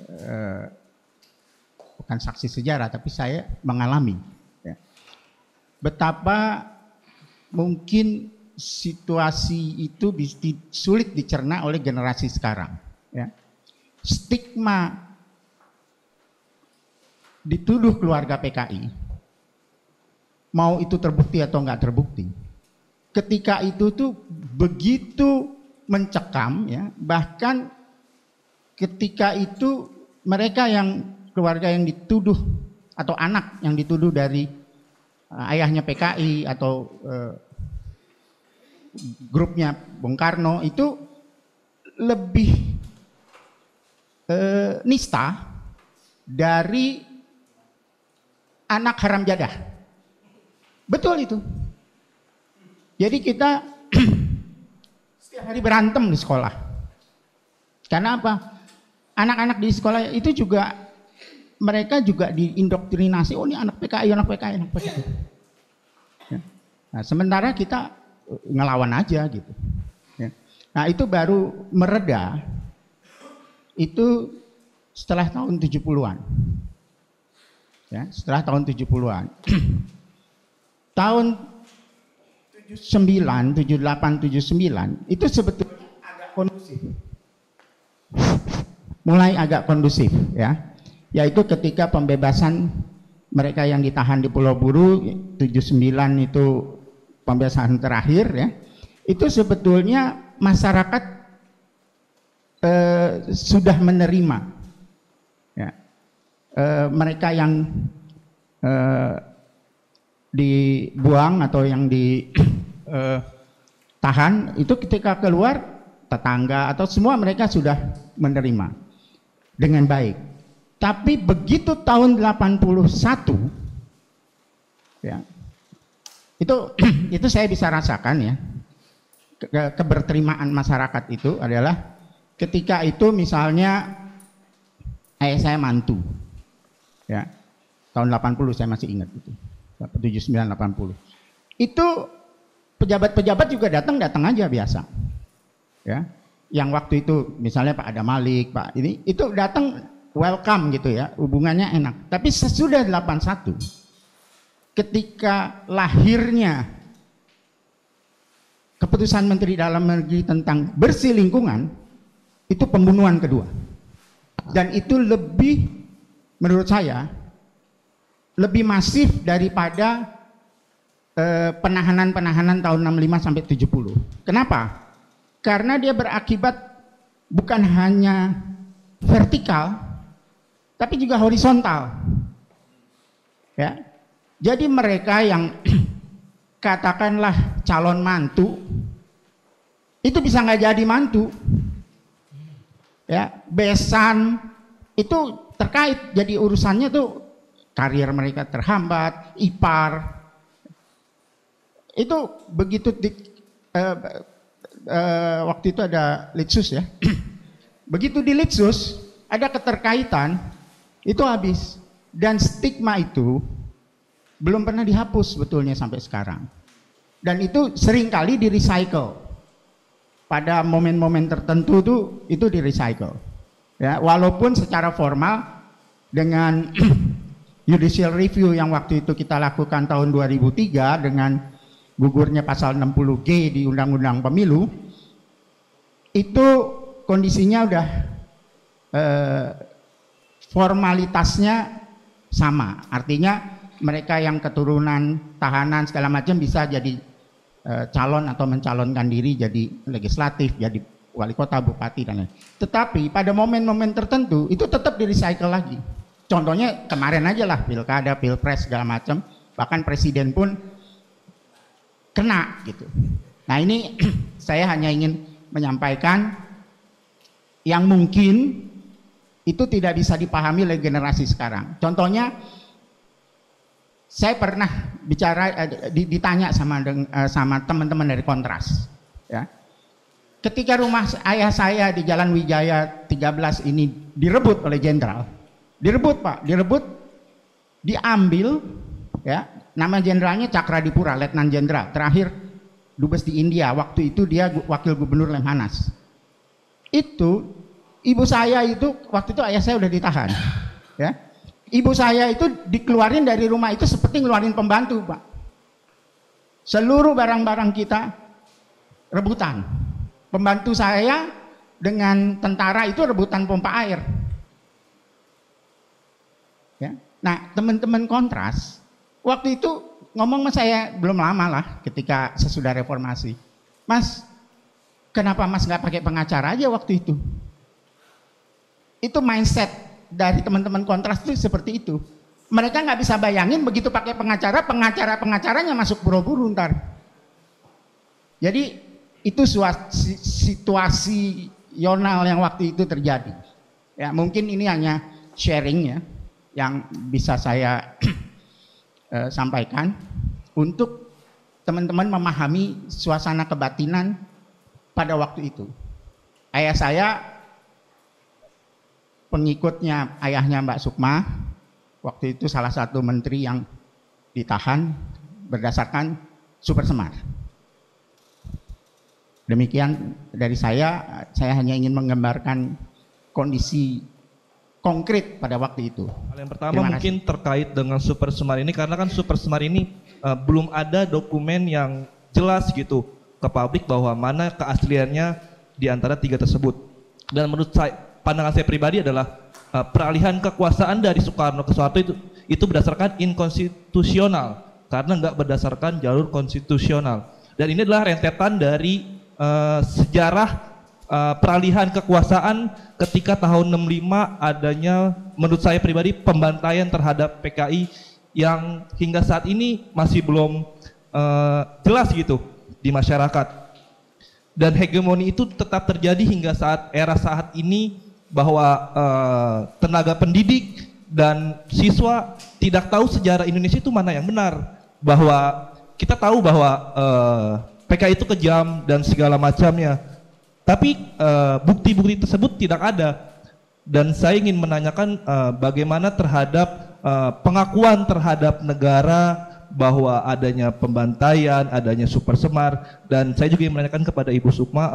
bukan saksi sejarah, tapi saya mengalami, ya, betapa mungkin situasi itu sulit dicerna oleh generasi sekarang. Ya. Stigma dituduh keluarga PKI, mau itu terbukti atau enggak terbukti, ketika itu tuh begitu mencekam, ya, bahkan ketika itu mereka yang keluarga yang dituduh atau anak yang dituduh dari ayahnya PKI atau grupnya Bung Karno itu lebih nista dari anak haram jadah. Betul itu. Jadi kita setiap hari berantem di sekolah. Karena apa? Anak-anak di sekolah itu juga mereka juga diindoktrinasi, oh ini anak PKI, anak PKI, anak PKI. Ya. Nah, sementara kita ngelawan aja gitu. Ya. Nah, itu baru mereda. Itu setelah tahun 70-an. Ya, setelah tahun 70-an. Tahun 79, 78, 79 itu sebetulnya agak kondusif. Mulai agak kondusif, ya. Yaitu ketika pembebasan mereka yang ditahan di Pulau Buru 79 itu pembebasan terakhir, ya. Itu sebetulnya masyarakat sudah menerima, ya, mereka yang dibuang atau yang ditahan itu ketika keluar tetangga atau semua mereka sudah menerima dengan baik. Tapi begitu tahun 81, ya, itu saya bisa rasakan, ya, keberterimaan masyarakat itu adalah ketika itu misalnya saya mantu, ya, tahun 80 saya masih ingat itu, 79 80. Itu pejabat-pejabat juga datang aja biasa, ya. Yang waktu itu misalnya Pak Adam Malik, Pak ini itu datang welcome gitu, ya, hubungannya enak. Tapi sesudah 81, ketika lahirnya keputusan Menteri Dalam Negeri tentang bersih lingkungan, itu pembunuhan kedua. Dan itu lebih, menurut saya, lebih masif daripada penahanan-penahanan tahun 65 sampai 70. Kenapa? Karena dia berakibat bukan hanya vertikal, tapi juga horizontal. Ya. Jadi mereka yang katakanlah calon mantu itu bisa nggak jadi mantu. Ya, besan itu terkait, jadi urusannya tuh karir mereka terhambat, ipar. Itu begitu waktu itu ada litsus ya. Begitu di litsus ada keterkaitan, itu habis. Dan stigma itu belum pernah dihapus sebetulnya sampai sekarang. Dan itu seringkali di recycle. Pada momen-momen tertentu tuh itu di recycle. Ya, walaupun secara formal dengan judicial review yang waktu itu kita lakukan tahun 2003 dengan gugurnya pasal 60G di Undang-Undang Pemilu, itu kondisinya udah formalitasnya sama. Artinya mereka yang keturunan tahanan segala macam bisa jadi calon atau mencalonkan diri jadi legislatif, jadi wali kota, bupati dan lain. Tetapi pada momen-momen tertentu itu tetap di recycle lagi. Contohnya kemarin aja lah pilkada, pilpres segala macam, bahkan presiden pun kena gitu. Nah ini saya hanya ingin menyampaikan yang mungkin itu tidak bisa dipahami oleh generasi sekarang. Contohnya saya pernah bicara, ditanya sama teman-teman dari Kontras. Ya. Ketika rumah ayah saya di Jalan Wijaya 13 ini direbut oleh jenderal, direbut Pak, diambil, ya, nama jenderalnya Cakradipura, Letnan Jenderal, terakhir dubes di India, waktu itu dia wakil gubernur Lemhanas. Itu ibu saya itu waktu itu ayah saya udah ditahan, ya. Ibu saya itu dikeluarin dari rumah itu seperti ngeluarin pembantu, Pak. Seluruh barang-barang kita rebutan. Pembantu saya dengan tentara itu rebutan pompa air. Ya. Nah, teman-teman Kontras waktu itu ngomong sama saya belum lama lah ketika sesudah reformasi. Mas, kenapa Mas nggak pakai pengacara aja waktu itu? Itu mindset dari teman-teman Kontras itu seperti itu. Mereka nggak bisa bayangin begitu pakai pengacaranya masuk buru-buru ntar. Jadi itu situasional yang waktu itu terjadi. Ya mungkin ini hanya sharing ya yang bisa saya sampaikan untuk teman-teman memahami suasana kebatinan pada waktu itu. Ayah saya pengikutnya ayahnya Mbak Sukma, waktu itu salah satu menteri yang ditahan berdasarkan Super Semar. Demikian dari saya hanya ingin menggambarkan kondisi konkret pada waktu itu. Hal yang pertama mungkin terkait dengan Super Semar ini, karena kan Super Semar ini belum ada dokumen yang jelas gitu ke publik bahwa mana keasliannya di antara tiga tersebut. Dan menurut saya, pandangan saya pribadi adalah peralihan kekuasaan dari Soekarno ke Soeharto itu berdasarkan inkonstitusional karena nggak berdasarkan jalur konstitusional. Dan ini adalah rentetan dari sejarah peralihan kekuasaan ketika tahun 65 adanya menurut saya pribadi pembantaian terhadap PKI yang hingga saat ini masih belum jelas gitu di masyarakat. Dan hegemoni itu tetap terjadi hingga saat ini bahwa tenaga pendidik dan siswa tidak tahu sejarah Indonesia itu mana yang benar. Bahwa kita tahu bahwa PKI itu kejam dan segala macamnya. Tapi bukti-bukti tersebut tidak ada. Dan saya ingin menanyakan bagaimana terhadap pengakuan terhadap negara bahwa adanya pembantaian, adanya Super Semar. Dan saya juga ingin menanyakan kepada Ibu Sukma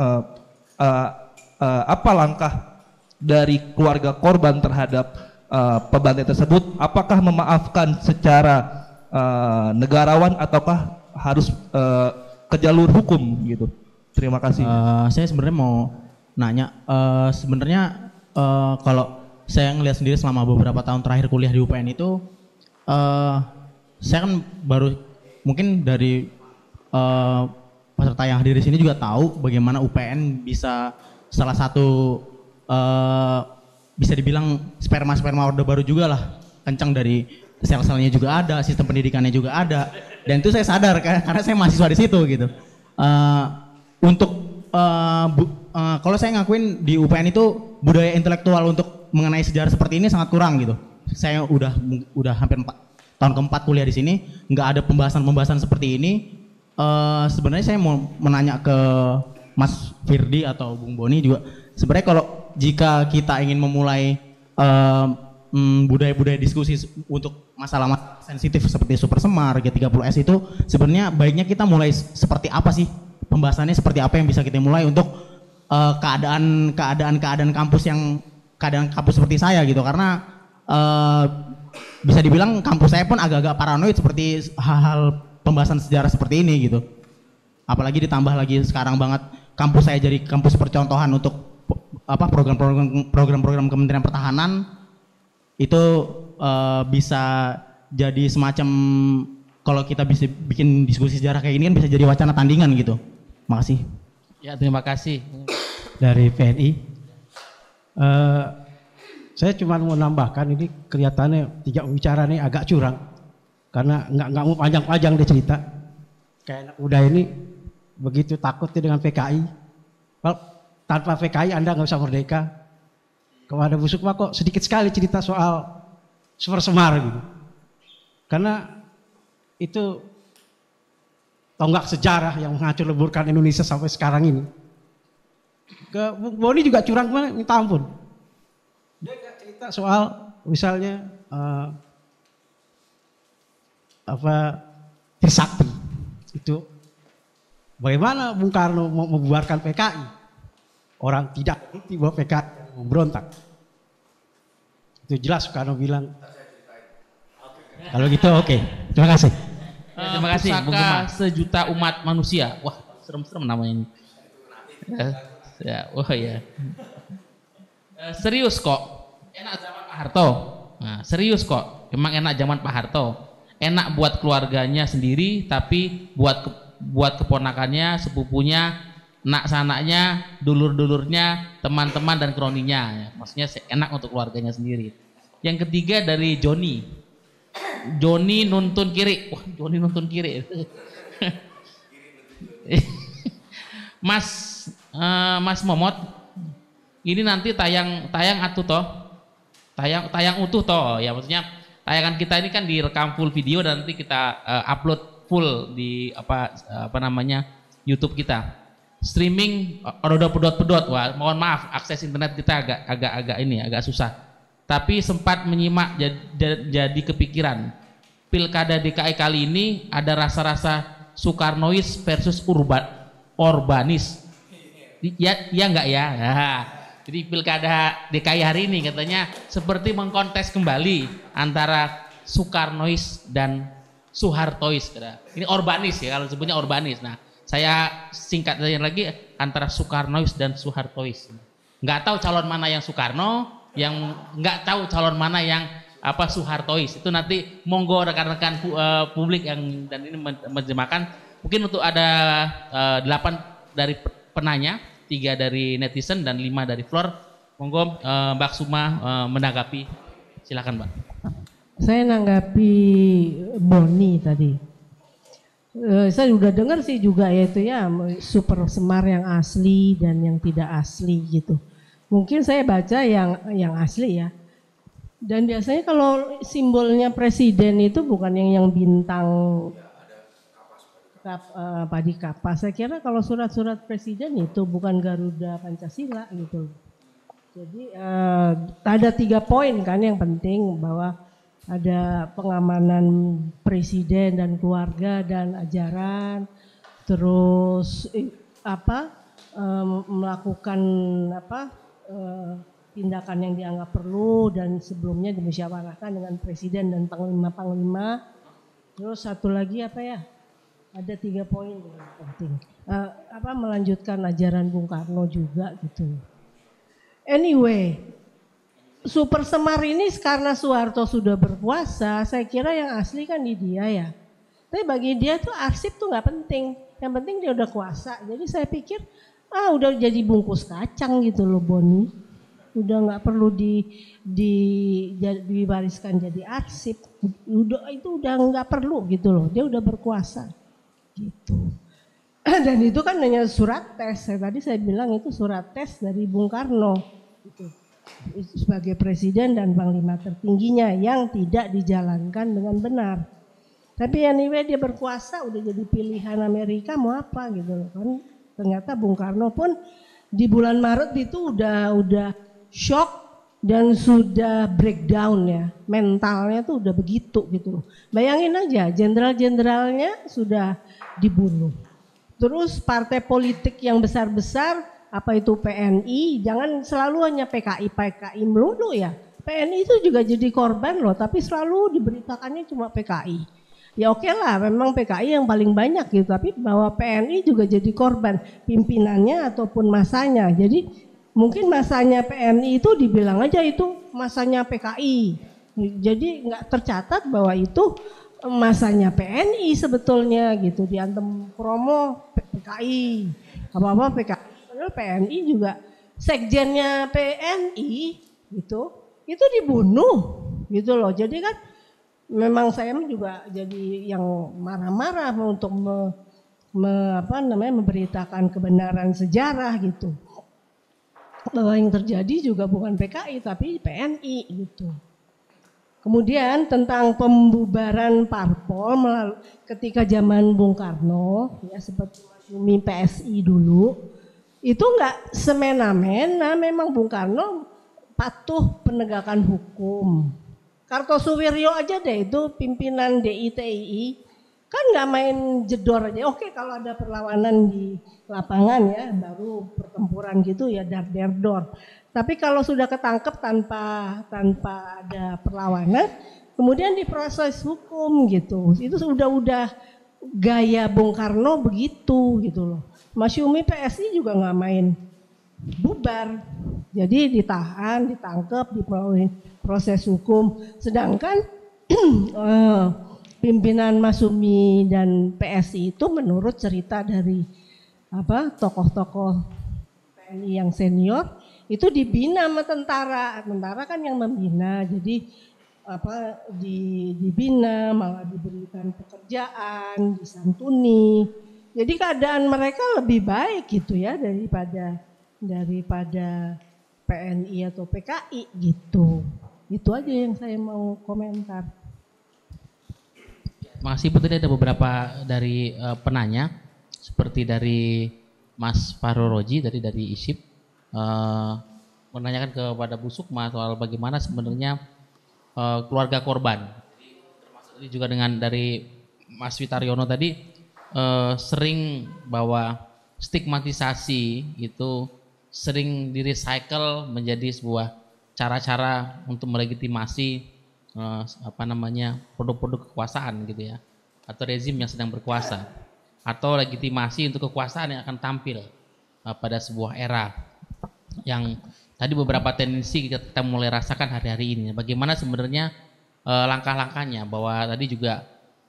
apa langkah dari keluarga korban terhadap pembantaian tersebut, apakah memaafkan secara negarawan ataukah harus ke jalur hukum gitu? Terima kasih. Saya sebenarnya mau nanya, sebenarnya kalau saya ngelihat sendiri selama beberapa tahun terakhir kuliah di UPN itu, saya kan baru mungkin dari peserta yang hadir di sini juga tahu bagaimana UPN bisa salah satu bisa dibilang sperma Orde Baru juga lah, kencang dari sel-selnya juga ada, sistem pendidikannya juga ada, dan itu saya sadar karena saya mahasiswa di situ gitu. Untuk kalau saya ngakuin di UPN itu budaya intelektual untuk mengenai sejarah seperti ini sangat kurang gitu. Saya udah hampir tahun keempat kuliah di sini, nggak ada pembahasan seperti ini. Sebenarnya saya mau menanya ke Mas Firdi atau Bung Boni juga. Sebenarnya kalau jika kita ingin memulai budaya-budaya diskusi untuk masalah sensitif seperti Super Semar, G30S itu sebenarnya baiknya kita mulai seperti apa sih? Pembahasannya seperti apa yang bisa kita mulai untuk keadaan kampus seperti saya gitu, karena bisa dibilang kampus saya pun agak-agak paranoid seperti hal-hal pembahasan sejarah seperti ini gitu. Apalagi ditambah lagi sekarang banget kampus saya jadi kampus percontohan untuk program-program Kementerian Pertahanan itu bisa jadi semacam, kalau kita bisa bikin diskusi sejarah kayak ini kan bisa jadi wacana tandingan gitu. Makasih. Ya, terima kasih. Dari PNI. Saya cuma mau nambahkan, ini kelihatannya tiga bicara nih agak curang karena nggak mau panjang-panjang dia cerita. Kayak anak muda ini begitu takutnya dengan PKI. Kalau tanpa PKI Anda nggak bisa merdeka. Kepada Bu Sukma kok sedikit sekali cerita soal Super Semar gitu. Karena itu tonggak sejarah yang menghancur leburkan Indonesia sampai sekarang ini. Ke Bu Boni juga curang banget, minta ampun. Dia nggak cerita soal misalnya Trisakti itu bagaimana Bung Karno mau membubarkan PKI, orang tidak ngerti bahwa PKI memberontak. Itu jelas Soekarno bilang. Kalau gitu oke. Terima kasih. Terima kasih. Pusaka sejuta umat manusia. Wah, serem-serem namanya ini. Ya, wah ya. Serius kok. Enak zaman Pak Harto. Nah, serius kok. Emang enak zaman Pak Harto. Enak buat keluarganya sendiri, tapi buat keponakannya, sepupunya, nak sanaknya, dulur-dulurnya, teman-teman dan kroninya. Ya, maksudnya enak untuk keluarganya sendiri. Yang ketiga dari Joni nuntun kiri. Wah, Joni nuntun kiri. Mas Momot, ini nanti tayang atuh toh. Tayang utuh toh. Ya, maksudnya tayangan kita ini kan direkam full video dan nanti kita upload full di YouTube kita. Streaming roda pedot. Wah, mohon maaf, akses internet kita agak susah. Tapi sempat menyimak jadi kepikiran. Pilkada DKI kali ini ada rasa-rasa Soekarnois versus Orbanis. Ya enggak ya? Nah, jadi pilkada DKI hari ini katanya seperti mengkontes kembali antara Soekarnois dan Soehartois. Ini Orbanis ya, kalau sebutnya Orbanis. Nah, saya singkat lagi antara Soekarnois dan Soehartois. Nggak tahu calon mana yang Soekarno, yang nggak tahu calon mana yang Soehartois. Itu nanti monggo rekan-rekan publik yang dan ini menerjemahkan. Mungkin untuk ada 8 dari penanya, 3 dari netizen dan 5 dari floor. Monggo Mbak Suma menanggapi. Silakan Mbak. Saya nanggapi Boni tadi. Saya udah dengar sih juga ya itu ya Super Semar yang asli dan yang tidak asli gitu. Mungkin saya baca yang asli ya. Dan biasanya kalau simbolnya presiden itu bukan yang bintang padi kapas. Saya kira kalau surat-surat presiden itu bukan Garuda Pancasila gitu. Jadi ada 3 poin kan yang penting, bahwa ada pengamanan presiden dan keluarga dan ajaran, terus melakukan tindakan yang dianggap perlu dan sebelumnya dimusyawarahkan dengan presiden dan panglima-panglima. Terus satu lagi ada 3 poin yang penting. Melanjutkan ajaran Bung Karno juga gitu. Anyway, Super Semar ini karena Soeharto sudah berkuasa, saya kira yang asli kan di dia ya. Tapi bagi dia tuh arsip tuh nggak penting. Yang penting dia udah kuasa. Jadi saya pikir udah jadi bungkus kacang gitu loh Boni. Udah nggak perlu diwariskan jadi arsip. Itu udah nggak perlu gitu loh. Dia udah berkuasa gitu. Dan itu kan hanya surat tes. Tadi saya bilang itu surat tes dari Bung Karno. Gitu. Sebagai presiden dan panglima tertingginya yang tidak dijalankan dengan benar. Tapi anyway dia berkuasa udah jadi pilihan Amerika mau apa gitu loh kan. Ternyata Bung Karno pun di bulan Maret itu udah shock dan sudah breakdown ya. Mentalnya tuh udah begitu gitu loh. Bayangin aja jenderal-jenderalnya sudah dibunuh. Terus partai politik yang besar-besar, apa itu PNI, jangan selalu hanya PKI melulu ya. PNI itu juga jadi korban loh, tapi selalu diberitakannya cuma PKI. Ya oke lah, memang PKI yang paling banyak gitu, tapi bahwa PNI juga jadi korban pimpinannya ataupun masanya. Jadi mungkin masanya PNI itu dibilang aja itu masanya PKI. Jadi nggak tercatat bahwa itu masanya PNI sebetulnya gitu, diantem promo PKI, apa-apa PKI. Padahal PNI juga sekjennya PNI gitu, itu dibunuh gitu loh. Jadi kan memang saya juga jadi yang marah-marah untuk memberitakan kebenaran sejarah gitu. Bahwa yang terjadi juga bukan PKI tapi PNI gitu. Kemudian tentang pembubaran parpol ketika zaman Bung Karno, ya seperti PSI dulu, itu enggak semena-mena, memang Bung Karno patuh penegakan hukum. Kartosuwiryo aja deh itu pimpinan DITII, kan nggak main jedor aja. Oke kalau ada perlawanan di lapangan ya, baru pertempuran gitu ya dar-der-dor. Tapi kalau sudah ketangkep tanpa ada perlawanan, kemudian diproses hukum gitu. Itu udah gaya Bung Karno begitu gitu loh. Masyumi PSI juga nggak main bubar. Jadi ditahan, ditangkap, diproses hukum. Sedangkan pimpinan Masyumi dan PSI itu menurut cerita dari tokoh-tokoh TNI yang senior itu dibina sama tentara kan yang membina, jadi dibina, malah diberikan pekerjaan, disantuni. Jadi keadaan mereka lebih baik gitu ya daripada PNI atau PKI gitu. Itu aja yang saya mau komentar. Makasih Bu, tadi ada beberapa dari penanya seperti dari Mas Fahru Roji dari ISIP. Menanyakan kepada Bu Sukma soal bagaimana sebenarnya keluarga korban. Termasuk juga dengan dari Mas Witaryono tadi sering bahwa stigmatisasi itu sering di-recycle menjadi sebuah cara-cara untuk melegitimasi produk-produk kekuasaan gitu ya, atau rezim yang sedang berkuasa, atau legitimasi untuk kekuasaan yang akan tampil pada sebuah era yang tadi beberapa tendensi kita mulai rasakan hari-hari ini. Bagaimana sebenarnya langkah-langkahnya, bahwa tadi juga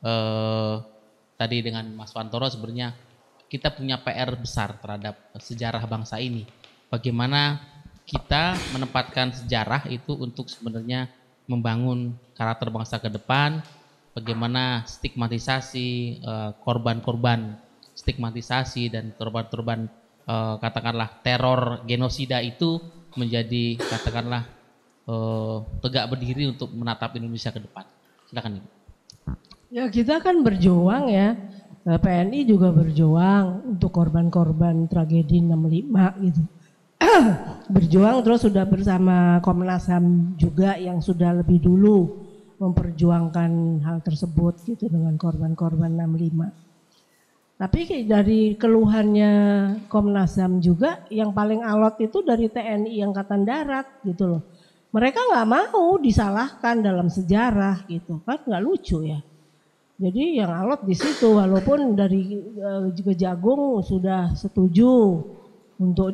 tadi dengan Mas Wantoro sebenarnya kita punya PR besar terhadap sejarah bangsa ini. Bagaimana kita menempatkan sejarah itu untuk sebenarnya membangun karakter bangsa ke depan, bagaimana stigmatisasi korban-korban stigmatisasi dan korban-korban katakanlah teror genosida itu menjadi katakanlah tegak berdiri untuk menatap Indonesia ke depan. Silakan Ibu. Ya kita kan berjuang ya, PNI juga berjuang untuk korban-korban tragedi 65 gitu. Berjuang terus sudah bersama Komnas HAM juga yang sudah lebih dulu memperjuangkan hal tersebut gitu dengan korban-korban 65. Tapi dari keluhannya Komnas HAM juga yang paling alot itu dari TNI Angkatan Darat gitu loh. Mereka nggak mau disalahkan dalam sejarah gitu kan, nggak lucu ya. Jadi yang alot di situ, walaupun dari juga Jagung sudah setuju untuk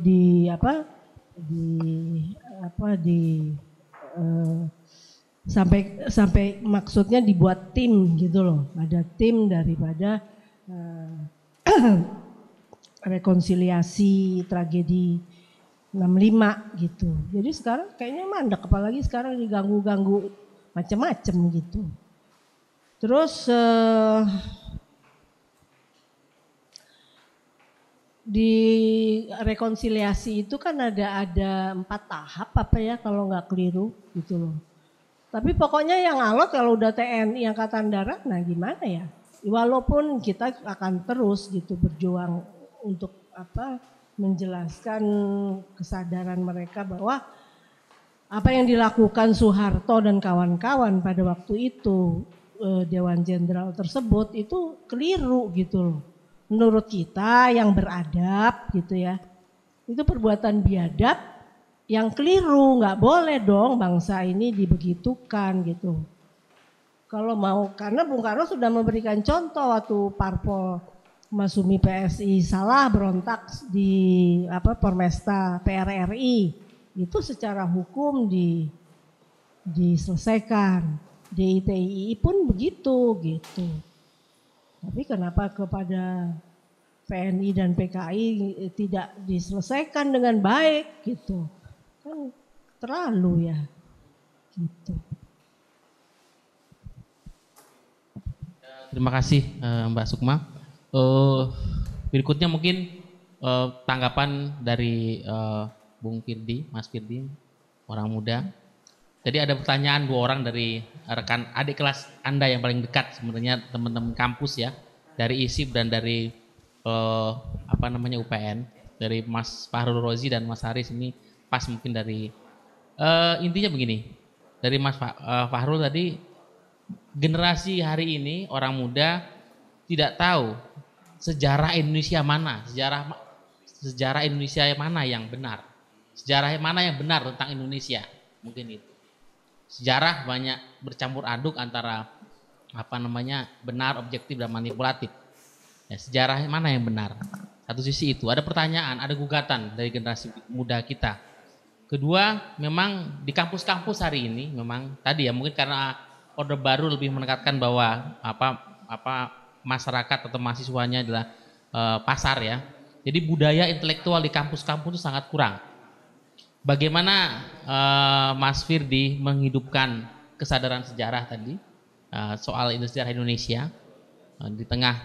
sampai maksudnya dibuat tim gitu loh. Ada tim daripada rekonsiliasi tragedi 65 gitu. Jadi sekarang kayaknya mandek, apalagi sekarang diganggu-ganggu macam-macam gitu. Terus di rekonsiliasi itu kan ada 4 tahap apa ya kalau nggak keliru gitu loh. Tapi pokoknya yang alot kalau udah TNI Angkatan Darat, nah gimana ya? Walaupun kita akan terus gitu berjuang untuk menjelaskan kesadaran mereka bahwa apa yang dilakukan Soeharto dan kawan-kawan pada waktu itu Dewan Jenderal tersebut itu keliru gitu loh. Menurut kita yang beradab gitu ya, itu perbuatan biadab yang keliru, nggak boleh dong bangsa ini dibegitukan gitu. Kalau mau, karena Bung Karno sudah memberikan contoh waktu Parpol Masumi PSI salah berontak di Pormesta PRRI, itu secara hukum diselesaikan. DITII pun begitu gitu. Tapi kenapa kepada PNI dan PKI tidak diselesaikan dengan baik gitu? Kan terlalu ya gitu. Terima kasih Mbak Sukma. Berikutnya mungkin tanggapan dari Bung Firdi, Mas Firdi, orang muda. Jadi ada pertanyaan 2 orang dari rekan adik kelas Anda yang paling dekat sebenarnya, teman-teman kampus ya, dari ISIP dan dari UPN, dari Mas Fahrul Rozi dan Mas Haris. Ini pas mungkin dari intinya begini, dari Mas Fahrul tadi, generasi hari ini orang muda tidak tahu sejarah Indonesia mana, sejarah Indonesia mana yang benar, sejarah mana yang benar tentang Indonesia, mungkin itu. Sejarah banyak bercampur aduk antara benar, objektif dan manipulatif. Ya, sejarah mana yang benar? Satu sisi itu, ada pertanyaan, ada gugatan dari generasi muda kita. Kedua, memang di kampus-kampus hari ini memang tadi ya, mungkin karena Orde Baru lebih menekankan bahwa masyarakat atau mahasiswanya adalah pasar ya. Jadi budaya intelektual di kampus-kampus itu sangat kurang. Bagaimana Mas Firdi menghidupkan kesadaran sejarah tadi soal sejarah Indonesia di tengah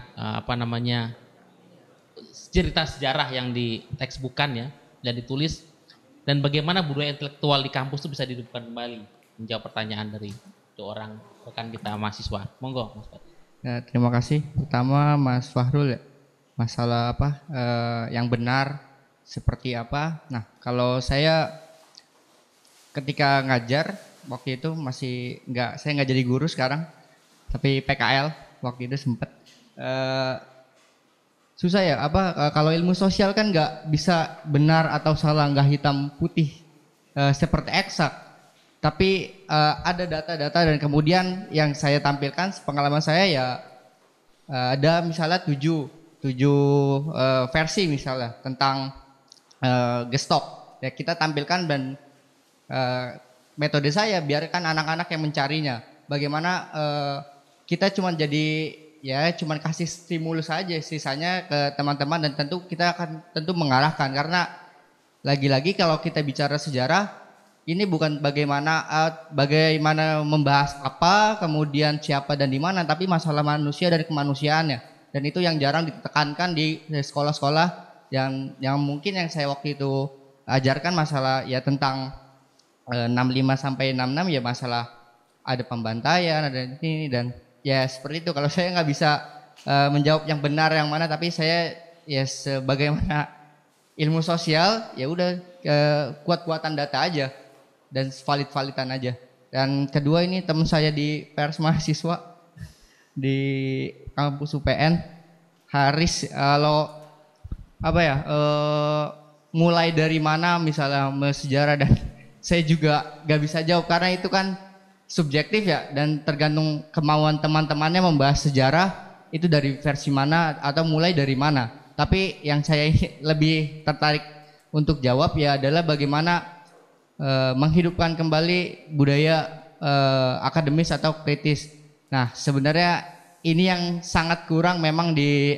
cerita sejarah yang di textbookan ya dan ditulis, dan bagaimana budaya intelektual di kampus itu bisa dihidupkan kembali? Menjawab pertanyaan dari 2 orang rekan kita mahasiswa. Monggo Mas Firdi. Ya, terima kasih. Pertama Mas Fahrul ya, masalah yang benar seperti apa. Nah, kalau saya ketika ngajar waktu itu saya nggak jadi guru sekarang, tapi PKL waktu itu sempat susah ya. Kalau ilmu sosial kan nggak bisa benar atau salah, nggak hitam putih seperti eksak. Tapi ada data-data dan kemudian yang saya tampilkan pengalaman saya ya, ada misalnya 7 versi misalnya tentang gestok ya, kita tampilkan, dan metode saya biarkan anak-anak yang mencarinya. Bagaimana kita cuma kasih stimulus saja, sisanya ke teman-teman, dan tentu kita akan mengarahkan, karena lagi-lagi kalau kita bicara sejarah ini bukan bagaimana membahas apa, kemudian siapa dan di mana, tapi masalah manusia dan kemanusiaannya. Dan itu yang jarang ditekankan di sekolah-sekolah yang mungkin yang saya waktu itu ajarkan, masalah ya tentang 65 sampai 66 ya, masalah ada pembantaian, ada ini, dan ya seperti itu. Kalau saya nggak bisa menjawab yang benar yang mana, tapi saya ya sebagaimana ilmu sosial ya udah kuat-kuatan data aja dan valid-validan aja. Dan kedua, ini teman saya di pers mahasiswa di kampus UPN, Haris, kalau mulai dari mana misalnya sejarah, dan saya juga gak bisa jawab karena itu kan subjektif ya, dan tergantung kemauan teman-temannya membahas sejarah itu dari versi mana atau mulai dari mana. Tapi yang saya lebih tertarik untuk jawab ya adalah bagaimana menghidupkan kembali budaya akademis atau kritis. Nah, sebenarnya ini yang sangat kurang memang di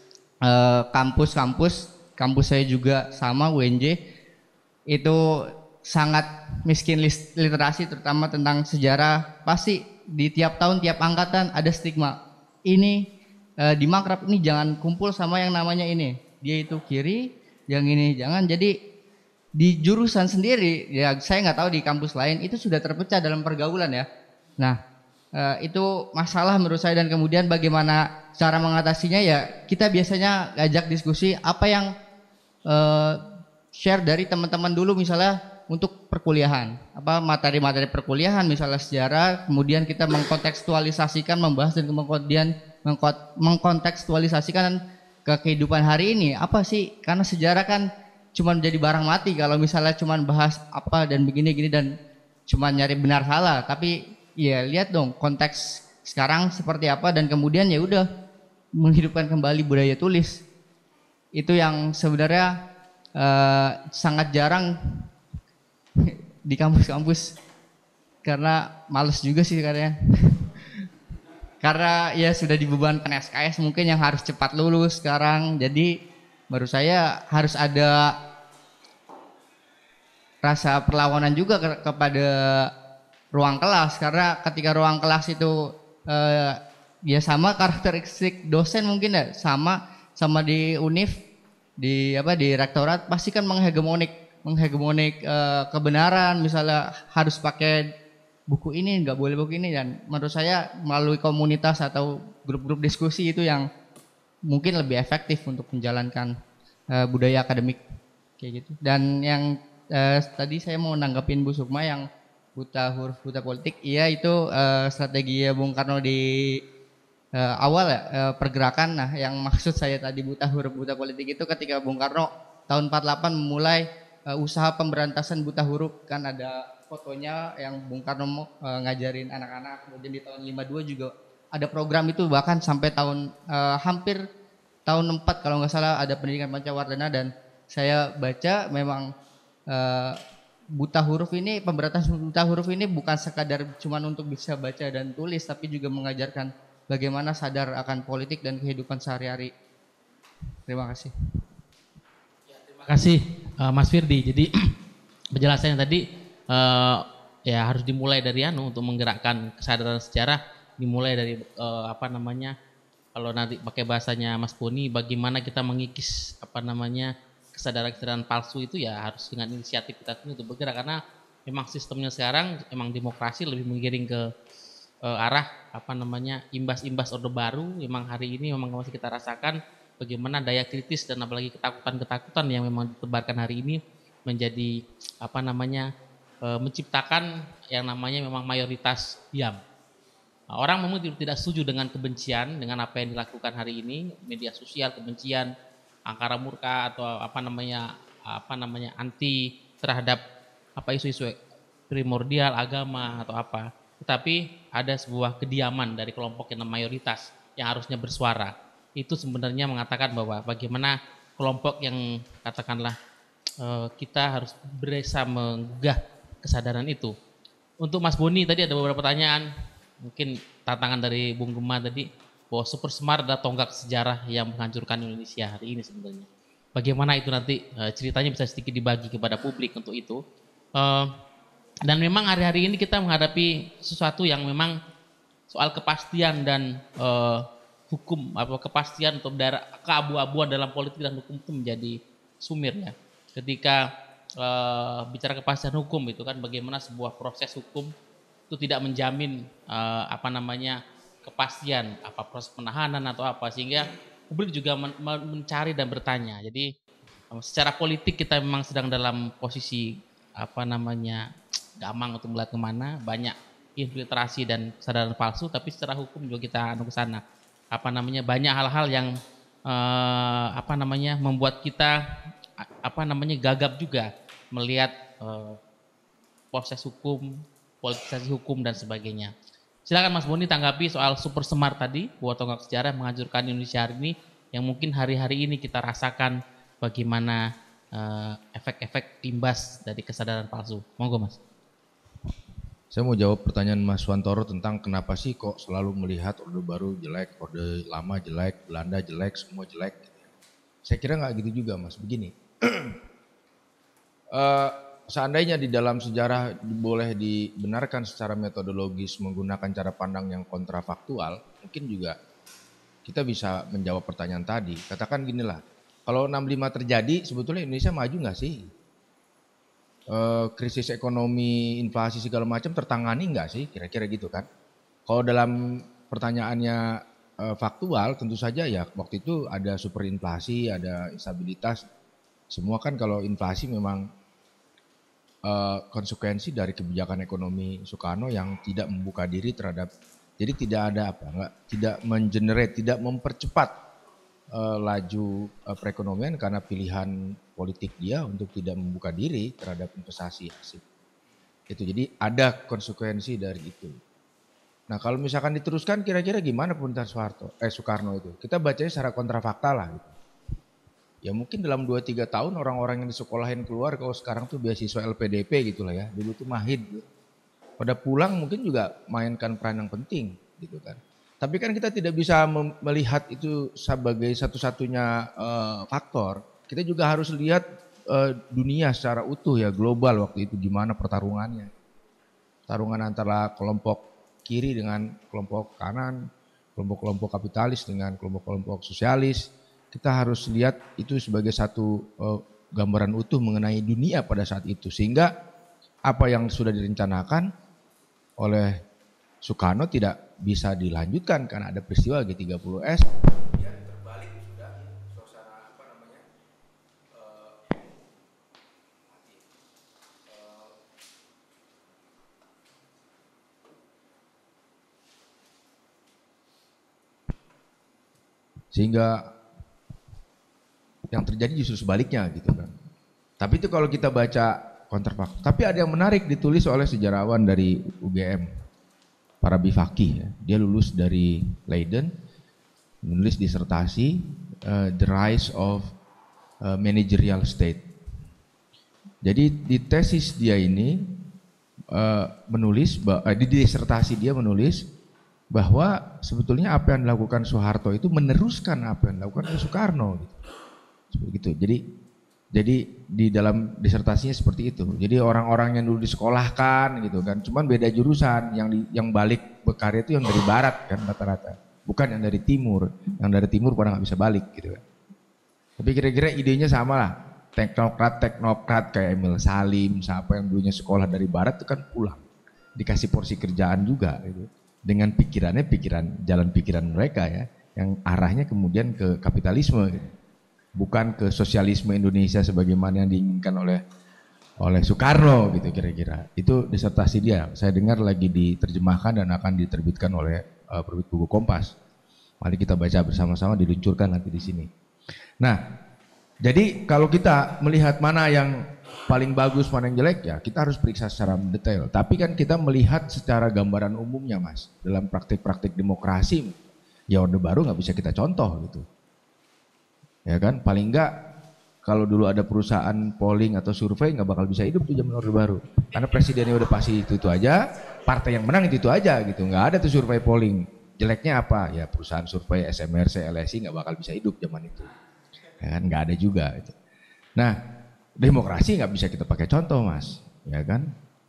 kampus saya juga sama, UNJ itu sangat miskin literasi, terutama tentang sejarah. Pasti di tiap tahun, tiap angkatan ada stigma ini di Makrab ini jangan kumpul sama yang namanya ini, dia itu kiri, yang ini jangan. Jadi di jurusan sendiri, ya saya nggak tahu di kampus lain itu sudah terpecah dalam pergaulan ya. Nah, itu masalah menurut saya, dan kemudian bagaimana cara mengatasinya ya kita biasanya ngajak diskusi apa yang share dari teman-teman dulu misalnya untuk perkuliahan, apa materi-materi perkuliahan misalnya sejarah, kemudian kita mengkontekstualisasikan, membahas dan kemudian mengkontekstualisasikan ke kehidupan hari ini. Apa sih? Karena sejarah kan cuma menjadi barang mati kalau misalnya cuma bahas apa dan begini-gini dan cuma nyari benar salah. Tapi ya lihat dong konteks sekarang seperti apa, dan kemudian ya udah menghidupkan kembali budaya tulis. Itu yang sebenarnya sangat jarang di kampus-kampus, karena males juga sih katanya. Karena ya sudah dibebankan SKS mungkin yang harus cepat lulus sekarang. Jadi menurut saya harus ada rasa perlawanan juga kepada ruang kelas, karena ketika ruang kelas itu ya sama karakteristik dosen mungkin ya sama di univ, di rektorat pasti kan menghegemonik kebenaran, misalnya harus pakai buku ini, nggak boleh buku ini. Dan menurut saya melalui komunitas atau grup-grup diskusi itu yang mungkin lebih efektif untuk menjalankan budaya akademik kayak gitu. Dan yang tadi saya mau nanggapin Bu Sukma yang buta huruf buta politik, iya itu strategi Bung Karno di awal ya, pergerakan. Nah yang maksud saya tadi buta huruf buta politik itu ketika Bung Karno tahun 48 memulai usaha pemberantasan buta huruf, kan ada fotonya yang Bung Karno ngajarin anak-anak. Kemudian di tahun 52 juga ada program itu, bahkan sampai tahun hampir tahun 4 kalau nggak salah ada pendidikan Pancawardhana. Dan saya baca memang buta huruf ini, pemberantasan buta huruf ini bukan sekadar cuman untuk bisa baca dan tulis, tapi juga mengajarkan bagaimana sadar akan politik dan kehidupan sehari-hari. Terima kasih. Terima kasih Mas Firdi. Jadi penjelasannya tadi ya harus dimulai dari untuk menggerakkan kesadaran sejarah, dimulai dari kalau nanti pakai bahasanya Mas Boni, bagaimana kita mengikis kesadaran-kesadaran palsu itu ya harus dengan inisiatif kita sendiri untuk bergerak, karena memang sistemnya sekarang emang demokrasi lebih menggiring ke arah imbas-imbas Orde Baru. Memang hari ini memang masih kita rasakan bagaimana daya kritis dan apalagi ketakutan-ketakutan yang memang ditebarkan hari ini menjadi menciptakan yang namanya memang mayoritas diam. Nah, orang memang tidak setuju dengan kebencian, dengan apa yang dilakukan hari ini, media sosial, kebencian, angkara murka atau anti terhadap isu-isu primordial agama atau apa. Tetapi ada sebuah kediaman dari kelompok yang mayoritas yang harusnya bersuara. Itu sebenarnya mengatakan bahwa bagaimana kelompok yang katakanlah kita harus berusaha menggugah kesadaran itu. Untuk Mas Boni tadi ada beberapa pertanyaan, mungkin tantangan dari Bung Gema tadi, bahwa Super Semar adalah tonggak sejarah yang menghancurkan Indonesia hari ini sebenarnya. Bagaimana itu nanti ceritanya bisa sedikit dibagi kepada publik untuk itu. Dan memang hari-hari ini kita menghadapi sesuatu yang memang soal kepastian dan hukum, kepastian untuk keabu-abuan dalam politik dan hukum itu menjadi sumir ya. Ketika bicara kepastian hukum itu kan bagaimana sebuah proses hukum itu tidak menjamin kepastian proses penahanan atau apa, sehingga publik juga mencari dan bertanya. Jadi secara politik kita memang sedang dalam posisi gamang untuk melihat kemana, banyak infiltrasi dan kesadaran palsu, tapi secara hukum juga kita ke sana. Banyak hal-hal yang membuat kita gagap juga melihat proses hukum, politisasi hukum dan sebagainya. Silakan Mas Boni tanggapi soal Super Semar tadi, bahwa tonggak sejarah menghancurkan Indonesia hari ini, yang mungkin hari-hari ini kita rasakan bagaimana efek-efek imbas dari kesadaran palsu. Monggo Mas. Saya mau jawab pertanyaan Mas Wantoro tentang kenapa sih kok selalu melihat Orde Baru jelek, Orde Lama jelek, Belanda jelek, semua jelek. Saya kira nggak gitu juga Mas. Begini, seandainya di dalam sejarah boleh dibenarkan secara metodologis menggunakan cara pandang yang kontrafaktual, mungkin juga kita bisa menjawab pertanyaan tadi. Katakan ginilah, Kalau 65 terjadi, sebetulnya Indonesia maju nggak sih? Krisis ekonomi, inflasi segala macam tertangani nggak sih? Kira-kira gitu kan. Kalau dalam pertanyaannya faktual, tentu saja ya waktu itu ada superinflasi, ada instabilitas. Semua kan kalau inflasi memang konsekuensi dari kebijakan ekonomi Soekarno yang tidak membuka diri terhadap, jadi tidak ada tidak mengenerate, tidak mempercepat laju perekonomian karena pilihan politik dia untuk tidak membuka diri terhadap investasi asing. Itu jadi ada konsekuensi dari itu. Nah kalau misalkan diteruskan kira-kira gimana pemerintahan Soekarno itu? Kita bacanya secara kontrafakta lah gitu. Ya mungkin dalam 2-3 tahun orang-orang yang disekolahin keluar, kalau sekarang tuh beasiswa LPDP gitu lah ya. Dulu tuh Mahid gitu. Pada pulang mungkin juga mainkan peran yang penting gitu kan. Tapi kan kita tidak bisa melihat itu sebagai satu-satunya faktor. Kita juga harus lihat dunia secara utuh ya, global waktu itu gimana pertarungannya. Pertarungan antara kelompok kiri dengan kelompok kanan, kelompok-kelompok kapitalis dengan kelompok-kelompok sosialis. Kita harus lihat itu sebagai satu gambaran utuh mengenai dunia pada saat itu. Sehingga apa yang sudah direncanakan oleh Soekarno tidak bisa dilanjutkan karena ada peristiwa G30S. Kemudian terbalik sudah suasana sehingga yang terjadi justru sebaliknya gitu kan. Tapi itu kalau kita baca kontrafakta. Tapi ada yang menarik ditulis oleh sejarawan dari UGM. Farabi Fakih, ya. Dia lulus dari Leiden, menulis disertasi The Rise of Managerial State. Jadi di tesis dia ini di disertasi dia menulis bahwa sebetulnya apa yang dilakukan Soeharto itu meneruskan apa yang dilakukan oleh Soekarno. Gitu. Jadi di dalam disertasinya seperti itu. Jadi orang-orang yang dulu disekolahkan gitu kan, cuman beda jurusan, yang balik berkarya itu yang dari barat kan rata-rata, bukan yang dari timur. Yang dari timur pada nggak bisa balik gitu kan. Tapi kira-kira idenya sama lah. Teknokrat kayak Emil Salim, siapa yang dulunya sekolah dari barat itu kan pulang, dikasih porsi kerjaan juga gitu. Dengan jalan pikiran mereka ya, yang arahnya kemudian ke kapitalisme gitu. Bukan ke sosialisme Indonesia sebagaimana yang diinginkan oleh Soekarno gitu kira-kira. Itu disertasi dia. Saya dengar lagi diterjemahkan dan akan diterbitkan oleh penerbit buku Kompas. Mari kita baca bersama-sama, diluncurkan nanti di sini. Nah, jadi kalau kita melihat mana yang paling bagus, mana yang jelek ya kita harus periksa secara mendetail. Tapi kan kita melihat secara gambaran umumnya Mas. Dalam praktik-praktik demokrasi ya Orde Baru nggak bisa kita contoh gitu. Ya kan, paling enggak kalau dulu ada perusahaan polling atau survei nggak bakal bisa hidup tuh zaman Orde Baru. Karena presidennya udah pasti itu aja, partai yang menang itu aja gitu. Nggak ada tuh survei polling. Jeleknya apa? Ya perusahaan survei SMRC, LSI nggak bakal bisa hidup zaman itu. Ya kan, nggak ada juga. Gitu. Nah, demokrasi nggak bisa kita pakai contoh Mas, ya kan?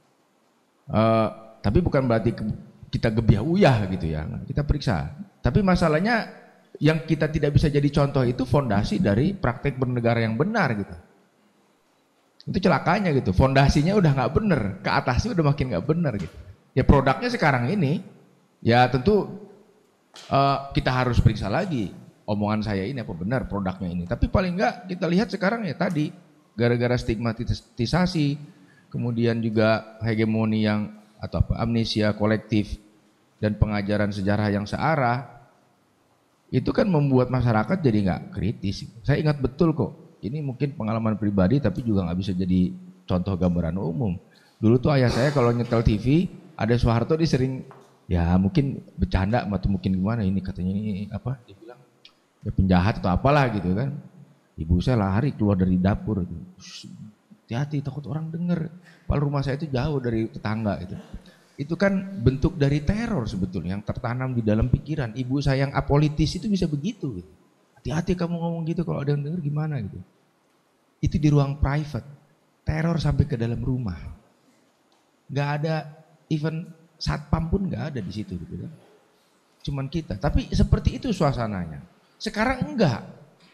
Tapi bukan berarti kita gebiah uyah gitu ya. Kita periksa. Tapi masalahnya yang kita tidak bisa jadi contoh itu fondasi dari praktek bernegara yang benar gitu. Itu celakanya gitu. Fondasinya udah nggak benar, ke atasnya udah makin nggak benar gitu. Ya produknya sekarang ini, ya tentu kita harus periksa lagi. Omongan saya ini apa benar produknya ini. Tapi paling nggak kita lihat sekarang ya tadi, gara-gara stigmatisasi, kemudian juga hegemoni yang atau amnesia kolektif dan pengajaran sejarah yang searah. Itu kan membuat masyarakat jadi nggak kritis. Saya ingat betul kok, ini mungkin pengalaman pribadi tapi juga nggak bisa jadi contoh gambaran umum. Dulu tuh ayah saya kalau nyetel TV, ada Soeharto dia sering, ya mungkin bercanda atau mungkin gimana ini katanya ini apa, dia bilang ya penjahat atau apalah gitu kan. Ibu saya lari keluar dari dapur, hati-hati takut orang denger. Padahal rumah saya itu jauh dari tetangga itu. Itu kan bentuk dari teror sebetulnya yang tertanam di dalam pikiran. Ibu saya yang apolitis itu bisa begitu. Gitu. Hati-hati kamu ngomong gitu, kalau ada yang denger gimana gitu. Itu di ruang private. Teror sampai ke dalam rumah. Gak ada, even satpam pun gak ada di situ gitu kan. Cuman kita. Tapi seperti itu suasananya. Sekarang enggak.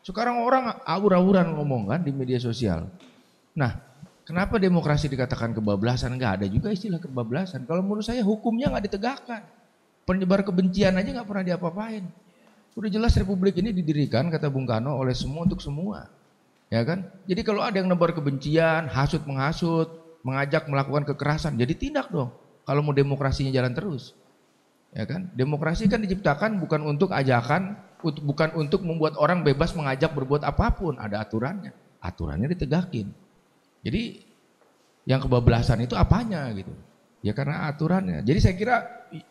Sekarang orang awur-awuran ngomong kan di media sosial. Nah, kenapa demokrasi dikatakan kebablasan? Enggak ada juga istilah kebablasan. Kalau menurut saya hukumnya nggak ditegakkan. Penyebar kebencian aja nggak pernah diapa-apain. Udah jelas republik ini didirikan kata Bung Karno oleh semua untuk semua. Ya kan? Jadi kalau ada yang nebar kebencian, hasut menghasut, mengajak melakukan kekerasan, jadi tindak dong. Kalau mau demokrasinya jalan terus. Ya kan? Demokrasi kan diciptakan bukan untuk ajakan, bukan untuk membuat orang bebas mengajak berbuat apapun, ada aturannya. Aturannya ditegakin. Jadi yang kebablasan itu apanya gitu? Ya karena aturannya. Jadi saya kira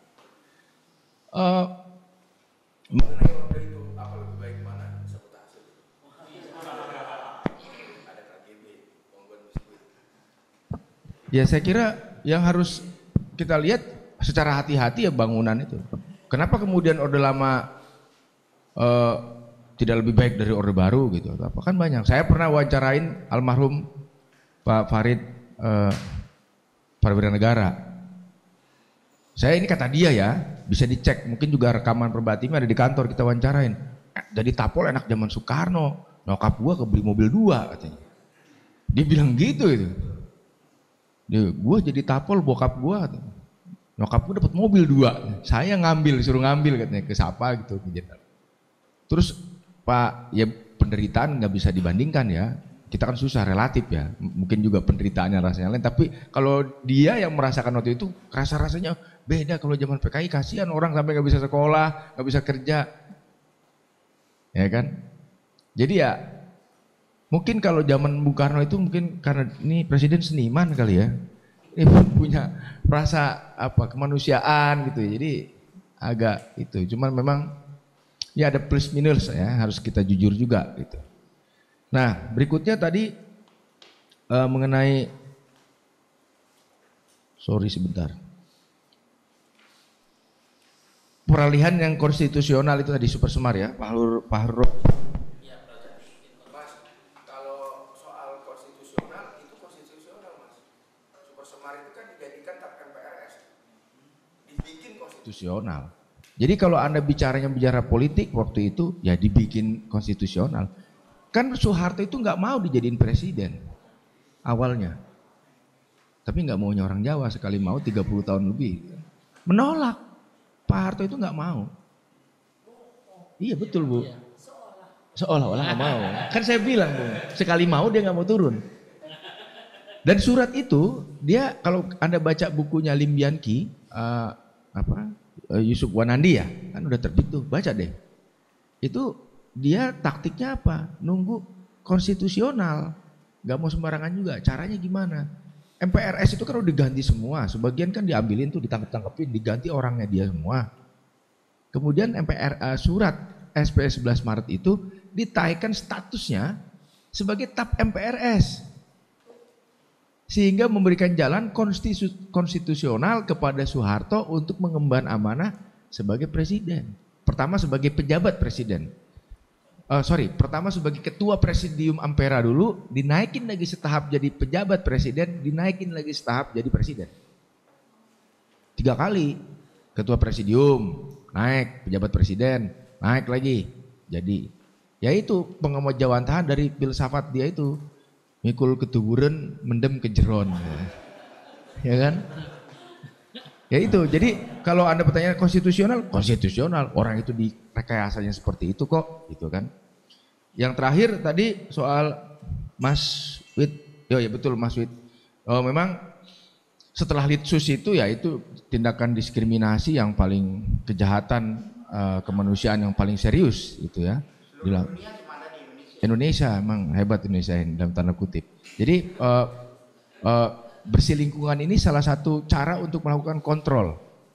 ya saya kira yang harus kita lihat secara hati-hati ya bangunan itu. Kenapa kemudian Orde Lama tidak lebih baik dari Orde Baru gitu? Apa kan banyak. Saya pernah wawancarain almarhum Pak Farid Perwira Negara. Saya ini kata dia ya, bisa dicek, mungkin juga rekaman perbatimnya ada di kantor kita wawancarain. Jadi Tapol enak zaman Soekarno, nyokap gua kebeli mobil 2 katanya. Dia bilang gitu itu. Gua jadi Tapol bokap gua katanya. Nyokap gua dapat mobil 2, saya ngambil, suruh ngambil katanya ke siapa gitu. Terus Pak, ya penderitaan nggak bisa dibandingkan ya. Kita kan susah relatif ya, mungkin juga penderitaannya rasanya lain. Tapi kalau dia yang merasakan waktu itu, rasanya beda. Kalau zaman PKI kasihan orang sampai nggak bisa sekolah, nggak bisa kerja, ya kan? Jadi ya mungkin kalau zaman Bung Karno itu mungkin karena ini presiden seniman kali ya, ini punya rasa apa kemanusiaan gitu. Jadi agak itu. Cuman memang ya ada plus minus ya, harus kita jujur juga gitu. Nah berikutnya tadi mengenai sebentar. Peralihan yang konstitusional itu tadi Super Semar ya, Pak Huruf. Mas, kalau soal konstitusional itu konstitusional Mas. Super Semar itu kan dijadikan tap MPRS, dibikin konstitusional. Jadi kalau Anda bicara politik waktu itu ya dibikin konstitusional. Kan Soeharto itu nggak mau dijadiin presiden awalnya, tapi nggak maunya orang Jawa, sekali mau 30 tahun lebih menolak. Pak Harto itu nggak mau. Iya betul Bu. Seolah-olah nggak mau. Kan saya bilang Bu, sekali mau dia nggak mau turun. Dan surat itu dia kalau Anda baca bukunya Lim Bianchi, Yusuf Wanandi ya, kan udah terbit tuh, baca deh. Itu dia taktiknya apa? Nunggu konstitusional, nggak mau sembarangan juga. Caranya gimana? MPRS itu kan udah diganti semua, sebagian kan diambilin tuh, ditangkep-tangkepin, diganti orangnya dia semua. Kemudian surat SP 11 Maret itu ditaikkan statusnya sebagai TAP MPRS, sehingga memberikan jalan konstitusional kepada Soeharto untuk mengemban amanah sebagai presiden. Pertama sebagai pejabat presiden. Pertama sebagai ketua presidium Ampera dulu, dinaikin lagi setahap jadi pejabat presiden, dinaikin lagi setahap jadi presiden. 3 kali, ketua presidium, naik, pejabat presiden, naik lagi, jadi. Ya itu pengemajauantahan dari filsafat dia itu, mikul ketuburan, mendem ke jeron. Ya kan? Ya itu, jadi kalau Anda bertanya konstitusional, orang itu direkayasanya seperti itu kok, gitu kan. Yang terakhir tadi soal Mas Wid, ya betul Mas Wid, memang setelah Litsus itu ya itu tindakan diskriminasi yang paling kejahatan kemanusiaan yang paling serius gitu ya. Indonesia emang hebat Indonesia ini dalam tanda kutip. Jadi bersih lingkungan ini salah satu cara untuk melakukan kontrol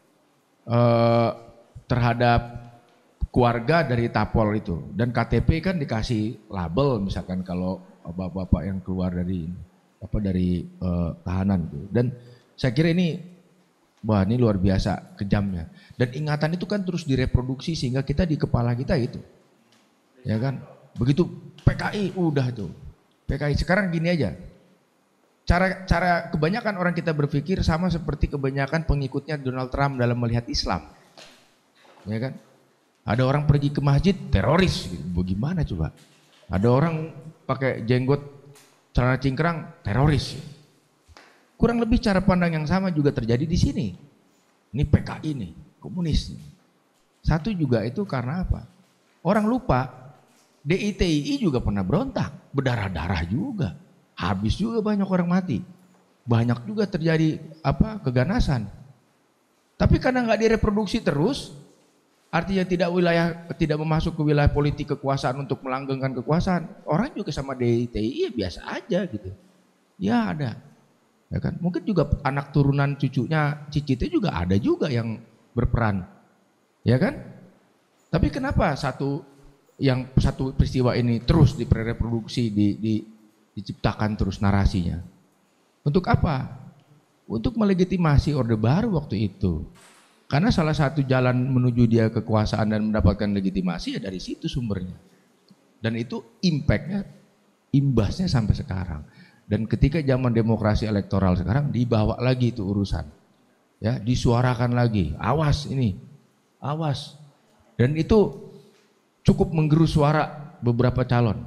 terhadap keluarga dari Tapol itu. Dan KTP kan dikasih label misalkan kalau bapak-bapak yang keluar dari tahanan gitu. Dan saya kira ini luar biasa kejamnya. Dan ingatan itu kan terus direproduksi sehingga kita di kepala kita itu. Ya kan? Begitu PKI udah tuh. PKI sekarang gini aja. Cara kebanyakan orang kita berpikir sama seperti kebanyakan pengikutnya Donald Trump dalam melihat Islam. Ya kan? Ada orang pergi ke masjid teroris gitu. Bagaimana coba? Ada orang pakai jenggot celana cingkrang, teroris. Kurang lebih cara pandang yang sama juga terjadi di sini. Ini PKI nih, komunis. Satu juga itu karena apa? Orang lupa, DITII juga pernah berontak, berdarah-darah juga. Habis juga banyak orang mati. Banyak juga terjadi keganasan. Tapi karena nggak direproduksi terus, artinya tidak masuk ke wilayah politik kekuasaan untuk melanggengkan kekuasaan. Orang juga sama DITII biasa aja gitu. Ya ada. Ya kan? Mungkin juga anak turunan cucunya, cicitnya juga ada juga yang berperan. Ya kan? Tapi kenapa satu peristiwa ini terus direproduksi, diciptakan terus narasinya? Untuk apa? Untuk melegitimasi Orde Baru waktu itu. Karena salah satu jalan menuju dia kekuasaan dan mendapatkan legitimasi ya dari situ sumbernya. Dan itu imbasnya sampai sekarang. Dan ketika zaman demokrasi elektoral sekarang dibawa lagi itu urusan. Ya, disuarakan lagi. Awas ini. Awas. Dan itu cukup menggerus suara beberapa calon.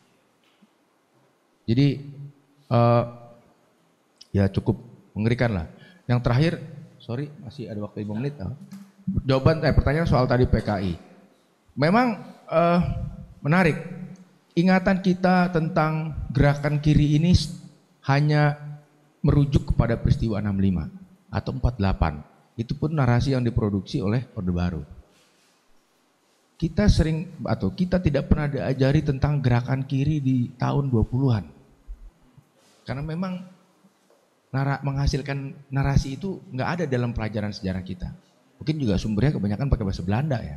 Jadi ya cukup mengerikan lah. Yang terakhir, sorry masih ada waktu 5 menit. Pertanyaan soal tadi PKI. Memang menarik. Ingatan kita tentang gerakan kiri ini hanya merujuk kepada peristiwa 65 atau 48. Itu pun narasi yang diproduksi oleh Orde Baru. Kita tidak pernah diajari tentang gerakan kiri di tahun 20-an. Karena memang menghasilkan narasi itu nggak ada dalam pelajaran sejarah kita. Mungkin juga sumbernya kebanyakan pakai bahasa Belanda ya.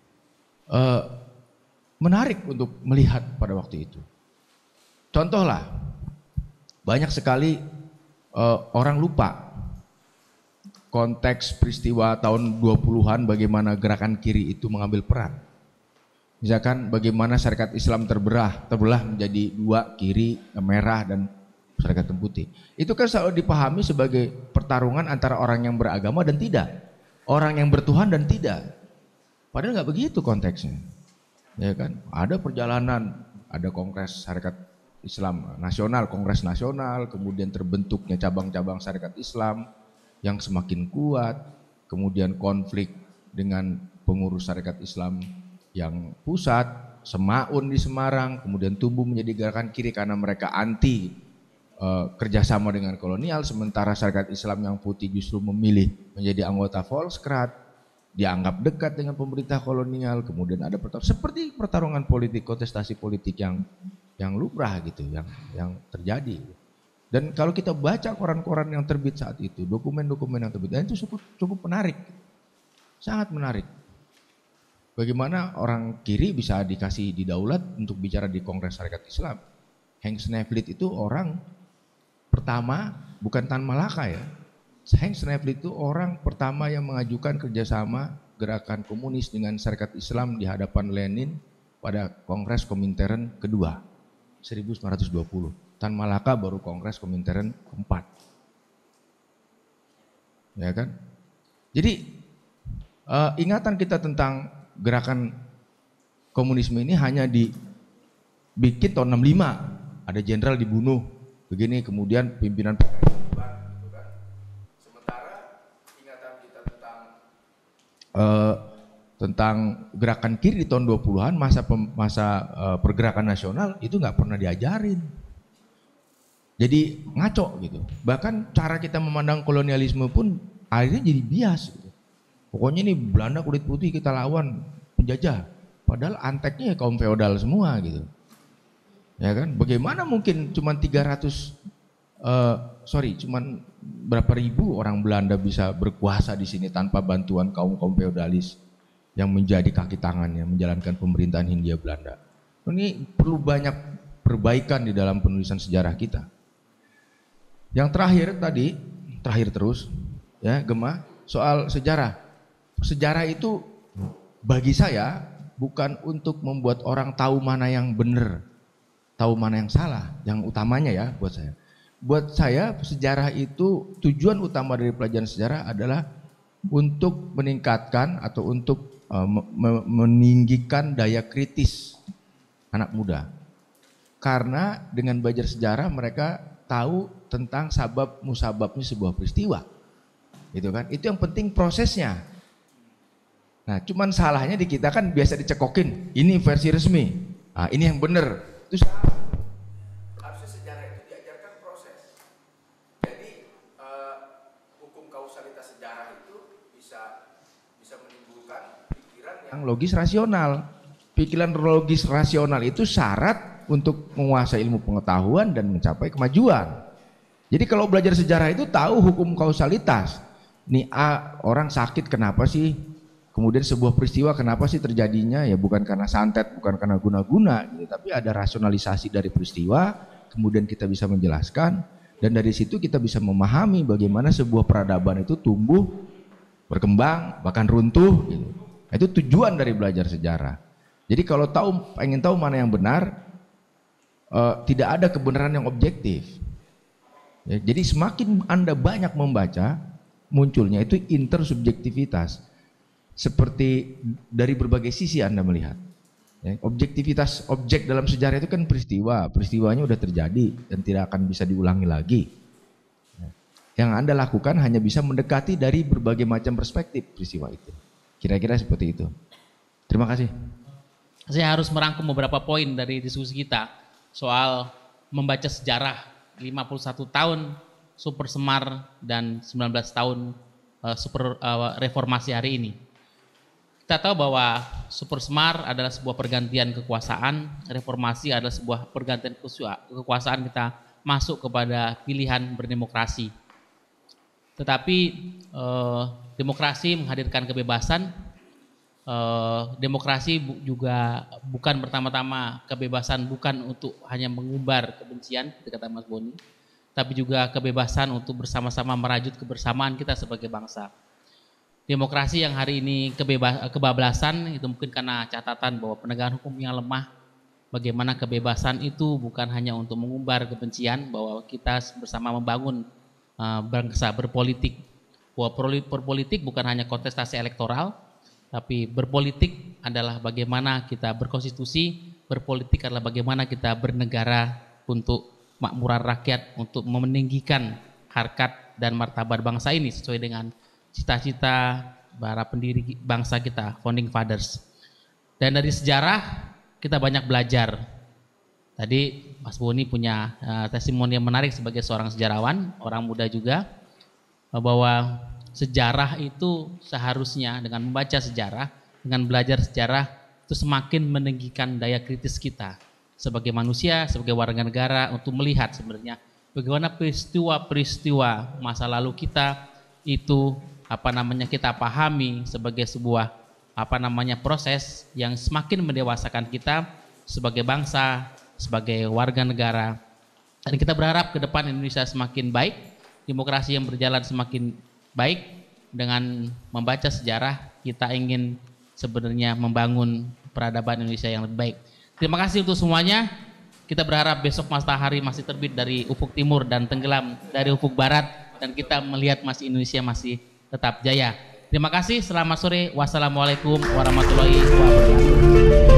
Menarik untuk melihat pada waktu itu. Contohlah, banyak sekali orang lupa konteks peristiwa tahun 20-an bagaimana gerakan kiri itu mengambil peran. Misalkan bagaimana Syarikat Islam terbelah menjadi dua, kiri, merah dan Syarikat Putih. Itu kan selalu dipahami sebagai pertarungan antara orang yang beragama dan tidak, orang yang bertuhan dan tidak. Padahal nggak begitu konteksnya. Ya kan? Ada perjalanan, ada Kongres Syarikat Islam Nasional, Kongres Nasional, kemudian terbentuknya cabang-cabang Syarikat Islam yang semakin kuat, kemudian konflik dengan pengurus Syarikat Islam yang pusat, Semaun di Semarang, kemudian tumbuh menjadi gerakan kiri karena mereka anti kerjasama dengan kolonial, sementara Syarikat Islam yang putih justru memilih menjadi anggota Volkskrad, dianggap dekat dengan pemerintah kolonial, kemudian ada seperti pertarungan politik, kontestasi politik yang lumrah gitu, yang terjadi. Dan kalau kita baca koran-koran yang terbit saat itu, dokumen-dokumen yang terbit, itu cukup menarik, sangat menarik. Bagaimana orang kiri bisa dikasih didaulat untuk bicara di Kongres Syarikat Islam. Henk Snevely itu orang pertama, bukan Tan Malaka ya. Henk Snevely itu orang pertama yang mengajukan kerjasama gerakan komunis dengan Syarikat Islam di hadapan Lenin pada Kongres Komintern kedua 1920. Tan Malaka baru Kongres Komintern keempat. Ya kan? Jadi ingatan kita tentang gerakan komunisme ini hanya dibikin tahun 65. Ada jenderal dibunuh begini, kemudian pimpinan tentang gerakan kiri di tahun 20-an, masa pergerakan nasional itu nggak pernah diajarin. Jadi ngaco gitu. Bahkan cara kita memandang kolonialisme pun akhirnya jadi bias gitu. Pokoknya ini Belanda kulit putih kita lawan penjajah. Padahal anteknya kaum feodal semua gitu. Ya kan? Bagaimana mungkin cuman cuman berapa ribu orang Belanda bisa berkuasa di sini tanpa bantuan kaum feodalis yang menjadi kaki tangannya menjalankan pemerintahan Hindia Belanda. Ini perlu banyak perbaikan di dalam penulisan sejarah kita. Yang terakhir terus ya Gema, soal sejarah. Sejarah itu bagi saya bukan untuk membuat orang tahu mana yang benar, tahu mana yang salah. Yang utamanya ya buat saya. Buat saya sejarah itu tujuan utama dari pelajaran sejarah adalah untuk meningkatkan atau untuk meninggikan daya kritis anak muda. Karena dengan belajar sejarah mereka tahu tentang sabab musababnya sebuah peristiwa. Gitu kan? Itu yang penting prosesnya. Nah, cuman salahnya di kita kan biasa dicekokin, ini versi resmi. Nah, ini yang benar. Itu harusnya sejarah itu diajarkan proses. Jadi hukum kausalitas sejarah itu bisa menimbulkan pikiran yang logis rasional. Pikiran logis rasional itu syarat untuk menguasai ilmu pengetahuan dan mencapai kemajuan. Jadi kalau belajar sejarah itu tahu hukum kausalitas. Nih orang sakit kenapa sih? Kemudian sebuah peristiwa kenapa sih terjadinya? Ya bukan karena santet, bukan karena guna-guna gitu, tapi ada rasionalisasi dari peristiwa, kemudian kita bisa menjelaskan, dan dari situ kita bisa memahami bagaimana sebuah peradaban itu tumbuh, berkembang, bahkan runtuh gitu. Itu tujuan dari belajar sejarah. Jadi kalau ingin tahu mana yang benar, tidak ada kebenaran yang objektif. Ya, jadi semakin Anda banyak membaca, munculnya itu intersubjektivitas. Seperti dari berbagai sisi Anda melihat. Ya, objektivitas objek dalam sejarah itu kan peristiwanya udah terjadi dan tidak akan bisa diulangi lagi. Ya, yang Anda lakukan hanya bisa mendekati dari berbagai macam perspektif peristiwa itu. Kira-kira seperti itu. Terima kasih. Saya harus merangkum beberapa poin dari diskusi kita soal membaca sejarah 51 tahun Super Semar dan 19 tahun reformasi hari ini. Kita tahu bahwa Super Semar adalah sebuah pergantian kekuasaan, reformasi adalah sebuah pergantian kekuasaan, kita masuk kepada pilihan berdemokrasi. Tetapi demokrasi menghadirkan kebebasan, demokrasi juga bukan pertama-tama kebebasan bukan untuk hanya mengumbar kebencian, kata Mas Boni, tapi juga kebebasan untuk bersama-sama merajut kebersamaan kita sebagai bangsa. Demokrasi yang hari ini kebablasan itu mungkin karena catatan bahwa penegakan hukum yang lemah. Bagaimana kebebasan itu bukan hanya untuk mengumbar kebencian, bahwa kita bersama membangun bangsa berpolitik. Bahwa berpolitik bukan hanya kontestasi elektoral, tapi berpolitik adalah bagaimana kita berkonstitusi, berpolitik adalah bagaimana kita bernegara untuk makmuran rakyat, untuk meninggikan harkat dan martabat bangsa ini sesuai dengan cita-cita para pendiri bangsa kita, founding fathers. Dan dari sejarah kita banyak belajar. Tadi Mas Boni punya testimoni yang menarik sebagai seorang sejarawan, orang muda juga, bahwa sejarah itu seharusnya dengan membaca sejarah, dengan belajar sejarah itu semakin meninggikan daya kritis kita sebagai manusia, sebagai warga negara untuk melihat sebenarnya bagaimana peristiwa-peristiwa masa lalu kita itu kita pahami sebagai sebuah proses yang semakin mendewasakan kita sebagai bangsa, sebagai warga negara. Dan kita berharap ke depan Indonesia semakin baik, demokrasi yang berjalan semakin baik. Dengan membaca sejarah kita ingin sebenarnya membangun peradaban Indonesia yang lebih baik. Terima kasih untuk semuanya. Kita berharap besok matahari masih terbit dari ufuk timur dan tenggelam dari ufuk barat, dan kita melihat Indonesia masih tetap jaya. Terima kasih, selamat sore. Wassalamualaikum warahmatullahi wabarakatuh.